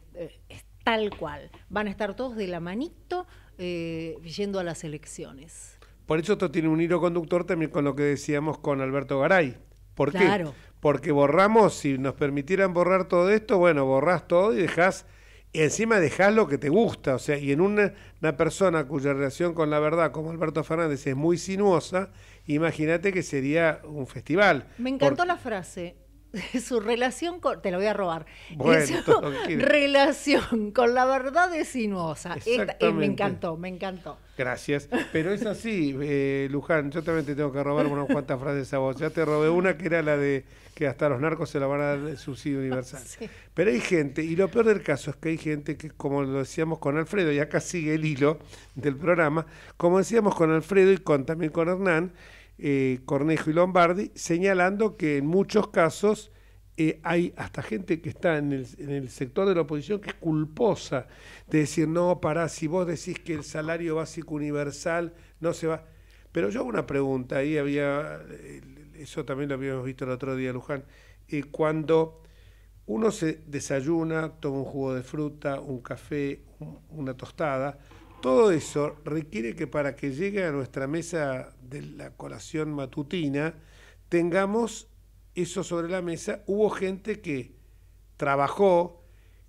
tal cual. Van a estar todos de la manito yendo a las elecciones. Por eso esto tiene un hilo conductor también con lo que decíamos con Alberto Garay. ¿Por qué? Porque borramos, si nos permitieran borrar todo esto, bueno, borrás todo y encima dejás lo que te gusta. O sea, y en una persona cuya relación con la verdad, como Alberto Fernández, es muy sinuosa, imagínate que sería un festival. Me encantó la frase. Su relación con... Te lo voy a robar. Bueno, Su relación con la verdad es sinuosa. Me encantó. Gracias. Pero es así, Luján, yo también te tengo que robar unas cuantas frases a vos. Ya te robé una que era la de que hasta los narcos se la van a dar el subsidio universal. Sí. Pero hay gente, y lo peor del caso es que hay gente que, como lo decíamos con Alfredo, y acá sigue el hilo del programa, como decíamos con Alfredo y también con Hernán, Cornejo y Lombardi, señalando que en muchos casos hay hasta gente que está en el sector de la oposición que es culposa de decir, no, pará, si vos decís que el salario básico universal no se va... Pero yo hago una pregunta, ahí había, eso también lo habíamos visto el otro día, Luján, cuando uno se desayuna, toma un jugo de fruta, un café, una tostada, todo eso requiere que para que llegue a nuestra mesa de la colación matutina, tengamos eso sobre la mesa. Hubo gente que trabajó,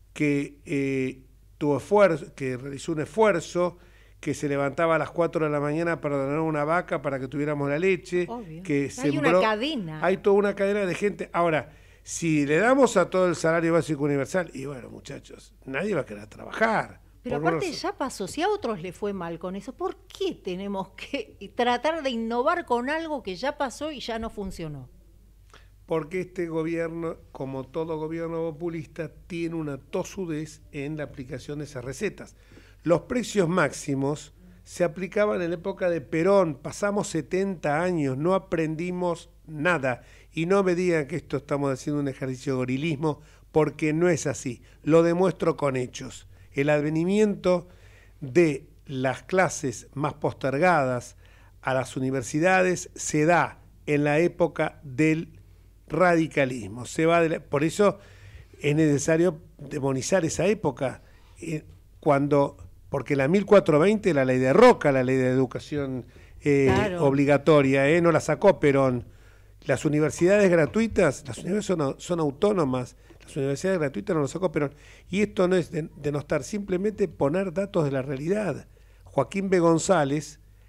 que tuvo esfuerzo, que realizó un esfuerzo, que se levantaba a las 4 de la mañana para donar una vaca para que tuviéramos la leche. Obvio. Que hay sembró, una cadena. Hay toda una cadena de gente. Ahora, si le damos a todo el salario básico universal, y bueno, muchachos, nadie va a querer trabajar. Pero aparte ya pasó, si a otros le fue mal con eso, ¿por qué tenemos que tratar de innovar con algo que ya pasó y ya no funcionó? Porque este gobierno, como todo gobierno populista, tiene una tosudez en la aplicación de esas recetas. Los precios máximos se aplicaban en la época de Perón, pasamos 70 años, no aprendimos nada. Y no me digan que esto estamos haciendo un ejercicio de gorilismo, porque no es así. Lo demuestro con hechos. El advenimiento de las clases más postergadas a las universidades se da en la época del radicalismo. Por eso es necesario demonizar esa época, porque la 1420, la ley de Roca, la ley de educación obligatoria, no la sacó Perón. Las universidades gratuitas, las universidades son autónomas. Las universidades gratuitas no lo sacó Perón. Y esto no es denostar, simplemente poner datos de la realidad. Joaquín B. González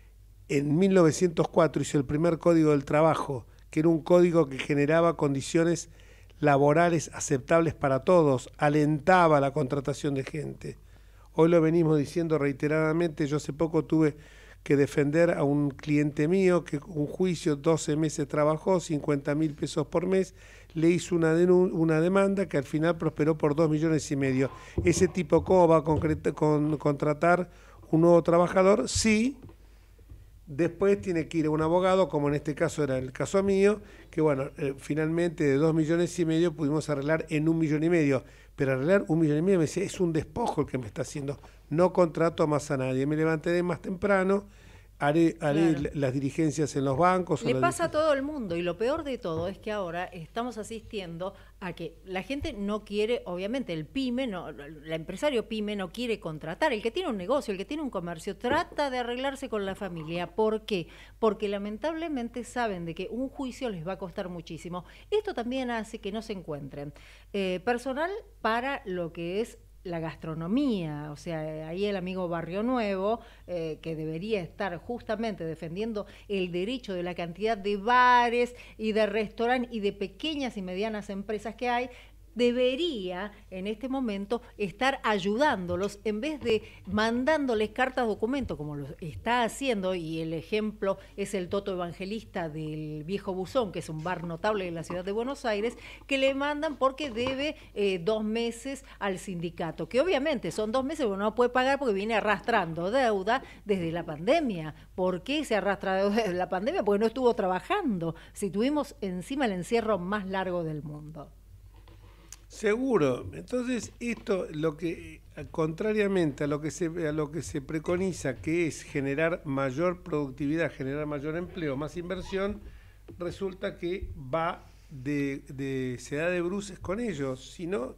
en 1904 hizo el primer Código del Trabajo, que era un código que generaba condiciones laborales aceptables para todos, alentaba la contratación de gente. Hoy lo venimos diciendo reiteradamente. Yo hace poco tuve que defender a un cliente mío que un juicio, 12 meses trabajó, 50.000 pesos por mes, le hizo una demanda que al final prosperó por 2,5 millones. ¿Ese tipo cómo va a contratar un nuevo trabajador? Sí. Después tiene que ir a un abogado, como en este caso era el caso mío, que bueno, finalmente de 2,5 millones pudimos arreglar en 1,5 millones. Pero arreglar 1,5 millones, me decía, es un despojo el que me está haciendo. No contrato más a nadie. Me levantaré más temprano, haré las dirigencias en los bancos. Le pasa a todo el mundo, y lo peor de todo es que ahora estamos asistiendo a que la gente no quiere, obviamente el pyme, el empresario pyme no quiere contratar. El que tiene un negocio, el que tiene un comercio, trata de arreglarse con la familia. ¿Por qué? Porque lamentablemente saben de que un juicio les va a costar muchísimo. Esto también hace que no se encuentren personal para lo que es la gastronomía. O sea, ahí el amigo Barrio Nuevo, que debería estar justamente defendiendo el derecho de la cantidad de bares y de restaurantes y de pequeñas y medianas empresas que hay, debería en este momento estar ayudándolos en vez de mandándoles cartas documento como lo está haciendo, y el ejemplo es el Toto Evangelista del Viejo Buzón, que es un bar notable de la ciudad de Buenos Aires, que le mandan porque debe 2 meses al sindicato, que obviamente son 2 meses, pero no puede pagar porque viene arrastrando deuda desde la pandemia. ¿Por qué se arrastra deuda desde la pandemia? Porque no estuvo trabajando, si tuvimos encima el encierro más largo del mundo. Seguro. Entonces, esto, lo que contrariamente a lo que se preconiza, que es generar mayor productividad, generar mayor empleo, más inversión, resulta que se da de bruces con ellos. Si no,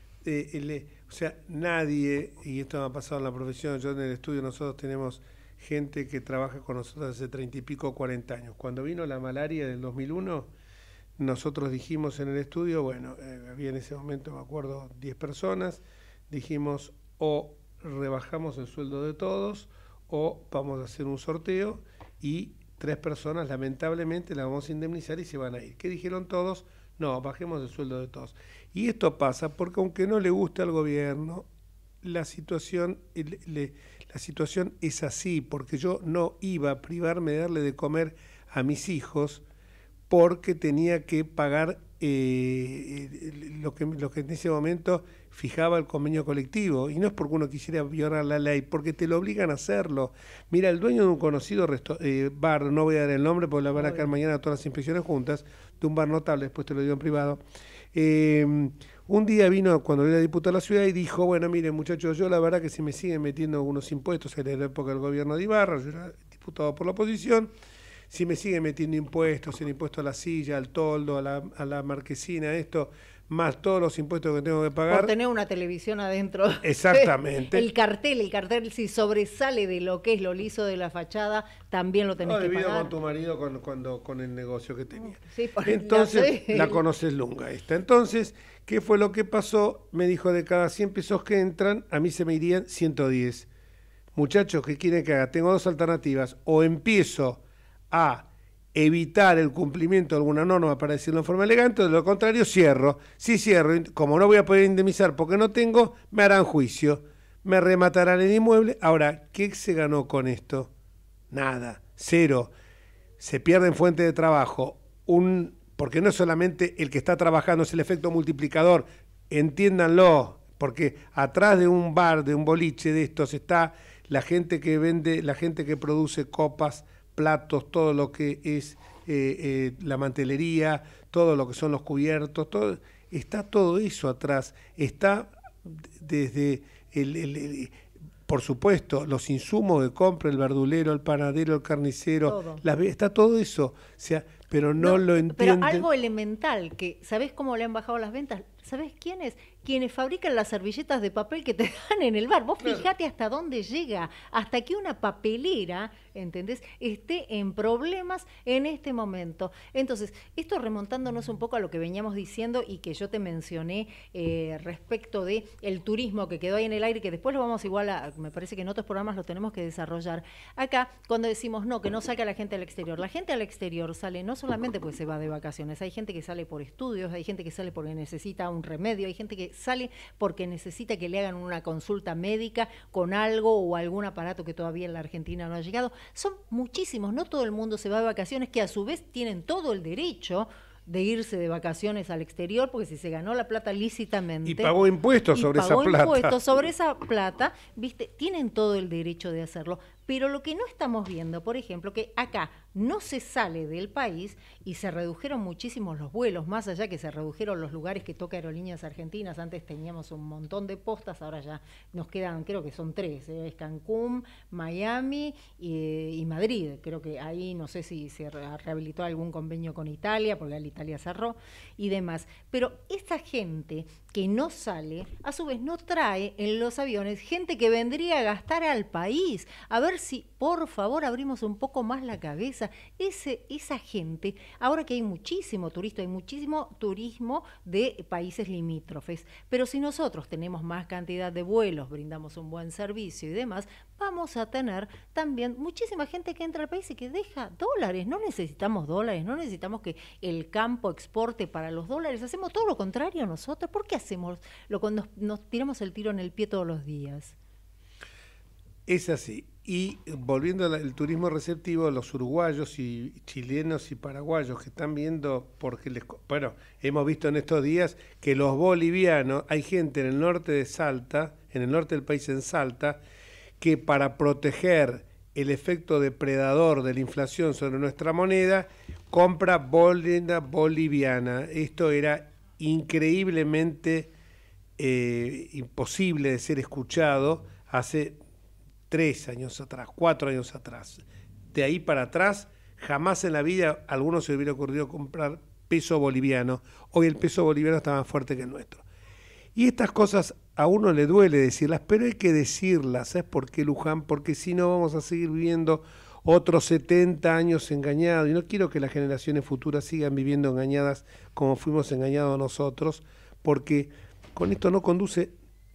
o sea, nadie, y esto me ha pasado en la profesión, yo en el estudio nosotros tenemos gente que trabaja con nosotros hace 30 y pico, 40 años. Cuando vino la malaria del 2001, nosotros dijimos en el estudio, bueno, había en ese momento, me acuerdo, 10 personas, dijimos o rebajamos el sueldo de todos o vamos a hacer un sorteo y 3 personas lamentablemente las vamos a indemnizar y se van a ir. ¿Qué dijeron todos? No, bajemos el sueldo de todos. Y esto pasa porque aunque no le guste al gobierno, la situación es así, porque yo no iba a privarme de darle de comer a mis hijos porque tenía que pagar lo que en ese momento fijaba el convenio colectivo. Y no es porque uno quisiera violar la ley, porque te lo obligan a hacerlo. Mira, el dueño de un conocido bar, no voy a dar el nombre porque le van a caer mañana todas las inspecciones juntas, de un bar notable, después te lo digo en privado, un día vino cuando era diputado de la ciudad y dijo, bueno, miren muchachos, yo la verdad que si me siguen metiendo algunos impuestos, en la época del gobierno de Ibarra, yo era diputado por la oposición, si me siguen metiendo impuestos, el impuesto a la silla, al toldo, a la marquesina, esto, más todos los impuestos que tengo que pagar. Por tener una televisión adentro. Exactamente. El cartel si sobresale de lo que es lo liso de la fachada, también lo tenés que pagar. Con tu marido con el negocio que tenía. Sí, entonces, la conoces lunga esta. Entonces, ¿qué fue lo que pasó? Me dijo, de cada 100 pesos que entran, a mí se me irían 110. Muchachos, ¿qué quieren que haga? Tengo 2 alternativas. O empiezo a evitar el cumplimiento de alguna norma, para decirlo en forma elegante, de lo contrario cierro. Si cierro, como no voy a poder indemnizar porque no tengo, me harán juicio, me rematarán el inmueble. Ahora, ¿qué se ganó con esto? Nada, 0. Se pierden fuentes de trabajo, porque no es solamente el que está trabajando, es el efecto multiplicador, entiéndanlo, porque atrás de un bar, de un boliche de estos, está la gente que vende, la gente que produce copas, platos, todo lo que es la mantelería, todo lo que son los cubiertos, está todo eso atrás. Está desde por supuesto, los insumos que compra el verdulero, el panadero, el carnicero, está todo eso. O sea, pero no lo entienden. Pero algo elemental, que ¿sabés cómo le han bajado las ventas? ¿Sabés quiénes? Quienes fabrican las servilletas de papel que te dan en el bar. Vos fijate hasta dónde llega, hasta que una papelera, ¿entendés?, esté en problemas en este momento. Entonces, esto remontándonos un poco a lo que veníamos diciendo y que yo te mencioné respecto de el turismo que quedó ahí en el aire, que después lo vamos igual a, me parece que en otros programas lo tenemos que desarrollar. Acá, cuando decimos no, que no salga la gente al exterior. La gente al exterior sale no solamente porque se va de vacaciones, hay gente que sale por estudios, hay gente que sale porque necesita un remedio, hay gente que sale porque necesita que le hagan una consulta médica con algo o algún aparato que todavía en la Argentina no ha llegado. Son muchísimos, no todo el mundo se va de vacaciones, que a su vez tienen todo el derecho de irse de vacaciones al exterior, porque si se ganó la plata lícitamente... Y pagó impuestos sobre esa plata. Pagó impuestos sobre esa plata, ¿viste? Tienen todo el derecho de hacerlo. Pero lo que no estamos viendo, por ejemplo, que acá no se sale del país y se redujeron muchísimos los vuelos, más allá que se redujeron los lugares que toca Aerolíneas Argentinas. Antes teníamos un montón de postas, ahora ya nos quedan, creo que son 3, es Cancún, Miami y Madrid. Creo que ahí no sé si se rehabilitó algún convenio con Italia, porque Italia cerró y demás. Pero esa gente que no sale, a su vez no trae en los aviones gente que vendría a gastar al país. A ver si, por favor, abrimos un poco más la cabeza. Esa gente, ahora que hay muchísimo turista, hay muchísimo turismo de países limítrofes, pero si nosotros tenemos más cantidad de vuelos, brindamos un buen servicio y demás, vamos a tener también muchísima gente que entra al país y que deja dólares. No necesitamos dólares, no necesitamos que el campo exporte para los dólares, hacemos todo lo contrario nosotros. ¿Por qué hacemos nos tiramos el tiro en el pie todos los días? Es así. Y volviendo al turismo receptivo, los uruguayos y chilenos y paraguayos que están viendo, porque bueno, hemos visto en estos días que los bolivianos, hay gente en el norte de Salta, en el norte del país, en Salta, que para proteger el efecto depredador de la inflación sobre nuestra moneda, compra moneda boliviana. Esto era increíblemente imposible de ser escuchado hace 3 años atrás, 4 años atrás. De ahí para atrás, jamás en la vida a alguno se le hubiera ocurrido comprar peso boliviano. Hoy el peso boliviano está más fuerte que el nuestro. Y estas cosas a uno le duele decirlas, pero hay que decirlas. ¿Sabes por qué, Luján? Porque si no vamos a seguir viviendo otros 70 años engañados. Y no quiero que las generaciones futuras sigan viviendo engañadas como fuimos engañados nosotros, porque con esto no conduce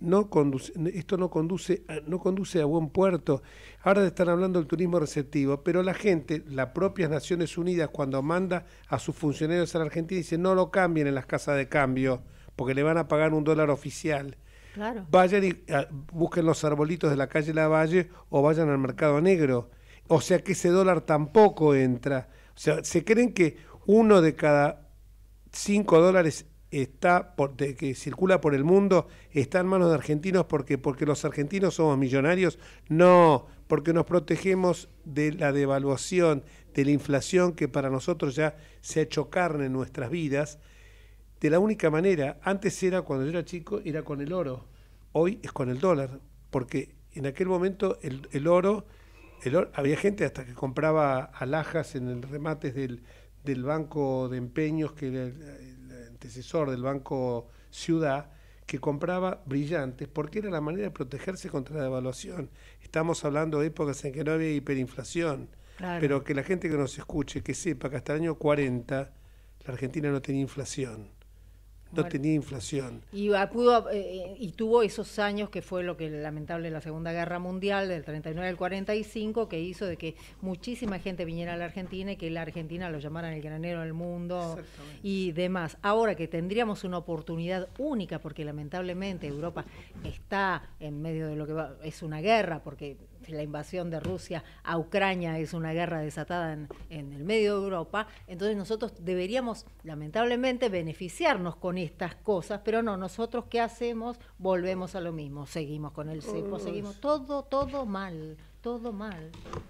a buen puerto. Ahora están hablando del turismo receptivo, pero la gente, las propias Naciones Unidas, cuando manda a sus funcionarios a la Argentina, dice no lo cambien en las casas de cambio, porque le van a pagar $1 oficial. Claro. Vayan y busquen los arbolitos de la calle Lavalle o vayan al mercado negro. O sea que ese dólar tampoco entra. O sea, se creen que 1 de cada 5 dólares que circula por el mundo está en manos de argentinos porque los argentinos somos millonarios. No, porque nos protegemos de la devaluación, de la inflación que para nosotros ya se ha hecho carne en nuestras vidas. De la única manera, antes era, cuando yo era chico, era con el oro, hoy es con el dólar, porque en aquel momento el oro, había gente hasta que compraba alhajas en el remates del banco de empeños, que era el antecesor del Banco Ciudad, que compraba brillantes, porque era la manera de protegerse contra la devaluación. Estamos hablando de épocas en que no había hiperinflación, claro. Pero que la gente que nos escuche, que sepa que hasta el año 40 la Argentina no tenía inflación. No tenía inflación. Y tuvo esos años que fue lo que lamentable la Segunda Guerra Mundial, del 39 al 45, que hizo de que muchísima gente viniera a la Argentina y que la Argentina lo llamaran el granero del mundo y demás. Ahora que tendríamos una oportunidad única, porque lamentablemente Europa está en medio de lo que es una guerra, porque la invasión de Rusia a Ucrania es una guerra desatada en el medio de Europa, entonces nosotros deberíamos lamentablemente beneficiarnos con estas cosas, pero no, nosotros ¿qué hacemos? Volvemos a lo mismo, seguimos con el cepo, seguimos todo mal, todo mal.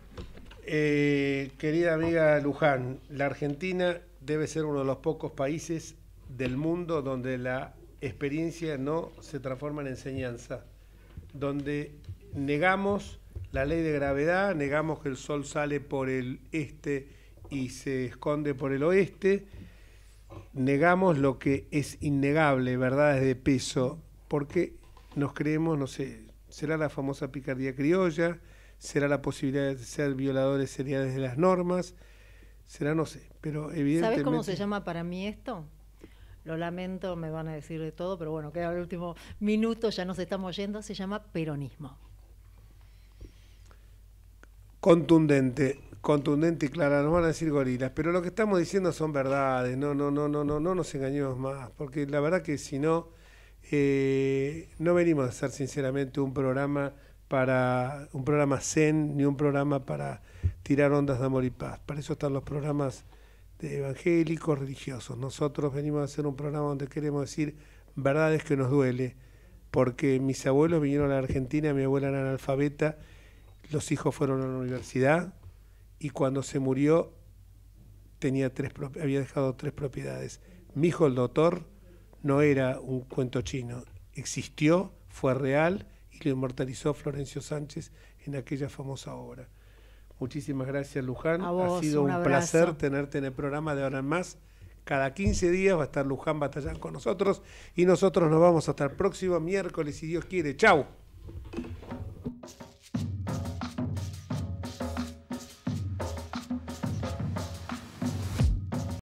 Querida amiga Luján, la Argentina debe ser uno de los pocos países del mundo donde la experiencia no se transforma en enseñanza, donde negamos la ley de gravedad, negamos que el sol sale por el este y se esconde por el oeste, negamos lo que es innegable, verdades de peso, porque nos creemos, no sé, será la famosa picardía criolla, será la posibilidad de ser violadores seriales de las normas, será, no sé, pero evidentemente... ¿Sabes cómo se llama para mí esto? Lo lamento, me van a decir de todo, pero bueno, queda el último minuto, ya nos estamos yendo, se llama peronismo. Contundente y clara, nos van a decir gorilas, pero lo que estamos diciendo son verdades, no nos engañemos más, porque la verdad que si no, no venimos a hacer sinceramente un programa zen, ni un programa para tirar ondas de amor y paz. Para eso están los programas de evangélicos, religiosos. Nosotros venimos a hacer un programa donde queremos decir verdades que nos duele, porque mis abuelos vinieron a la Argentina, mi abuela era analfabeta, los hijos fueron a la universidad y cuando se murió había dejado 3 propiedades. Mi hijo, el doctor, no era un cuento chino, existió, fue real y lo inmortalizó Florencio Sánchez en aquella famosa obra. Muchísimas gracias, Luján. Ha sido un placer tenerte en el programa de ahora en más. Cada 15 días va a estar Luján Batallán con nosotros y nosotros nos vamos hasta el próximo miércoles, si Dios quiere. ¡Chau!